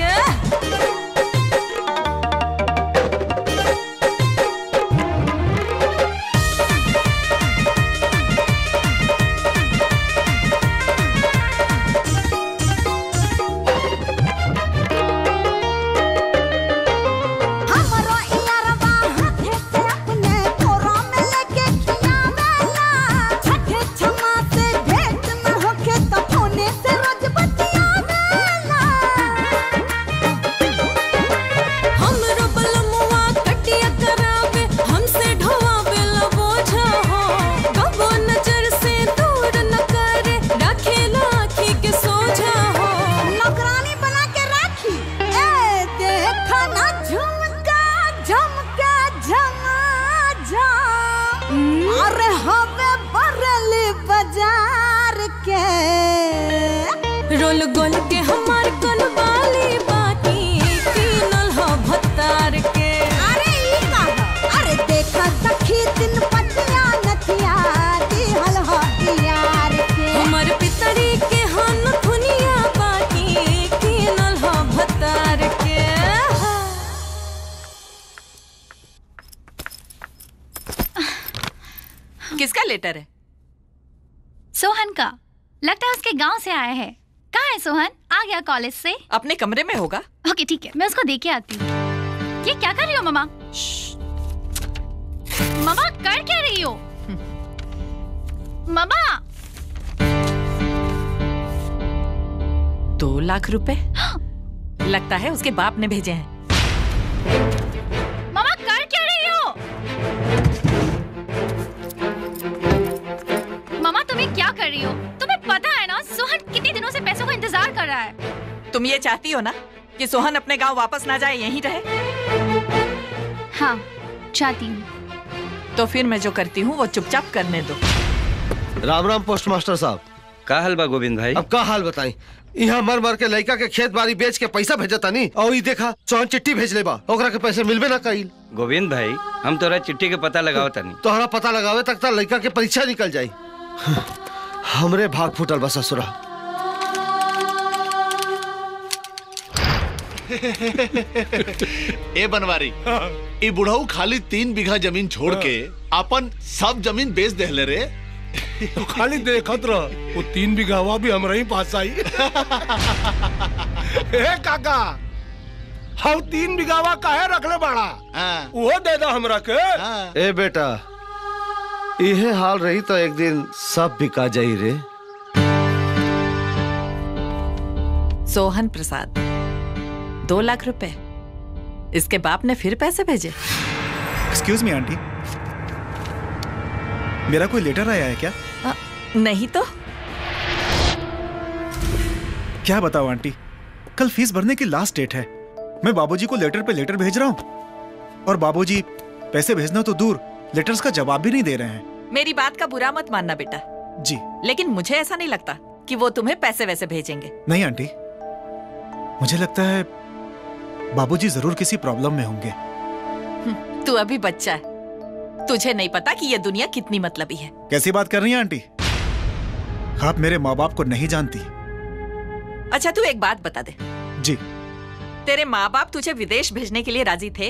[SPEAKER 6] रोल गोल के हमार कनवाली बाकी कीनल हो भतार के।
[SPEAKER 8] अरे ई का अरे देखा सखी दिन पटिया नथिया दिहल हो यार के।
[SPEAKER 6] हमर पितरी के हन दुनिया बाकी कीनल हो भतार के।
[SPEAKER 19] किसका लेटर है?
[SPEAKER 21] सोहन का। लगता है उसके गांव से आया है। कहाँ है सोहन? आ गया कॉलेज से?
[SPEAKER 19] अपने कमरे में होगा।
[SPEAKER 21] ओके ठीक है, मैं उसको देके आती हूँ। ये क्या कर रही हो ममा? ममा कर क्या रही हो? ममा
[SPEAKER 19] 2 लाख रुपए लगता है उसके बाप ने भेजे हैं।
[SPEAKER 21] ममा कर क्या रही हो? ममा तुम्हें क्या कर रही हो? तुम्हें पता है ना सोहन कितने दिनों से पैसों का इंतजार कर रहा है।
[SPEAKER 19] तुम ये चाहती हो ना कि सोहन अपने गांव वापस ना जाए, यहीं रहे?
[SPEAKER 21] हाँ चाहती हूँ।
[SPEAKER 19] तो फिर मैं जो करती हूँ वो चुपचाप करने दो।
[SPEAKER 7] राम राम पोस्ट मास्टर साहब।
[SPEAKER 11] का हाल बा गोविंद भाई?
[SPEAKER 7] अब का हाल बताई? यहाँ मर मर के लड़का के खेत बाड़ी बेच के पैसा भेजता नहीं और ये देखा सोहन चिट्ठी भेज ले बा, ओकरा के पैसे मिलबे ना कइल।
[SPEAKER 11] गोविंद भाई हम तोरा चिट्ठी के पता लगाओ तनी।
[SPEAKER 7] तोहरा पता लगावे तक ता लड़का के परीक्षा निकल जाई। हमरे भाग फूटल बा ससुरा।
[SPEAKER 13] ए बनवारी, ई बुढ़ऊ खाली 3 बीघा जमीन छोड़ के अपन सब जमीन बेच देहले रे।
[SPEAKER 1] तो खाली देखत रह, वो 3 बीघावा भी हमरा ही पास आई। ए काका, हम 3 बीघावा काहे रखले बाड़ा? वो दे दो हमरा के।
[SPEAKER 7] ए बेटा, इहे हाल रही तो एक दिन सब बिका जाई रे।
[SPEAKER 19] सोहन प्रसाद 2 लाख रुपए इसके बाप ने फिर पैसे भेजे।
[SPEAKER 16] एक्सक्यूज मी आंटी, मेरा कोई लेटर आया है क्या?
[SPEAKER 19] नहीं तो।
[SPEAKER 16] क्या बताओ आंटी, कल फीस भरने की लास्ट डेट है। मैं बाबूजी को लेटर पे लेटर भेज रहा हूँ और बाबूजी पैसे भेजना तो दूर लेटर्स का जवाब भी नहीं दे रहे हैं।
[SPEAKER 19] मेरी बात का बुरा मत मानना बेटा
[SPEAKER 16] जी,
[SPEAKER 19] लेकिन मुझे ऐसा नहीं लगता कि वो तुम्हें पैसे वैसे भेजेंगे।
[SPEAKER 16] नहीं आंटी, मुझे लगता है बाबूजी जरूर किसी प्रॉब्लम में होंगे।
[SPEAKER 19] तू अभी बच्चा है, तुझे नहीं पता कि ये दुनिया कितनी मतलबी है।
[SPEAKER 16] कैसी बात कर रही हैं आंटी? आप मेरे माँ बाप को नहीं जानती।
[SPEAKER 19] अच्छा तू एक बात बता दे।
[SPEAKER 16] जी।
[SPEAKER 19] तेरे माँ बाप तुझे विदेश भेजने के लिए राजी थे?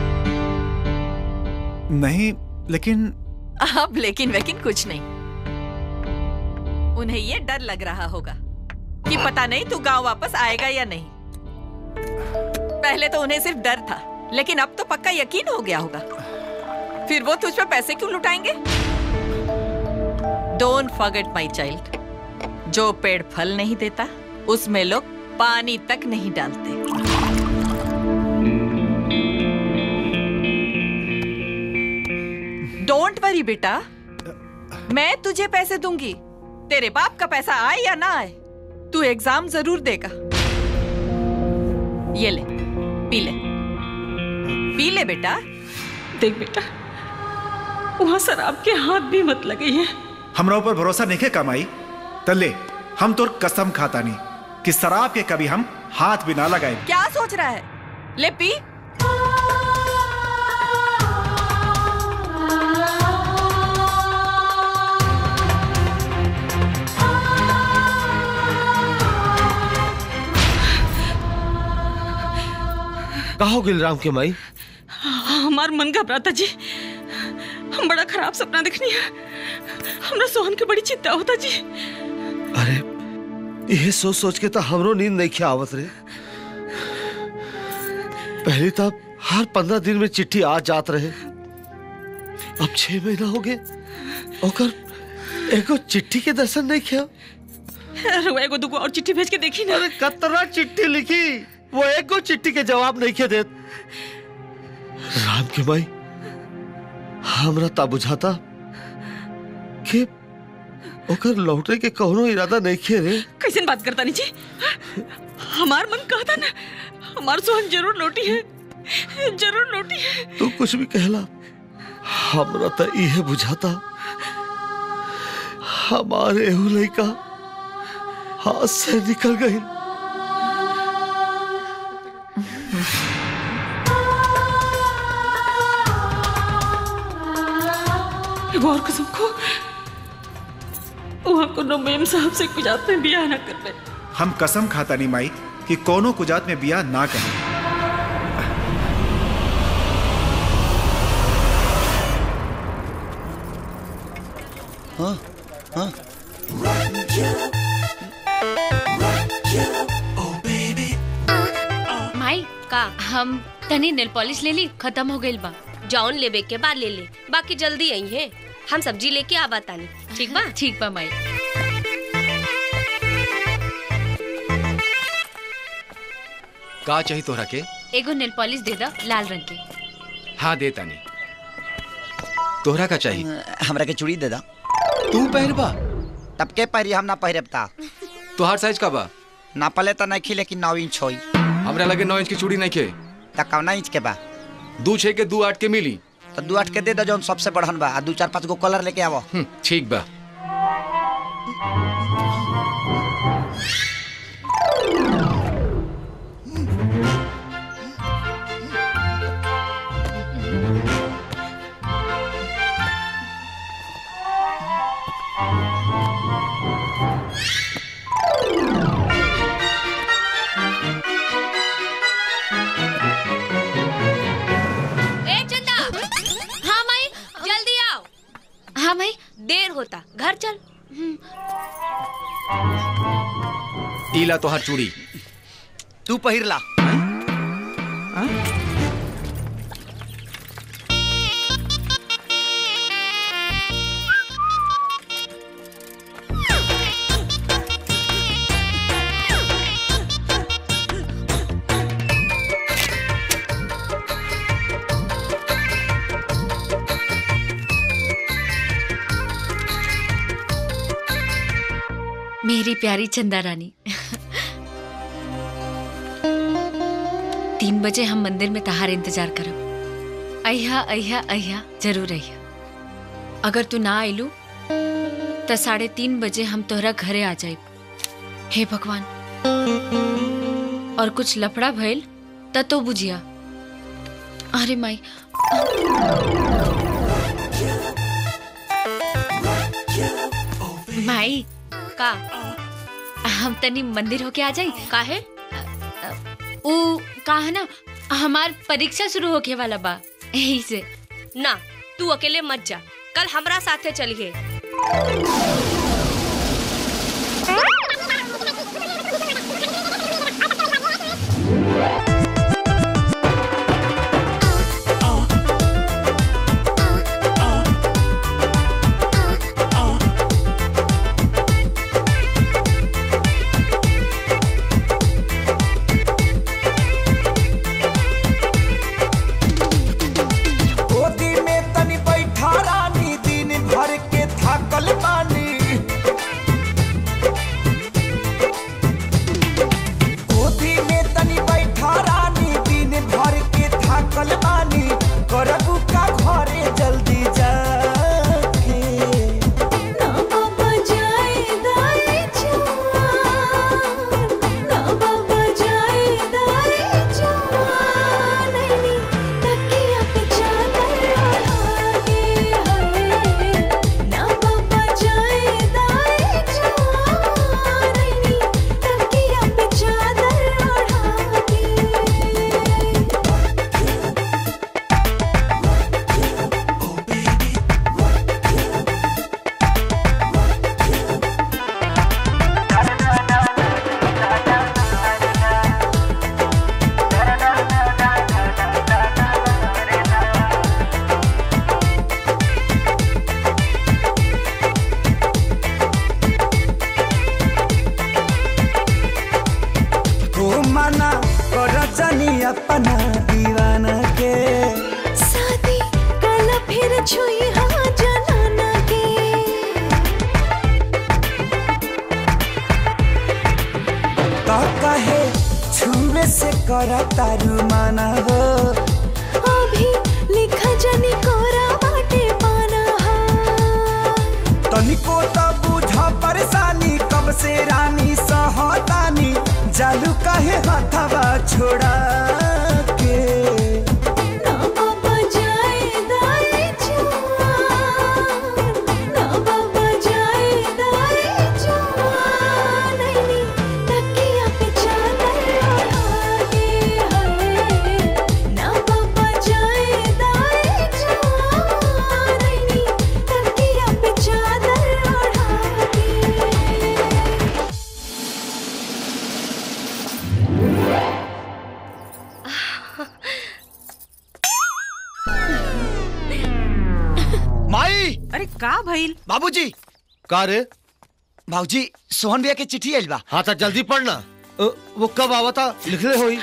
[SPEAKER 16] नहीं, लेकिन
[SPEAKER 19] अब लेकिन कुछ नहीं। उन्हें ये डर लग रहा होगा कि पता नहीं तू गांव वापस आएगा या नहीं। पहले तो उन्हें सिर्फ डर था, लेकिन अब तो पक्का यकीन हो गया होगा। फिर वो तुझ पे पैसे क्यों लुटाएंगे? डोंट फॉरगेट माय चाइल्ड, जो पेड़ फल नहीं देता उसमें लोग पानी तक नहीं डालते। डोंट वरी बेटा, मैं तुझे पैसे दूंगी। तेरे बाप का पैसा आए या ना आए, तू एग्जाम जरूर देगा। ये ले, पी ले, पी ले बेटा।
[SPEAKER 15] देख बेटा, वहाँ शराब के हाथ भी मत लगे हैं।
[SPEAKER 16] हमरा ऊपर भरोसा नहीं है कमाई तले, हम तो कसम खाता नहीं कि शराब के कभी हम हाथ भी ना लगाए।
[SPEAKER 19] क्या सोच रहा है? ले पी।
[SPEAKER 7] कहा गिल राम के माई?
[SPEAKER 15] हमार मन घबराता जी। हम बड़ा खराब सपना देखनी है। हमरा सोहन के बड़ी चिंता होता जी।
[SPEAKER 7] अरे यह सोच सोच के तो हमरो नींद नहीं क्या आवत रे। पहले तो हर 15 दिन में चिट्ठी आ जात रहे, अब 6 महीना हो गए ओकर एगो चिट्ठी के दर्शन नहीं किया।
[SPEAKER 15] अरे एगो दुगो और चिट्ठी भेज के देखी ना।
[SPEAKER 7] अरे कतरा चिट्ठी लिखी, वो एगो चिट्ठी के जवाब नहीं के देत। राम के भाई हमरा ता बुझाता कि ओकर लौटे के कौनो इरादा नहीं किए रे।
[SPEAKER 15] कैसे बात करता नहीं जी? हमार मन कहता ना हमार सोहन जरूर लौटी है, जरूर लौटी है।
[SPEAKER 7] तू कुछ भी कहला, हमरा ता इहे बुझाता हमारे एहू लइका हाथ से निकल गई।
[SPEAKER 15] और कसम को वहाँ को मेम साहब से कुजात में बियाह ना कर रहे।
[SPEAKER 16] हम कसम खाता नहीं माई कि कोनो कुजात में बियाह ना करें।
[SPEAKER 4] हाँ हाँ
[SPEAKER 5] माई का हम तनी नेल पॉलिश ले ली, खत्म हो गई बा।
[SPEAKER 2] जौन लेबे के बाद ले ले, बाकी जल्दी आई है। हम सब्जी लेके आवा तानी। ठीक बा?
[SPEAKER 5] ठीक बा माई।
[SPEAKER 9] का चाहिए तोहरा के?
[SPEAKER 5] एगो नेल पॉलिश दे दा लाल रंग के।
[SPEAKER 9] हाँ दे तानी। तोहरा का चाहिए?
[SPEAKER 4] हमरा के चूड़ी दे दा।
[SPEAKER 9] तू पहनबा?
[SPEAKER 4] तब के पहरी हम ना पहरबता।
[SPEAKER 9] तोहार साइज का बा?
[SPEAKER 4] ना पले तो नहीं खी, लेकिन 9 इंच होई।
[SPEAKER 9] हमरा लगे 9 इंच की चूड़ी नहीं के।
[SPEAKER 4] त कौना इंच के बा?
[SPEAKER 9] 2 6 के 2 8 के मिली।
[SPEAKER 4] तो 2 8 के दे दो जौन सबसे बढ़न बा। 2 4 5 गो कलर लेके आवो।
[SPEAKER 9] ठीक बा।
[SPEAKER 2] हाँ भाई देर होता, घर चल।
[SPEAKER 9] इला तोहार चूड़ी।
[SPEAKER 4] तू पहिर ला।
[SPEAKER 5] मेरी प्यारी चंदा रानी, 3 बजे हम मंदिर में तहार इंतजार करब। अहिया अहिया अहिया जरूर अहिया। अगर तू ना आइलू तो 3:30 बजे हम तोहरा घरे आ जाए। हे भगवान, और कुछ लफड़ा भइल त तो बुझिया। अरे माई, माई
[SPEAKER 2] का
[SPEAKER 5] हम तनी मंदिर होके आ जाई।
[SPEAKER 2] काहे?
[SPEAKER 5] ऊ कहा ना हमार परीक्षा शुरू होके वाला बा, यही से।
[SPEAKER 2] ना तू अकेले मत जा, कल हमरा साथे चलिए।
[SPEAKER 10] गोदी में तनी बैठा रानी, दिन भर के थाकल बानी। करता रुमाना हो
[SPEAKER 6] अभी लिखा जनी कोरा बाटे पाना
[SPEAKER 10] तनिको तो बुझा परेशानी कब से रानी सहतानी जालू कहे हथवा छोड़ा के
[SPEAKER 6] ना बाबा जाए दाए जवान ना बाबा जाए दाए जवान नैनी तकिया पे चादर ओढ़ा के हाय ना बाबा जाए दाए जवान नैनी तकिया पे चादर ओढ़ा के
[SPEAKER 4] माई
[SPEAKER 15] अरे का भइल
[SPEAKER 4] बाबूजी
[SPEAKER 7] का रे
[SPEAKER 4] बाबूजी सोहन भैया के चिट्ठी आइल बा।
[SPEAKER 7] हाँ तो जल्दी पढ़ना वो कब आवता लिखले होई।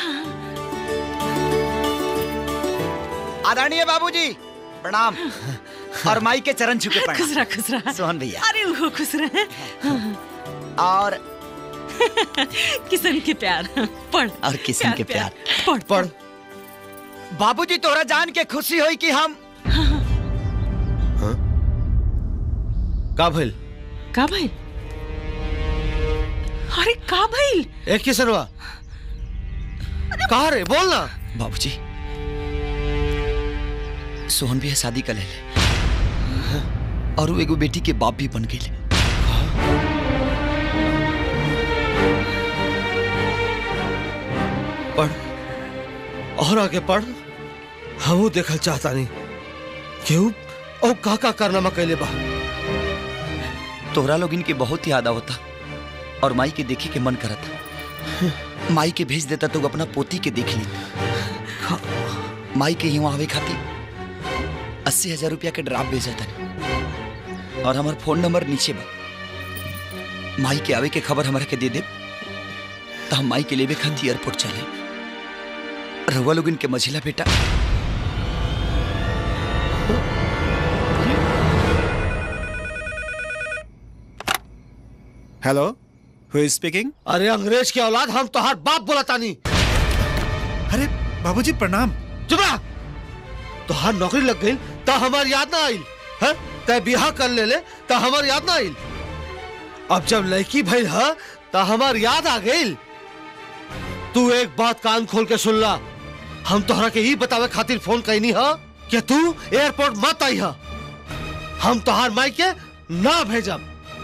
[SPEAKER 4] आदरणीय बाबूजी प्रणाम और माई के चरण छू के
[SPEAKER 15] खुश रह खुश रह
[SPEAKER 4] सोहन भैया
[SPEAKER 15] अरे वो खुश रहे
[SPEAKER 4] और
[SPEAKER 15] किशन के प्यार पढ़
[SPEAKER 4] और किशन के प्यार
[SPEAKER 15] पढ़
[SPEAKER 7] पढ़
[SPEAKER 4] बाबूजी तोरा जान के खुशी होई कि हम
[SPEAKER 7] का भइल
[SPEAKER 15] का भइल अरे का भइल
[SPEAKER 7] एक किसनवा कहा रे बोल ना
[SPEAKER 4] बाबूजी सोहन भैया शादी कर ले और वो एगो बेटी के बाप भी बन गए।
[SPEAKER 7] पढ़ और आगे पढ़ हमू देखल चाहता नहीं क्यों और का कारनामा कैले बा।
[SPEAKER 4] तोहरा लोग इनके बहुत याद आवता और माई के देखे के मन करता माई के भेज देता तो अपना पोती के देख ली। माई के यहाँ आवे खातिर 80,000 रुपया के ड्राफ्ट भेजा था और हमार फोन नंबर नीचे बा। माई के आवे के खबर हमारा के दे दे तो हम माई के लेवे खातिर एयरपोर्ट चले। रहुआ लोग इनके मझिला बेटा
[SPEAKER 16] हेलो हु इज स्पीकिंग।
[SPEAKER 7] अरे अंग्रेज की औलाद हम तोहार बाप बोलता नहीं।
[SPEAKER 16] अरे बाबूजी प्रणाम।
[SPEAKER 7] चुप रहा। तोहार नौकरी लग गई तो हमार याद ना आई है तय बिहा कर ले तो हमार याद ना आई। अब जब लड़की भइल है तो हमार याद आ गई। तू एक बात कान खोल के सुन ला हम तोहरा के ही बतावे खातिर फोन कैनी है कि तू एयरपोर्ट मत आई है। हम तोहार माई के ना भेजब।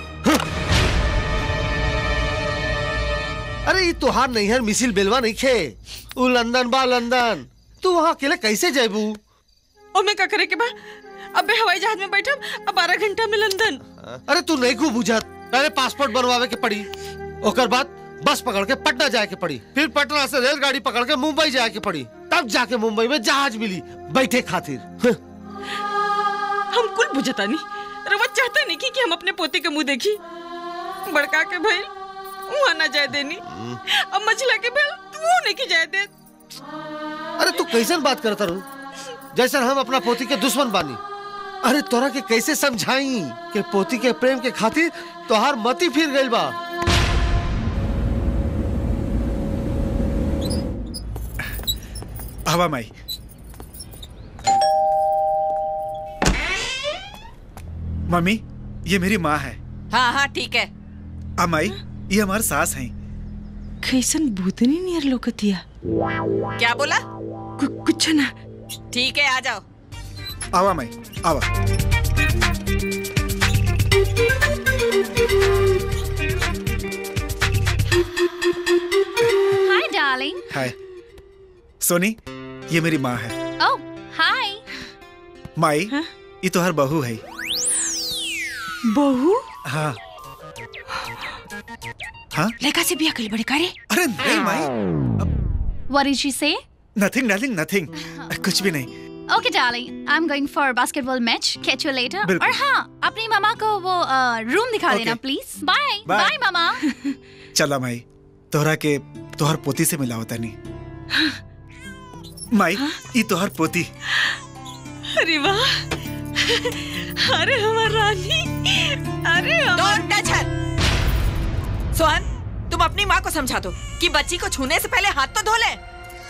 [SPEAKER 7] अरे ये तोहार नहीं है मिसिल बेलवा नहीं खे वो लंदन बा लंदन। तू वहाँ अकेले कैसे जाबू।
[SPEAKER 15] और मैं का करे के बा अबे हवाई जहाज में बैठम अब 12 घंटा में लंदन।
[SPEAKER 7] अरे तू नहीं को बुझत पहले पासपोर्ट बनवावे के पड़ी ओकर बाद बस पकड़ के पटना जाए के पड़ी फिर पटना से रेलगाड़ी पकड़ के मुंबई जाए के पड़ी तब जाके मुंबई में जहाज मिली बैठे खातिर।
[SPEAKER 15] हम कुल बुझता नहीं रवा चाहता नहीं कि हम अपने पोते के मुंह देखी बड़का के भाई वहाँ ना जाए देनी अब मछला के भाई तू नहीं की जाए दे।
[SPEAKER 7] अरे तू कैसे बात करता रू जैसे हम अपना पोती के दुश्मन बानी। अरे तोरा के कैसे समझाई कि पोती के प्रेम के खातिर तोहार मती फिर गइल बा।
[SPEAKER 16] हवा माई मम्मी ये मेरी माँ है।
[SPEAKER 19] हाँ हाँ ठीक है।
[SPEAKER 16] माई ये हमारे सास हैं।
[SPEAKER 15] कैसन भूतनी नियर लोकतिया।
[SPEAKER 19] क्या बोला
[SPEAKER 15] कुछ ना।
[SPEAKER 19] ठीक है आ जाओ।
[SPEAKER 16] आवा माई आवा।
[SPEAKER 21] Hi darling.
[SPEAKER 16] हाय सोनी ये मेरी माँ है।
[SPEAKER 21] ओह हाय।
[SPEAKER 16] माई ये तो हर बहू है।
[SPEAKER 15] बहू
[SPEAKER 16] हाँ हाँ
[SPEAKER 15] लेका से बिया कल बड़े करे।
[SPEAKER 16] अरे नहीं माई।
[SPEAKER 21] What did she say?
[SPEAKER 16] Nothing darling nothing कुछ भी नहीं।
[SPEAKER 21] Okay darling, I'm going for a basketball match. Catch you later.
[SPEAKER 16] बिल्कुल।
[SPEAKER 21] और हाँ अपनी मामा को वो रूम दिखा
[SPEAKER 16] Okay.
[SPEAKER 21] देना प्लीज। By
[SPEAKER 16] Bye.
[SPEAKER 21] बाय मामा।
[SPEAKER 16] चला माई तोहरा के तोहर पोती से मिला होता नहीं। माई ये तोहर पोती।
[SPEAKER 15] अरे वाह अरे हमार रानी अरे
[SPEAKER 19] Don't touch her. सोहन तुम अपनी माँ को समझा दो कि बच्ची को छूने से पहले हाथ तो धो ले।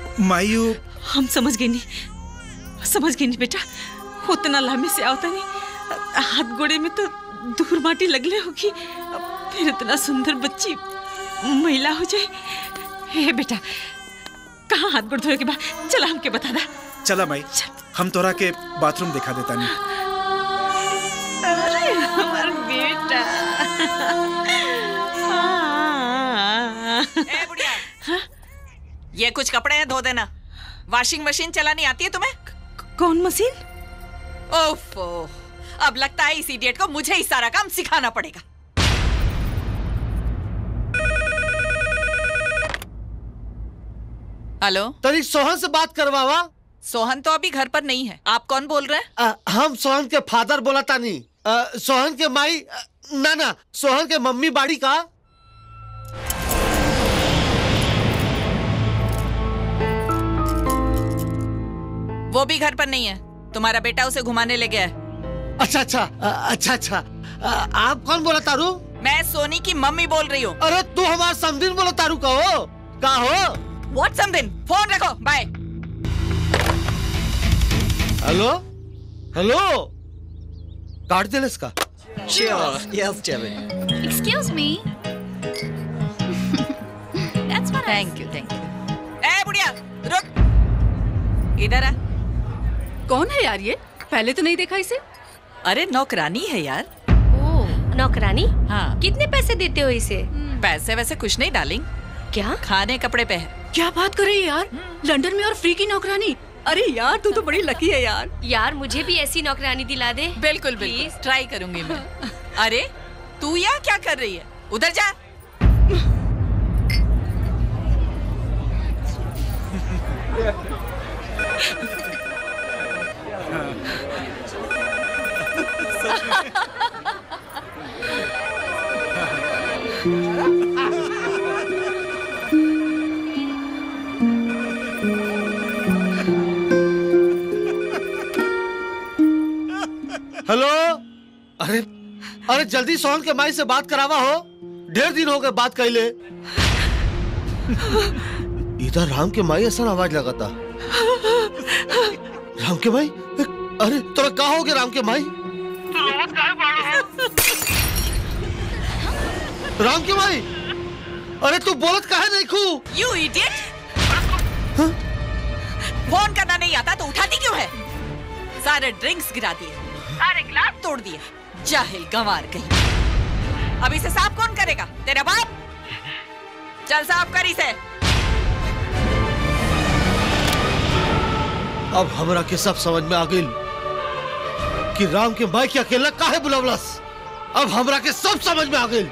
[SPEAKER 16] मायू
[SPEAKER 15] हम समझ गए नहीं बेटा। उतना लामे से आवता नहीं, हाथ गोड़े में तो दूर माटी लगले होगी, फिर इतना सुंदर बच्ची महिला हो जाए। हे बेटा, कहाँ हाथ गोड़ धोए के बाद? चला हमके बता दा।
[SPEAKER 16] चला माई, हम तोरा के बाथरूम दिखा देता नहीं।
[SPEAKER 15] अरे हमार बेटा।
[SPEAKER 19] ए बुढ़िया, ये कुछ कपड़े हैं, धो देना। वॉशिंग मशीन चलानी आती है तुम्हें?
[SPEAKER 15] कौन मशीन?
[SPEAKER 19] ओफो, अब लगता है इस इडियट को मुझे ही सारा काम सिखाना पड़ेगा। हेलो,
[SPEAKER 7] तरी सोहन से बात करवावा।
[SPEAKER 19] सोहन तो अभी घर पर नहीं है। आप कौन बोल रहे हैं?
[SPEAKER 7] हम सोहन के फादर बोला तानी। सोहन के माई ना सोहन के मम्मी बाड़ी का।
[SPEAKER 19] वो भी घर पर नहीं है। तुम्हारा बेटा उसे घुमाने ले गया है।
[SPEAKER 7] अच्छा। आप कौन बोला तारू?
[SPEAKER 19] मैं सोनी की मम्मी बोल रही हूँ।
[SPEAKER 7] अरे तू हमारा समदिन बोला तारू का हो?
[SPEAKER 19] What something? फोन रखो, बाय।
[SPEAKER 7] हेलो, काट दे इसका।
[SPEAKER 21] Sure.
[SPEAKER 7] Yes, David.
[SPEAKER 21] Excuse me. That's what
[SPEAKER 19] Thank you. ए बुढ़िया, रुक। इधर आ।
[SPEAKER 22] कौन है यार ये? पहले तो नहीं देखा इसे।
[SPEAKER 19] अरे नौकरानी है यार।
[SPEAKER 2] ओह, नौकरानी?
[SPEAKER 19] हाँ।
[SPEAKER 2] कितने पैसे देते हो इसे?
[SPEAKER 19] पैसे वैसे कुछ नहीं डार्लिंग।
[SPEAKER 2] क्या?
[SPEAKER 19] खाने कपड़े पे है।
[SPEAKER 22] क्या बात कर रही है यार? लंदन में और फ्री की नौकरानी? अरे यार तू तो बड़ी लकी है यार।
[SPEAKER 2] यार मुझे भी ऐसी नौकरानी दिला दे।
[SPEAKER 19] बिल्कुल ट्राई करूंगी मैं। अरे तू यहाँ क्या कर रही है? उधर जा।
[SPEAKER 7] हेलो, अरे जल्दी सोहन के माई से बात करावा हो। ढेर दिन हो गए बात कैले। इधर राम के माई ऐसा आवाज लगाता। राम के माई? अरे तोरा का हो गया राम के माई? राम के माई, अरे तू बोलत काहे नहीं खू?
[SPEAKER 19] You idiot! फोन करना नहीं आता तो उठाती क्यों है? सारे ड्रिंक्स गिरा दिए, सारे गिलास तोड़ दिए। जाहिल गंवार कहीं। अब इसे साफ कौन करेगा? तेरा बाप? चल साफ कर इसे।
[SPEAKER 7] अब हमरा के सब समझ में आ गई कि राम के माई के अकेला काहे बुलावलस। अब हमरा के सब समझ में आ गई।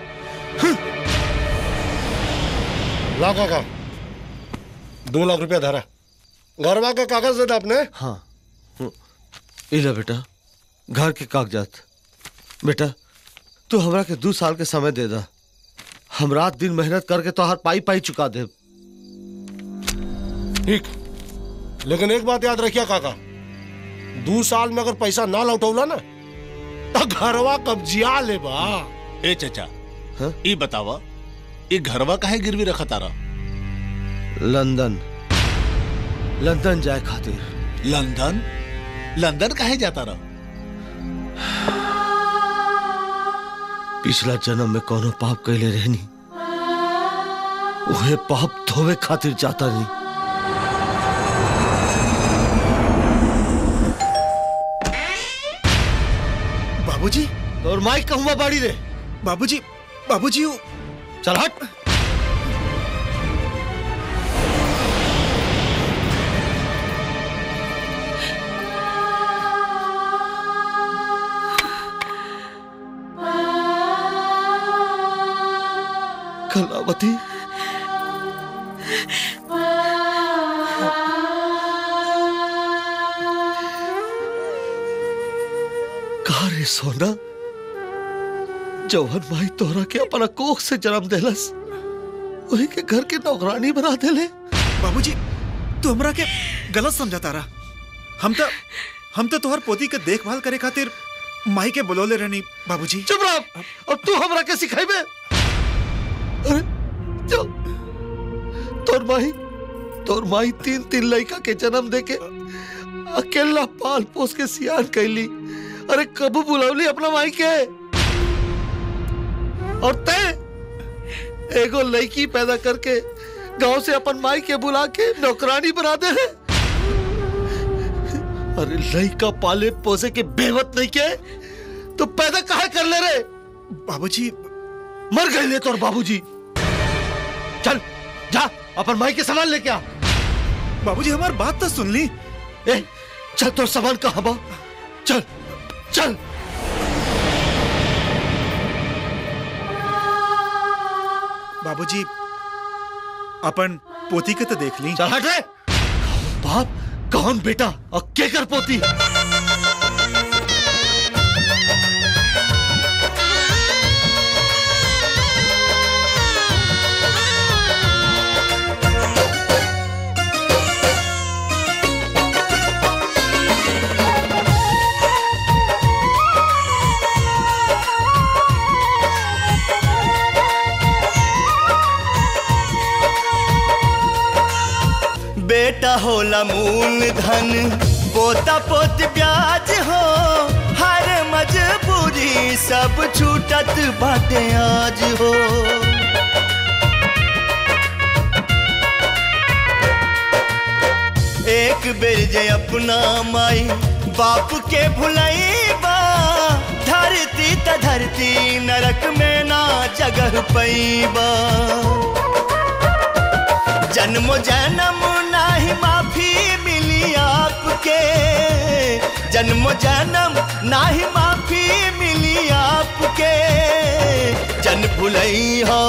[SPEAKER 1] ला काका, 2 लाख रुपया धरा। घरवा का कागज दे आपने?
[SPEAKER 7] हाँ, इला बेटा घर के कागजात। बेटा तू हमरा के 2 साल के समय दे दा। हम रात दिन मेहनत करके तो हर पाई चुका दे।
[SPEAKER 1] ठीक, लेकिन एक बात याद रखिया काका, 2 साल में अगर पैसा ना लौटौला ना तो घरवा कब्जिया ले बा।
[SPEAKER 13] ए चाचा, ई बतावा, ई घरवा काहे गिरवी रखा तारा?
[SPEAKER 7] लंदन जाए खातिर।
[SPEAKER 13] लंदन काहे जाता रहा?
[SPEAKER 7] पिछला जन्म में कोनो पाप कैले रहनी, वह पाप धोवे खातिर जाता नहीं।
[SPEAKER 16] बाबूजी,
[SPEAKER 7] और माइक कहूँ बाड़ी रे।
[SPEAKER 16] बाबूजी
[SPEAKER 7] चल हट। कलावती, कहा रे सोना, जौहन भाई तोहरा के अपना कोख से जन्म देलस, वही के घर के नौकरानी बना देले।
[SPEAKER 16] बाबूजी तू हमरा के गलत समझता रहा। हम तो तोहर पोती के देखभाल करे खातिर माई के बुलौले रहनी। बाबूजी
[SPEAKER 7] चुप रह। अब तू हमरा के सिखाइबे? अरे तोर तोर माई 3-3 लड़का के जन्म देके अकेला पाल पोस के सियान कैली। अरे कबू बुलावली अपना माई के, और तय एगो लड़की पैदा करके गांव से अपन माई के बुला के नौकरानी बना दे है। अरे लड़का पाले पोसे के बेवत नहीं के तो पैदा काहे कर ले रे?
[SPEAKER 16] बाबूजी
[SPEAKER 7] मर गए ले तोर बाबूजी। चल जा अपन माई के सामान लेके आ।
[SPEAKER 16] बाबूजी हमारी बात तो सुन ली।
[SPEAKER 7] ए चल तोर सामान कहाँ बा? चल चल।
[SPEAKER 16] बाबूजी अपन पोती के तो देख ली।
[SPEAKER 7] चल हट रे। बाप कौन बेटा और क्या कर पोती?
[SPEAKER 17] बेटा होला मूल धन, पोता पोत ब्याज हो, हर मजबूरी सब छूटत बाटे आज हो। एक बेर जे अपना माई बाप के भुलैबा, धरती त धरती नरक में ना जगह पैबा। जन्मो जन्म नाही माफी मिली आपके, जन्मो जन्म नाही माफी मिली आपके। जन भुलई हो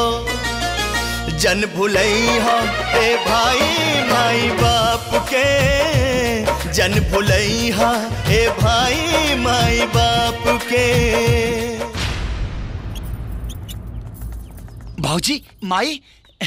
[SPEAKER 17] ए भाई माई बाप के, जन भुलई हो ए भाई माई बाप के।
[SPEAKER 7] भाऊजी माई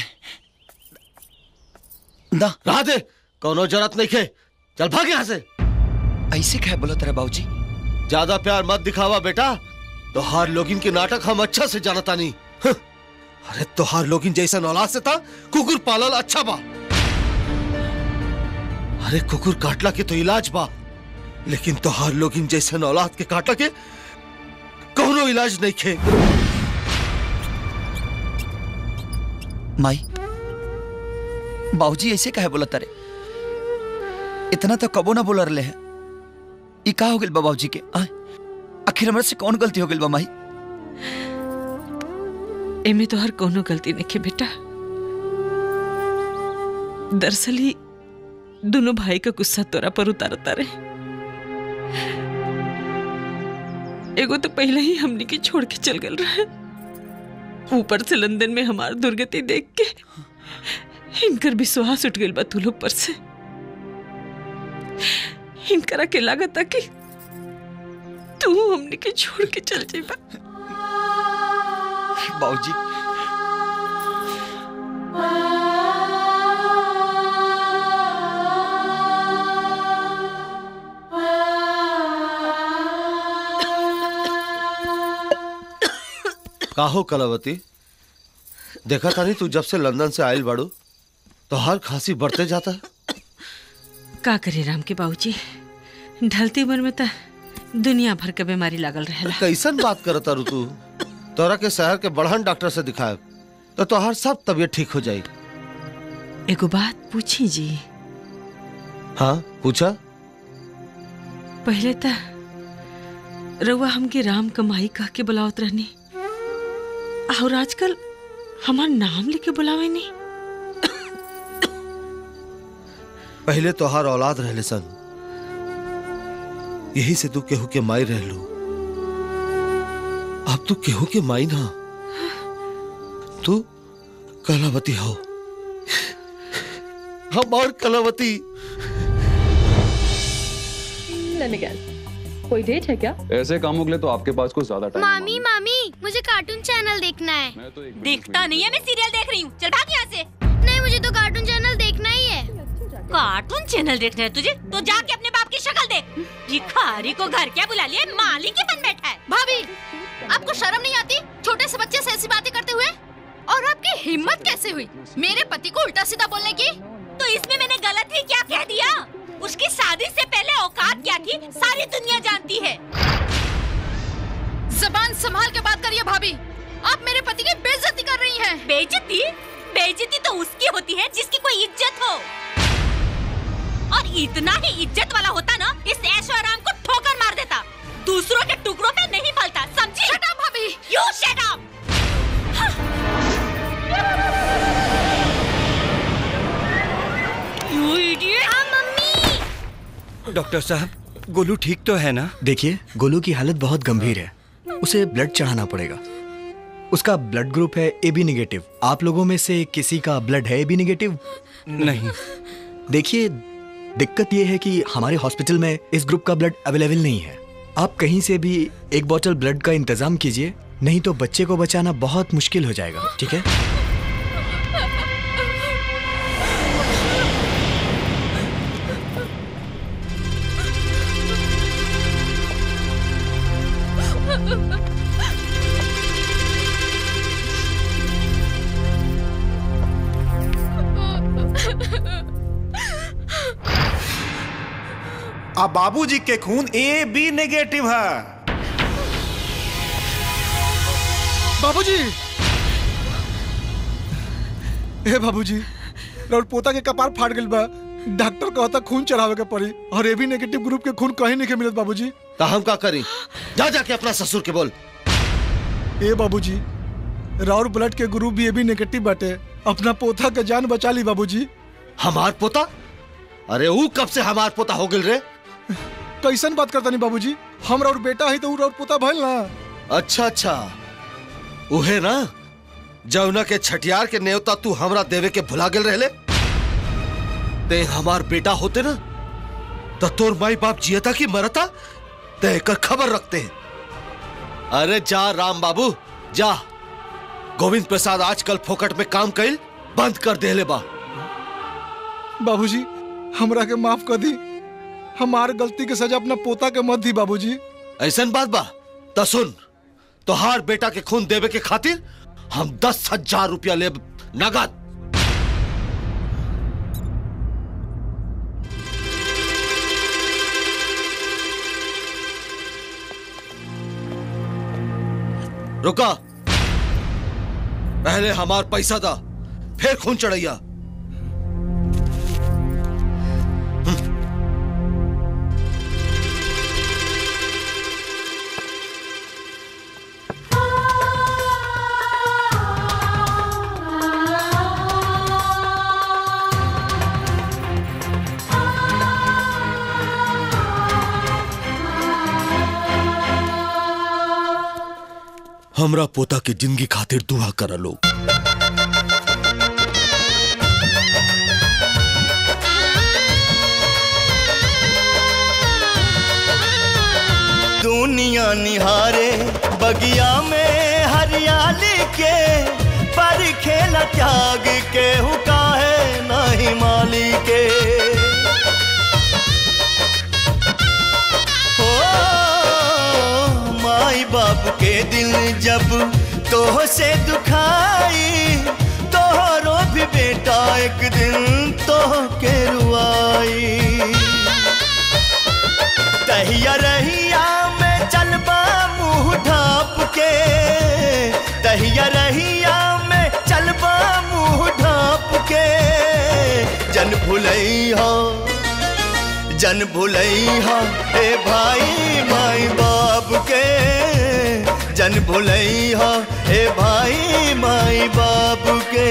[SPEAKER 7] ना रहा दे, कोनो जरूरत नहीं खे। चल भाग यहाँ से।
[SPEAKER 4] ऐसे क्या बोला तेरा बाबूजी?
[SPEAKER 7] ज्यादा प्यार मत दिखावा बेटा, तोहार लोगिन के नाटक हम अच्छा से जानता नहीं। अरे तोहार लोगिन जैसा औलाद से था कुकुर पालल अच्छा बा। अरे कुकुर काटला के तो इलाज बा, लेकिन तोहार लोगिन जैसे औलाद के काटला के कोनो इलाज नहीं खे।
[SPEAKER 4] माई बाबूजी ऐसे काहे बोला तारे? इतना तो कबो ना बोला रहे हैं। ये का हो गइल बा बाबूजी के? आखिर हमरा से कौन गलती हो गइल बा माई?
[SPEAKER 15] एमे तो हर कोनो गलती नहीं के बेटा। दरअसल ही दोनों भाई का गुस्सा तोरा पर उतारता रहे। एगो तो पहले ही हमनी के छोड़ के चल गल रहे, ऊपर से लंदन में हमार दुर्गति देख के इनकर विश्वास उठ गइल बा तू लोग पर से। इनकरा के लागत कि तू हमने के छोड़ के चल जाइबा।
[SPEAKER 4] बाबूजी
[SPEAKER 7] काहो कलावती, देखा था नहीं तू जब से लंदन से आयल बाड़ू तो हर खांसी बढ़ते जाता है।
[SPEAKER 15] का करे राम के बाबूजी, ढलती उम्र में तो दुनिया भर के बीमारी लागल रहेला।
[SPEAKER 7] कैसन बात करता रू तू? तोरा के शहर के बढ़न डॉक्टर से दिखाए तो तोहार सब तबीयत ठीक हो जाई।
[SPEAKER 15] एगो बात पूछी जी?
[SPEAKER 7] हाँ पूछा।
[SPEAKER 15] पहले तो रउआ हमके राम कमाई कह के बुलावत रहनी, और आजकल हमार नाम लेके बुलावे नहीं।
[SPEAKER 7] पहले तोहार औलाद रहले सन, यही से तू केहू के माई रहलू। अब तू केहू के माई ना, तू कलावती हो। हमार कलावती।
[SPEAKER 12] कोई डेट है क्या?
[SPEAKER 14] ऐसे कामों के लिए तो आपके पास कुछ ज्यादा टाइम।
[SPEAKER 20] मामी मामी मुझे कार्टून चैनल देखना है।
[SPEAKER 22] देखता नहीं है, मैं सीरियल देख रही हूँ। चल भाग यहाँ से।
[SPEAKER 20] नहीं मुझे तो कार्टून चैनल देखना ही है।
[SPEAKER 22] कार्टून चैनल देखना है तुझे? तो जाके अपने बाप की शक्ल देख। भिखारी को घर क्या बुला लिया, मालिक ही बन बैठा है।
[SPEAKER 21] भाभी आपको शर्म नहीं आती छोटे से बच्चे से ऐसी बातें करते हुए? और आपकी हिम्मत कैसे हुई मेरे पति को उल्टा सीधा बोलने की?
[SPEAKER 3] तो इसमें मैंने गलत ही क्या कह दिया? उसकी शादी से पहले औकात क्या थी सारी दुनिया जानती है।
[SPEAKER 12] ज़बान संभाल के बात करिए भाभी, आप मेरे पति की बेइज्जती कर रही हैं।
[SPEAKER 3] बेइज्जती? बेइज्जती तो उसकी होती है जिसकी कोई इज्जत हो। और इतना ही इज्जत वाला होता ना, इस ऐशो आराम को ठोकर मार देता, दूसरों के टुकड़ों पे नहीं पलता, समझी?
[SPEAKER 12] शट अप भाभी।
[SPEAKER 3] You shut up. You idiot. Mummy.
[SPEAKER 11] Doctor साहब, गोलू ठीक तो है ना?
[SPEAKER 18] देखिए, गोलू की हालत बहुत गंभीर है, उसे ब्लड चढ़ाना पड़ेगा। उसका ब्लड ग्रुप है AB नेगेटिव। आप लोगों में से किसी का ब्लड है AB नेगेटिव?
[SPEAKER 11] नहीं।
[SPEAKER 18] देखिए, दिक्कत ये है कि हमारे हॉस्पिटल में इस ग्रुप का ब्लड अवेलेबल नहीं है। आप कहीं से भी एक बोतल ब्लड का इंतजाम कीजिए, नहीं तो बच्चे को बचाना बहुत मुश्किल हो जाएगा। ठीक है?
[SPEAKER 16] अब बाबूजी के खून AB नेगेटिव है।
[SPEAKER 1] बाबूजी, ए बाबूजी, और पोता के कपार फाट गइल बा। डॉक्टर कहता खून चढ़ावे के पड़ी और AB नेगेटिव ग्रुप के खून कहीं नहीं के मिलत बाबूजी।
[SPEAKER 7] तो हम का करी? जा जाके अपना ससुर के बोल।
[SPEAKER 1] ए बाबूजी, राउर ब्लड के ग्रुप भी AB नेगेटिव बाटे, अपना पोता के जान बचा ली बाबूजी।
[SPEAKER 7] हमार पोता? अरे वो कब से हमार पोता हो गिल रे?
[SPEAKER 1] कैसन बात करता नहीं बाबूजी, हम राउर बेटा है तो राउर पोता भइल ना।
[SPEAKER 7] अच्छा अच्छा, उहे ना जौना के छठियार के नेवता तू हमरा देवे के भुला गेल रहले। ते हमार बेटा होते ना तो तोर माई बाप जियता की मरता ते कर खबर रखते हैं। अरे जा राम बाबू जा, गोविंद प्रसाद आजकल फोकट में काम कइल बंद कर देले बा।
[SPEAKER 1] बाबूजी, हमरा के माफ कर दी, हमार गलती के सजा अपना पोता के मत दी बाबूजी।
[SPEAKER 7] ऐसन बात बा तो सुन, तोहार बेटा के खून देवे के खातिर हम 10,000 रुपया ले नगद। रुका, पहले हमार पैसा दा, फिर खून चढ़ैया। हमरा पोता की जिंदगी खातिर दुआ करा लो।
[SPEAKER 17] दुनिया निहारे बगिया में हरियाली के, पर खेला त्याग के हुका है नहीं माली के। माई बाप के दिल जब तोह से दुखाई, तोहरो भी बेटा एक दिन तोह के रुआई। तहिया रहिया में चलबा मुँह ढाप के, तहिया रहिया में चलबा मुँह ढाप के। जन भुलैया जन भुलैया ए भाई माई बाप के, जन भुलैया ए भाई माई बाप के।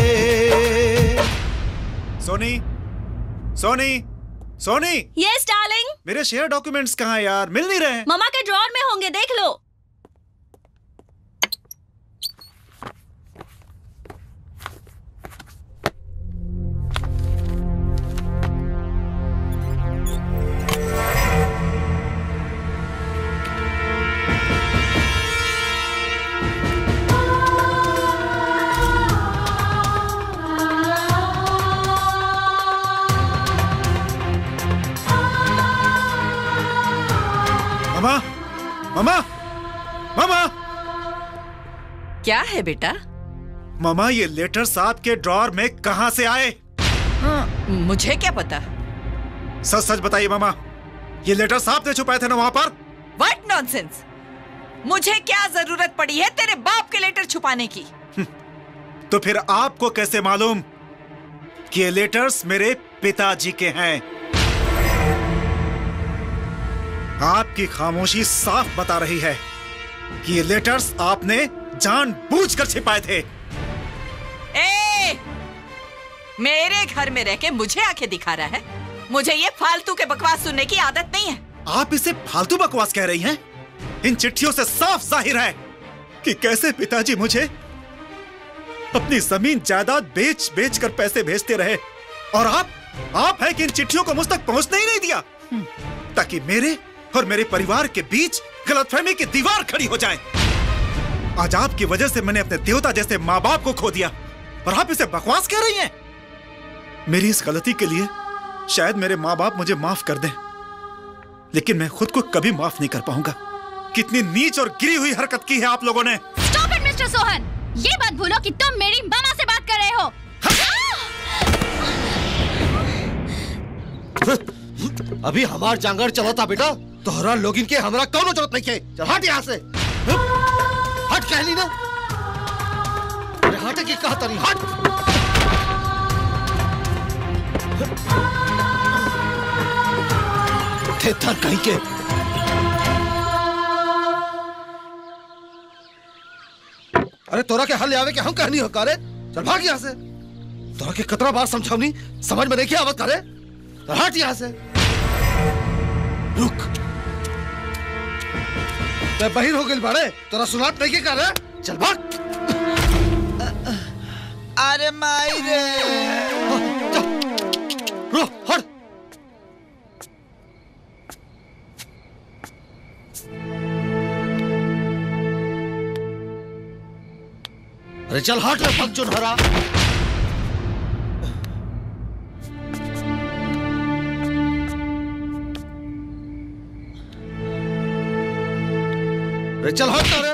[SPEAKER 16] सोनी, सोनी, सोनी।
[SPEAKER 3] Yes darling.
[SPEAKER 16] मेरे शेयर डॉक्यूमेंट्स कहाँ यार, मिल नहीं रहे।
[SPEAKER 3] ममा के ड्रॉर में होंगे, देख लो।
[SPEAKER 16] मामा, मामा, मामा।
[SPEAKER 19] क्या है बेटा?
[SPEAKER 16] मामा, ये लेटर्स आपके ड्रॉर में कहाँ से आए?
[SPEAKER 19] हाँ, मुझे क्या पता?
[SPEAKER 16] सच सच बताइए मामा, ये लेटर्स आपने छुपाए थे ना वहाँ पर?
[SPEAKER 19] What nonsense? मुझे क्या जरूरत पड़ी है तेरे बाप के लेटर छुपाने की?
[SPEAKER 16] तो फिर आपको कैसे मालूम कि ये लेटर्स मेरे पिताजी के हैं? आपकी खामोशी साफ बता रही है कि ये लेटर्स आपने जानबूझकर छिपाए थे।
[SPEAKER 19] मेरे घर में रह के मुझे आंखें दिखा रहा है? मुझे ये फालतू के बकवास सुनने की आदत नहीं है।
[SPEAKER 16] आप इसे फालतू बकवास कह रही हैं? इन चिट्ठियों से साफ जाहिर है कि कैसे पिताजी मुझे अपनी जमीन जायदाद बेच बेच कर पैसे भेजते रहे, और आप है कि इन चिट्ठियों को मुझ तक पहुंचने ही नहीं दिया, ताकि मेरे और मेरे परिवार के बीच गलतफहमी की दीवार खड़ी हो जाए। आज आपकी वजह से मैंने अपने देवता जैसे माँ बाप को खो दिया, और आप इसे बकवास कह रही हैं। मेरी इस गलती के लिए शायद मेरे माँ बाप मुझे माफ कर दें, लेकिन मैं खुद को कभी माफ नहीं कर पाऊंगा। कितनी नीच और गिरी हुई हरकत की है आप लोगों ने।
[SPEAKER 21] स्टॉप इट मिस्टर सोहन, ये बात भूलो कि तुम मेरी मामा से बात कर रहे हो।
[SPEAKER 7] अभी हमार जांगर चला था बेटा, तोहरा लोगिन के हमरा कौनो जरूरत नहीं है। चल हट यहाँ से, हट कहली ना। अरे हट की कहा तरी, हट। थर कहीं के। अरे तोरा के हल आवे के हम कहनी हो करे, चल भाग यहाँ से। तोरा के कितना बार समझावनी, समझ में नहीं क्या आवत करे। चल हट यहाँ से, रुक। मैं बहिर हो गई बाड़े, तोरा सुनात नहीं के करे, चल भाग।
[SPEAKER 4] अरे माई रे,
[SPEAKER 7] रो हट। अरे चल हट रे भग चुनहरा। अरे चल हट रे।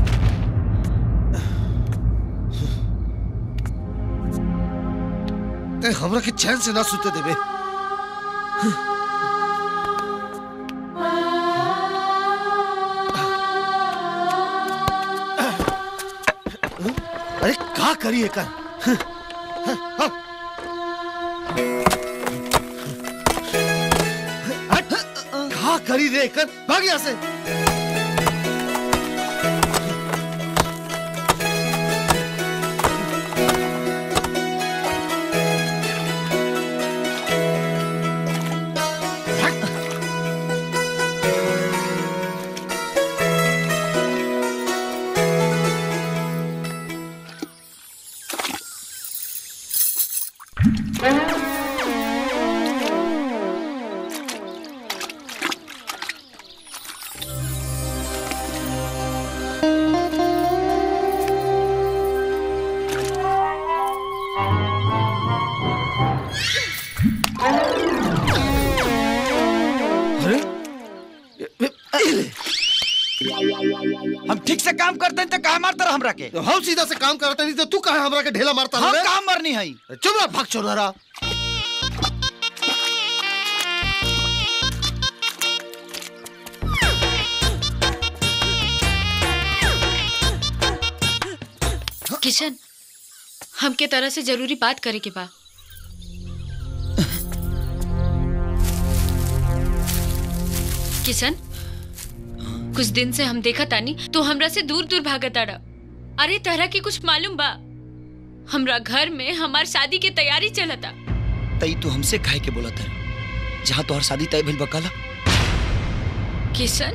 [SPEAKER 7] ते हमरा के चैन से ना सुते देवे। अरे क्या करिए कर? क्या करी रे कर? भाग यहाँ से।
[SPEAKER 4] हम ठीक से काम करते हैं तो कहा मारता रहा हमरा के?
[SPEAKER 7] तो हम सीधा से काम करते नहीं तो तू कहा हमरा के ढेला मारता?
[SPEAKER 4] हम काम मरनी है।
[SPEAKER 7] चुप रह भाग चोनहरा।
[SPEAKER 5] किशन, हमके तरह से जरूरी बात करे के बा। किशन, कुछ दिन से हम देखा तानी तो हमरा से दूर दूर भागत आड़ा। अरे तरह की कुछ मालूम बा? हमरा घर में हमार शादी की तैयारी चलता।
[SPEAKER 4] तई तू हमसे काहे के बोला था जहाँ तोहर शादी तय भइल बकाला?
[SPEAKER 5] किशन,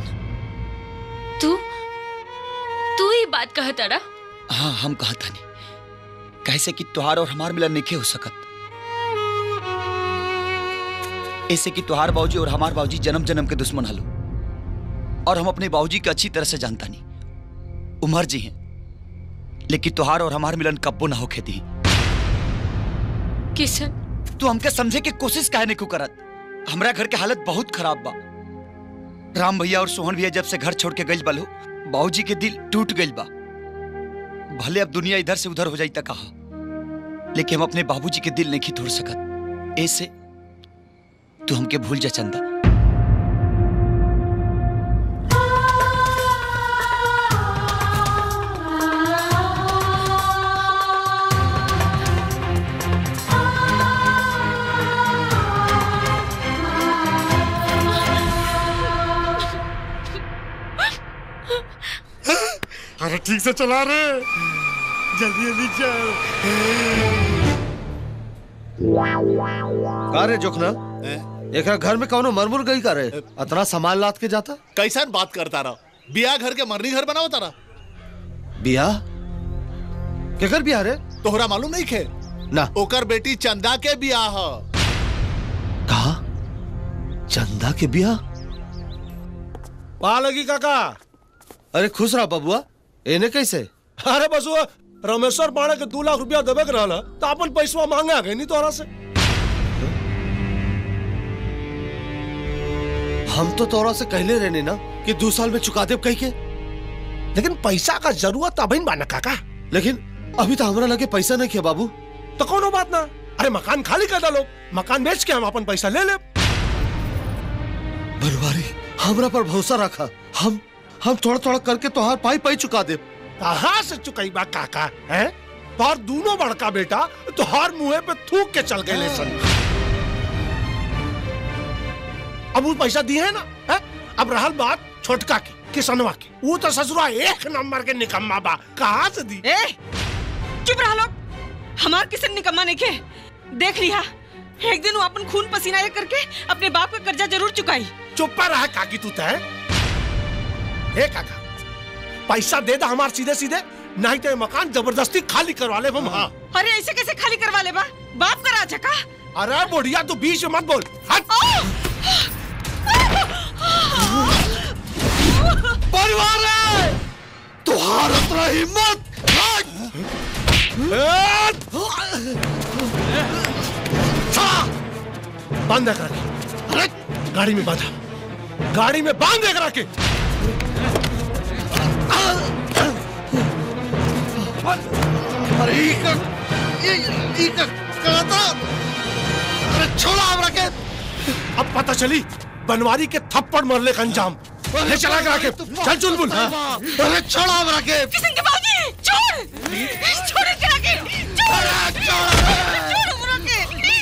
[SPEAKER 5] तू ही बात कहता?
[SPEAKER 4] हाँ हम कहा था नहीं, कैसे कि तुहार और हमार मिलन नहीं हो सकत। ऐसे कि तुहार बाबूजी और हमार बाबूजी जन्म जन्म के दुश्मन हलो, और हम अपने बाबूजी को अच्छी तरह से जानता नहीं। उमर जी हैं, लेकिन तुहार और हमार मिलन कब्बो ना हो खेती।
[SPEAKER 5] किशन,
[SPEAKER 4] तू हमके समझे की कोशिश काहे नहीं करत? हमरा घर के हालत बहुत खराब बा। राम भैया और सोहन भैया जब से घर छोड़ के गइल बालो, बाबूजी के दिल टूट गइल बा। भले अब दुनिया इधर से उधर हो जाई त कहा, लेकिन हम अपने बाबूजी के दिल नहीं तोड़ सकत।
[SPEAKER 11] ऐसे तू हमके भूल जा चंदा।
[SPEAKER 7] अरे ठीक से चला रे, जल्दी जल्दी चल। का रे जोखना, एक घर में कौनो मरमुर गई का रे? अतना सामान लाद के जाता।
[SPEAKER 13] कैसा बात करता रहा? बिया घर के मरनी घर बनाओ तारा।
[SPEAKER 7] बिया केकर बिया रे?
[SPEAKER 13] तोहरा मालूम नहीं खे?
[SPEAKER 7] ना।
[SPEAKER 13] ओकर बेटी चंदा के बिया है।
[SPEAKER 7] कहा? चंदा के बिया?
[SPEAKER 1] पा लगी काका।
[SPEAKER 7] अरे खुश रहा बबुआ, एने कैसे?
[SPEAKER 1] अरे बसुआ रमेश्वर पाड़े के 2 लाख रुपया देवे के रहला तो अपन पैसवा मांगा गए नहीं तोरा से।
[SPEAKER 7] हम तो तोरा से कहले रहने ना कि 2 साल में चुका दे कह के।
[SPEAKER 1] लेकिन पैसा का जरूरत अभी बाना काका।
[SPEAKER 7] लेकिन अभी तो हमरा लगे पैसा नहीं किया बाबू।
[SPEAKER 1] तो कोनो बात ना, अरे मकान खाली कर डालो, मकान बेच के हम अपन पैसा ले ले।
[SPEAKER 7] बनवारी हमरा पर भरोसा रखा, हम थोड़ा थोड़ा करके तोहार पाई पाई चुका दे।
[SPEAKER 1] कहाँ से चुकाई बा काका? हैं? तोहार दोनों बड़का बेटा तोहार मुँह पे थूक के चल गए सन। अब वो पैसा दिए है ना, है? अब रहल बात छोटका की, किसनवा की, वो तो ससुरा 1 नंबर के निकम्मा बा, कहाँ से दी?
[SPEAKER 15] चुप रहा लोग, हमार किसन निकम्मा नहीं के। देख लिया, एक दिन वो अपन खून पसीना एक करके अपने बाप का कर्जा जरूर चुकाई।
[SPEAKER 1] चुप रहा काकी तू तय। हे काका, पैसा दे दा हमार सीधे सीधे, नहीं तो मकान जबरदस्ती खाली करवा ले हम। हाँ।
[SPEAKER 15] अरे ऐसे कैसे खाली करवा ले बा? बाप का राज है का?
[SPEAKER 1] अरे बुढ़िया तू बीच में मत बोल, हट।
[SPEAKER 7] परिवार है तुहार इतना हिम्मत।
[SPEAKER 1] बांध कर के, अरे गाड़ी में बांधा, गाड़ी में बांध कर के।
[SPEAKER 7] अरे छोड़ा हमरा के।
[SPEAKER 1] अब पता चली बनवारी के थप्पड़ मरले का अंजाम। ले चला करा के, चल चुलबुल।
[SPEAKER 7] अरे छोड़ा हमरा के।
[SPEAKER 15] किसन के बाबूजी, छोड़ करा के, छोड़ हमरा के,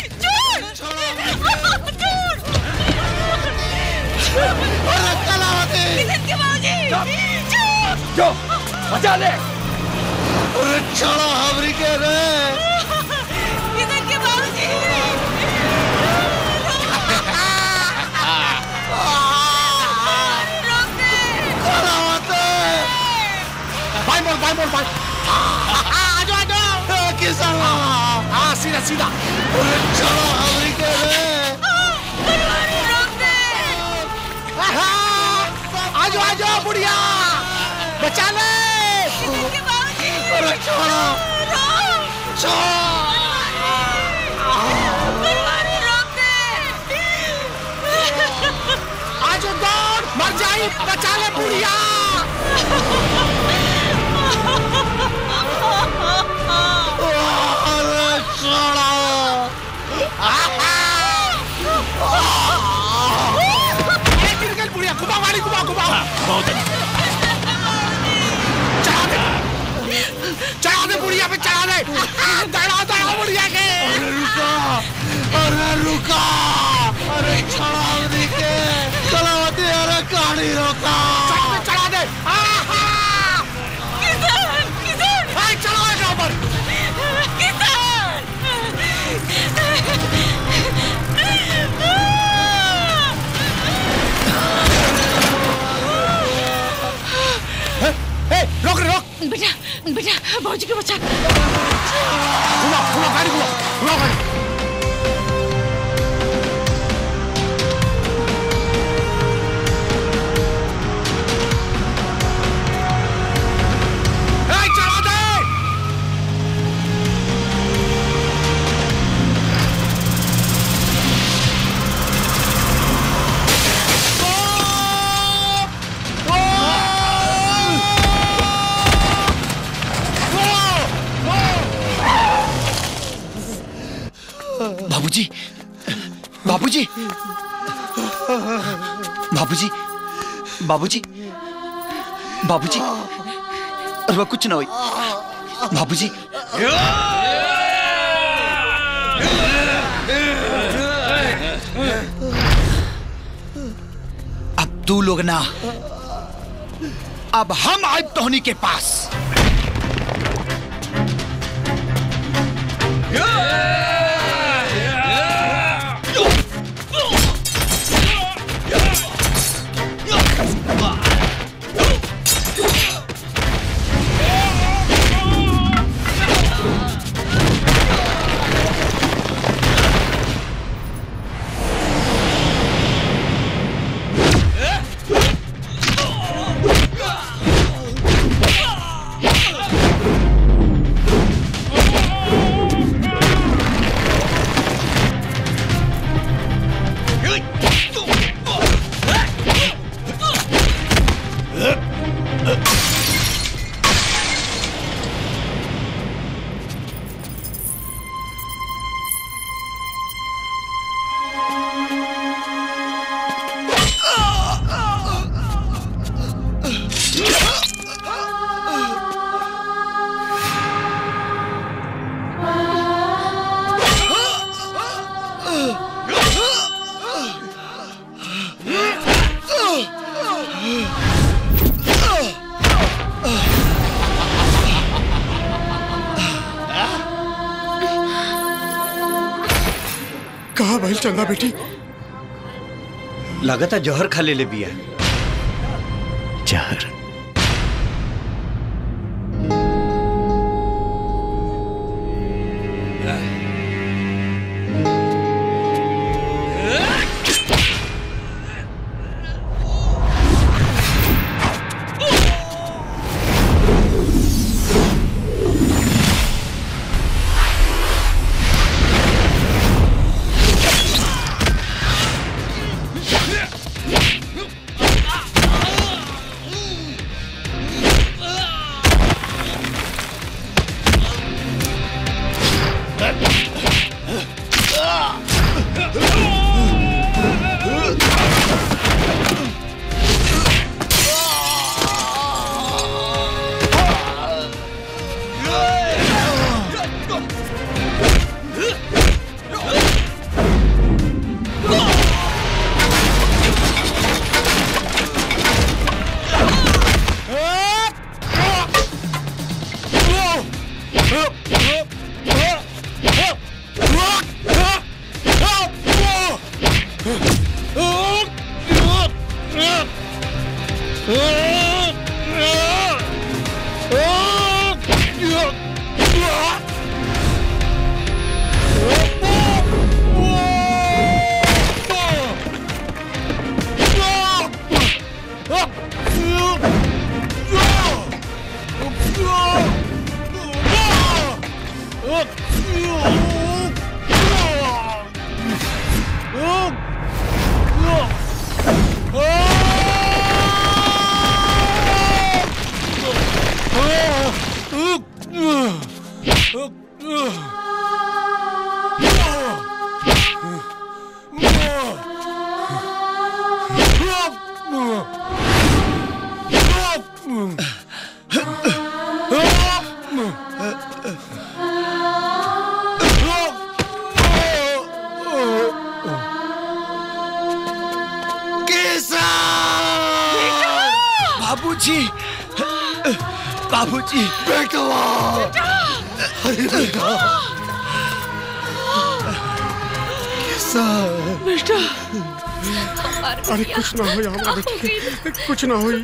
[SPEAKER 7] अरे कलावती,
[SPEAKER 15] किसन के बाबूजी,
[SPEAKER 7] जो मजा ले। अरे छोड़ा हमरी के रे।
[SPEAKER 15] किसन के बाबूजी।
[SPEAKER 1] बाय आजो
[SPEAKER 7] किसान
[SPEAKER 1] सीधा सीधा।
[SPEAKER 7] अरे चलो हमरी के रे।
[SPEAKER 1] आजो बुढ़िया, बचा ले।
[SPEAKER 7] अरे छोड़ो,
[SPEAKER 1] आजो दौड़, मर जाई, बचा ले बुढ़िया। चढ़ा दे बुढ़िया पे, चढ़ा दे। दड़ा बुढ़िया के।
[SPEAKER 7] अरे रुका, अरे चढ़ा दे के कलावती। अरे गाड़ी रोका,
[SPEAKER 1] चढ़ा दे। चढ़ाओ ऊपर। रोक
[SPEAKER 15] बेटा बाबूजी के बच्चा।
[SPEAKER 1] घुमाओ गाड़ी, घुमाओ गाड़ी। चढ़ा दे।
[SPEAKER 11] बाबूजी, बाबूजी, बाबूजी, बाबूजी, बाबूजी, अरे कुछ ना हुई बाबूजी। अब तू लोग ना, अब हम आए तोहनी के पास।
[SPEAKER 1] कहा भाई चंदा बेटी?
[SPEAKER 4] लगता जहर खा ले बिया।
[SPEAKER 11] जहर? बाबूजी, बाबूजी,
[SPEAKER 1] बेटा, अरे बेटा,
[SPEAKER 15] बेटा,
[SPEAKER 1] अरे कुछ ना हो हमारा बेटी, कुछ ना हुई।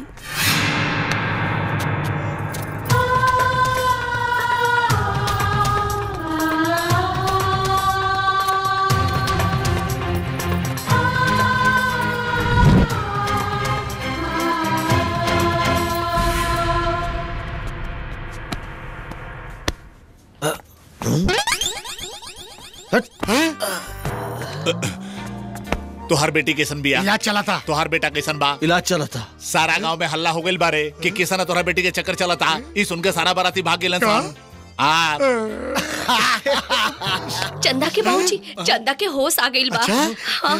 [SPEAKER 13] तोहर बेटी किसन बिया
[SPEAKER 1] इलाज चला था।
[SPEAKER 13] तोहर बेटा किसन बा
[SPEAKER 1] इलाज चला था।
[SPEAKER 13] सारा गांव में हल्ला हो गइल बारे कि किसन तोहरा बेटी के चक्कर चला था। ई सुन के सारा बाराती भाग गेलन सन।
[SPEAKER 2] चंदा के बाबूजी, चंदा के होश आ गइल बा। हाँ।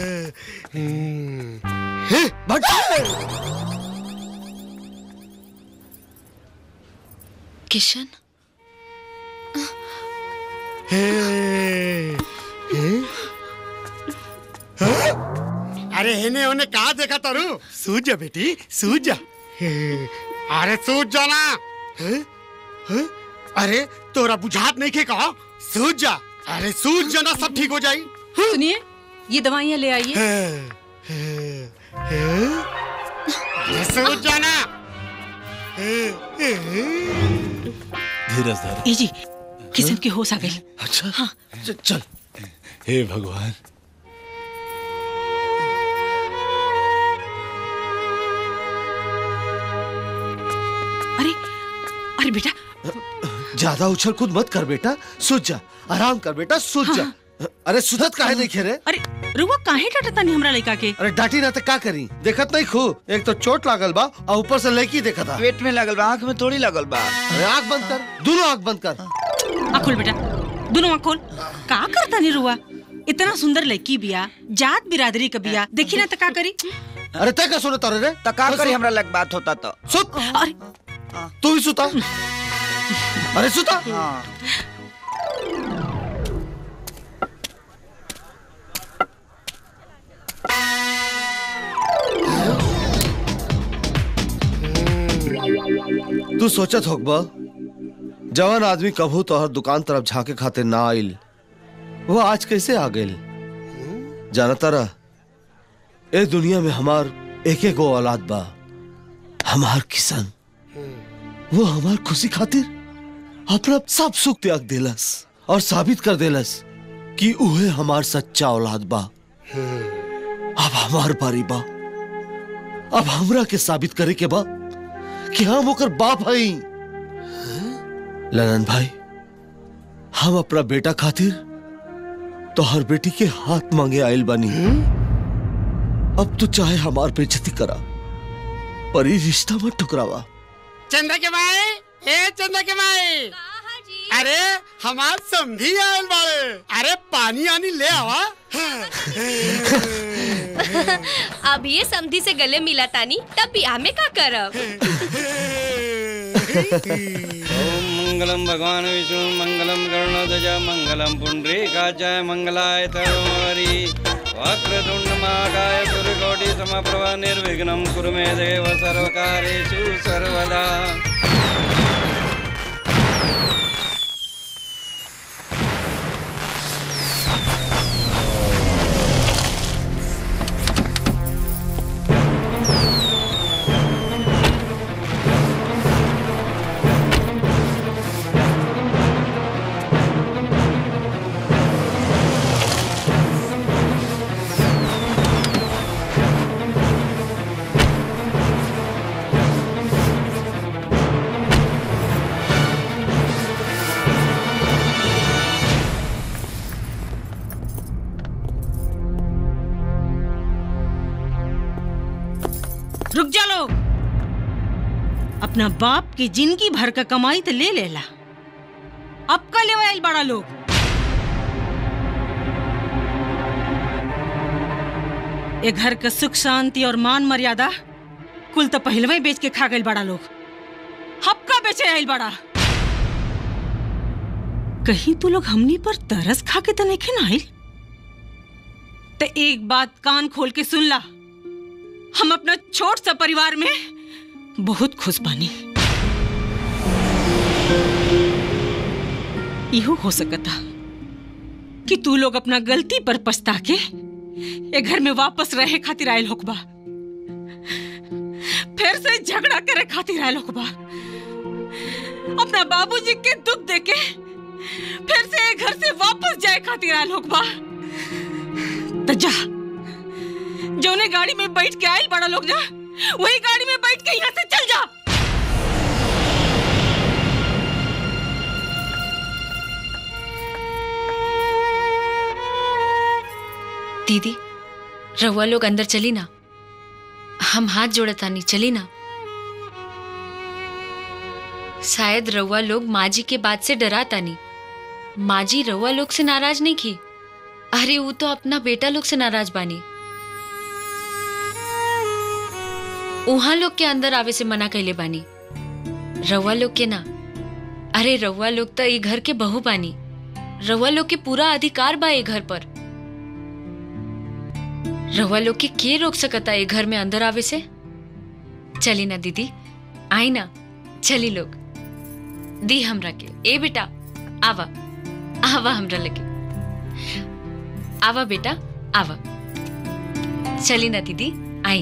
[SPEAKER 2] किशन,
[SPEAKER 8] अरे हेने होने कहा देखा तारू? सूझ जा बेटी, सूझ जा। अरे सूझ जाना। अरे तोरा बुझात नहीं के कहा? सूझ जा। अरे सूझ जाना, सब ठीक हो जाई।
[SPEAKER 15] सुनिए, ये दवाइयाँ ले आइए।
[SPEAKER 8] सूझ जाना।
[SPEAKER 13] धीरज धर।
[SPEAKER 15] ए जी, किशन के होश आ गई।
[SPEAKER 13] अच्छा
[SPEAKER 15] हाँ।
[SPEAKER 13] चल। हे भगवान।
[SPEAKER 15] अरे अरे बेटा,
[SPEAKER 7] ज्यादा उछल कूद मत कर बेटा, सूझ जा। आराम कर बेटा, सूझ जा। अरे सुधत काहे नहीं खेरे?
[SPEAKER 15] अरे रुआ काहे डांटता नहीं हमरा लड़का के?
[SPEAKER 7] अरे डांटी ना तो का करी? देखत नहीं खू, एक तो चोट लागल बा और ऊपर से लड़की देखा था।
[SPEAKER 4] पेट में लागल बा, आँख में थोड़ी लागल बा।
[SPEAKER 7] अरे आँख बंद कर, दोनों आँख बंद कर।
[SPEAKER 15] आँख खोल बेटा, दोनों आँख खोल। का करता नहीं रुआ? इतना सुंदर लड़की बिया, जात बिरादरी का बिया, देखी ना तो का करी?
[SPEAKER 7] अरे तय का सुने तारे रे?
[SPEAKER 4] तका करी हमरा लग बात होता तो।
[SPEAKER 7] सुत।
[SPEAKER 15] अरे
[SPEAKER 7] तू भी सुता। अरे सुता। तू सोचत होगा जवान आदमी कभू तोहर दुकान तरफ झांके खाते ना आइल, वो आज कैसे आ गइल? जाना तारा, ए दुनिया में हमार एक एक औलाद बा। हमार किशन, वो हमार खुशी खातिर अपना सब सुख त्याग देलस और साबित कर देलस कि उहे हमार सच्चा औलाद बा। अब हमार बारी बा। अब हमरा के साबित करे के बा कि हम ओकर बाप हई। ललन भाई, हम अपना बेटा खातिर तो हर बेटी के हाथ मांगे आयल बानी। अब तू चाहे हमार बेइज्जती करा, पर ये रिश्ता मत ठुकरावा।
[SPEAKER 8] चंदा के भाई, ए चंदा के भाई, अरे हमार समधी आयल बाड़े। अरे पानी आनी ले आवा।
[SPEAKER 2] अब ये समधी से गले मिला तानी, तब बियाह में का करब?
[SPEAKER 9] ओम मंगलम भगवान विष्णु मंगलम गरुड़ध्वज मंगलम पुंडरीकाक्षाय मंगलाय तनोहरि वक्रतुंड महाकाय सूर्यकोटि समप्रभा निर्विघ्नं कुरु मे देव सर्वकार्येषु सर्वदा।
[SPEAKER 15] रुक जा लोग, अपना बाप की जिंदगी भर का कमाई तो ले लेला, अब का ले आइल बड़ा लोग। ये घर का सुख शांति और मान मर्यादा कुल तो पहले ही बेच के खा गए बड़ा लोग, अब का बेचे आइल बड़ा। कहीं तू लोग हमनी पर तरस खा के तो नहीं आइल? तो एक बात कान खोल के सुन ला, हम अपना छोट सा परिवार में बहुत खुश बानी। इहो हो सकता कि तू लोग अपना गलती पर पछता के ये घर में वापस रहे खातिर आयल होकबा, फिर से झगड़ा करे खातिर आयल होकबा, अपना बाबूजी के दुख देके फिर से घर से वापस जाए खातिर आयल होकबा। तो जा, जोने गाड़ी में बैठ के आयल बड़ा लोग ना, वही गाड़ी में बैठ के यहाँ से चल जा।
[SPEAKER 5] दीदी, रहुआ लोग अंदर चली ना, हम हाथ जोड़तानी, चली ना। शायद रउआ लोग माँ जी के बात से डरा तानी। माँ जी रउआ लोग से नाराज नहीं की। अरे वो तो अपना बेटा लोग से नाराज बानी। उहाँ लोग के अंदर आवे से मना कैले बानी, रउआ लोग के ना। अरे रउआ लोग तो ये घर के बहू बानी, रउआ लोग के पूरा अधिकार बा ये घर पर। रउआ लोग के रोक सकता ये घर में अंदर आवे से? चली ना दीदी, आई ना, चली लोग। दी हमरा के। ए बेटा आवा, आवा हमरा लगे, आवा बेटा आवा। चली ना दीदी, आई।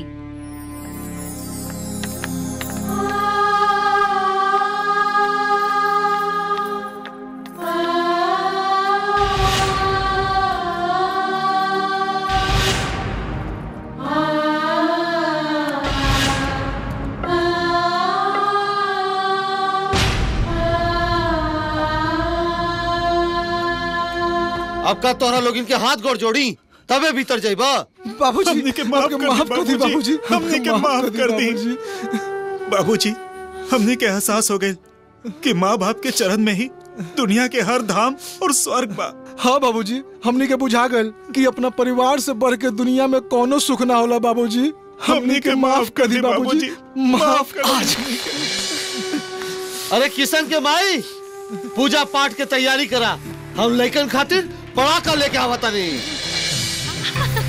[SPEAKER 7] अब का तोहरा लोग इनके हाथ गोड़ जोड़ी तबे भीतर जाइबा।
[SPEAKER 16] बाबूजी
[SPEAKER 7] हमनी के माफ कर दी बाबूजी,
[SPEAKER 16] हमनी के माफ कर दी बाबूजी। हमनी के एहसास हो गए कि माँ बाप के चरण में ही दुनिया के हर धाम और स्वर्ग बा।
[SPEAKER 6] हाँ बाबूजी, हमनी के बुझा गए कि अपना परिवार से बढ़ के दुनिया में कोनो सुख ना होला बाबूजी। हमनी के माफ कर दी बाबूजी, माफ कर दी।
[SPEAKER 7] अरे किशन के माई, पूजा पाठ के तैयारी करा, हम लइकन खातिर पड़ाका लेके आवता नहीं।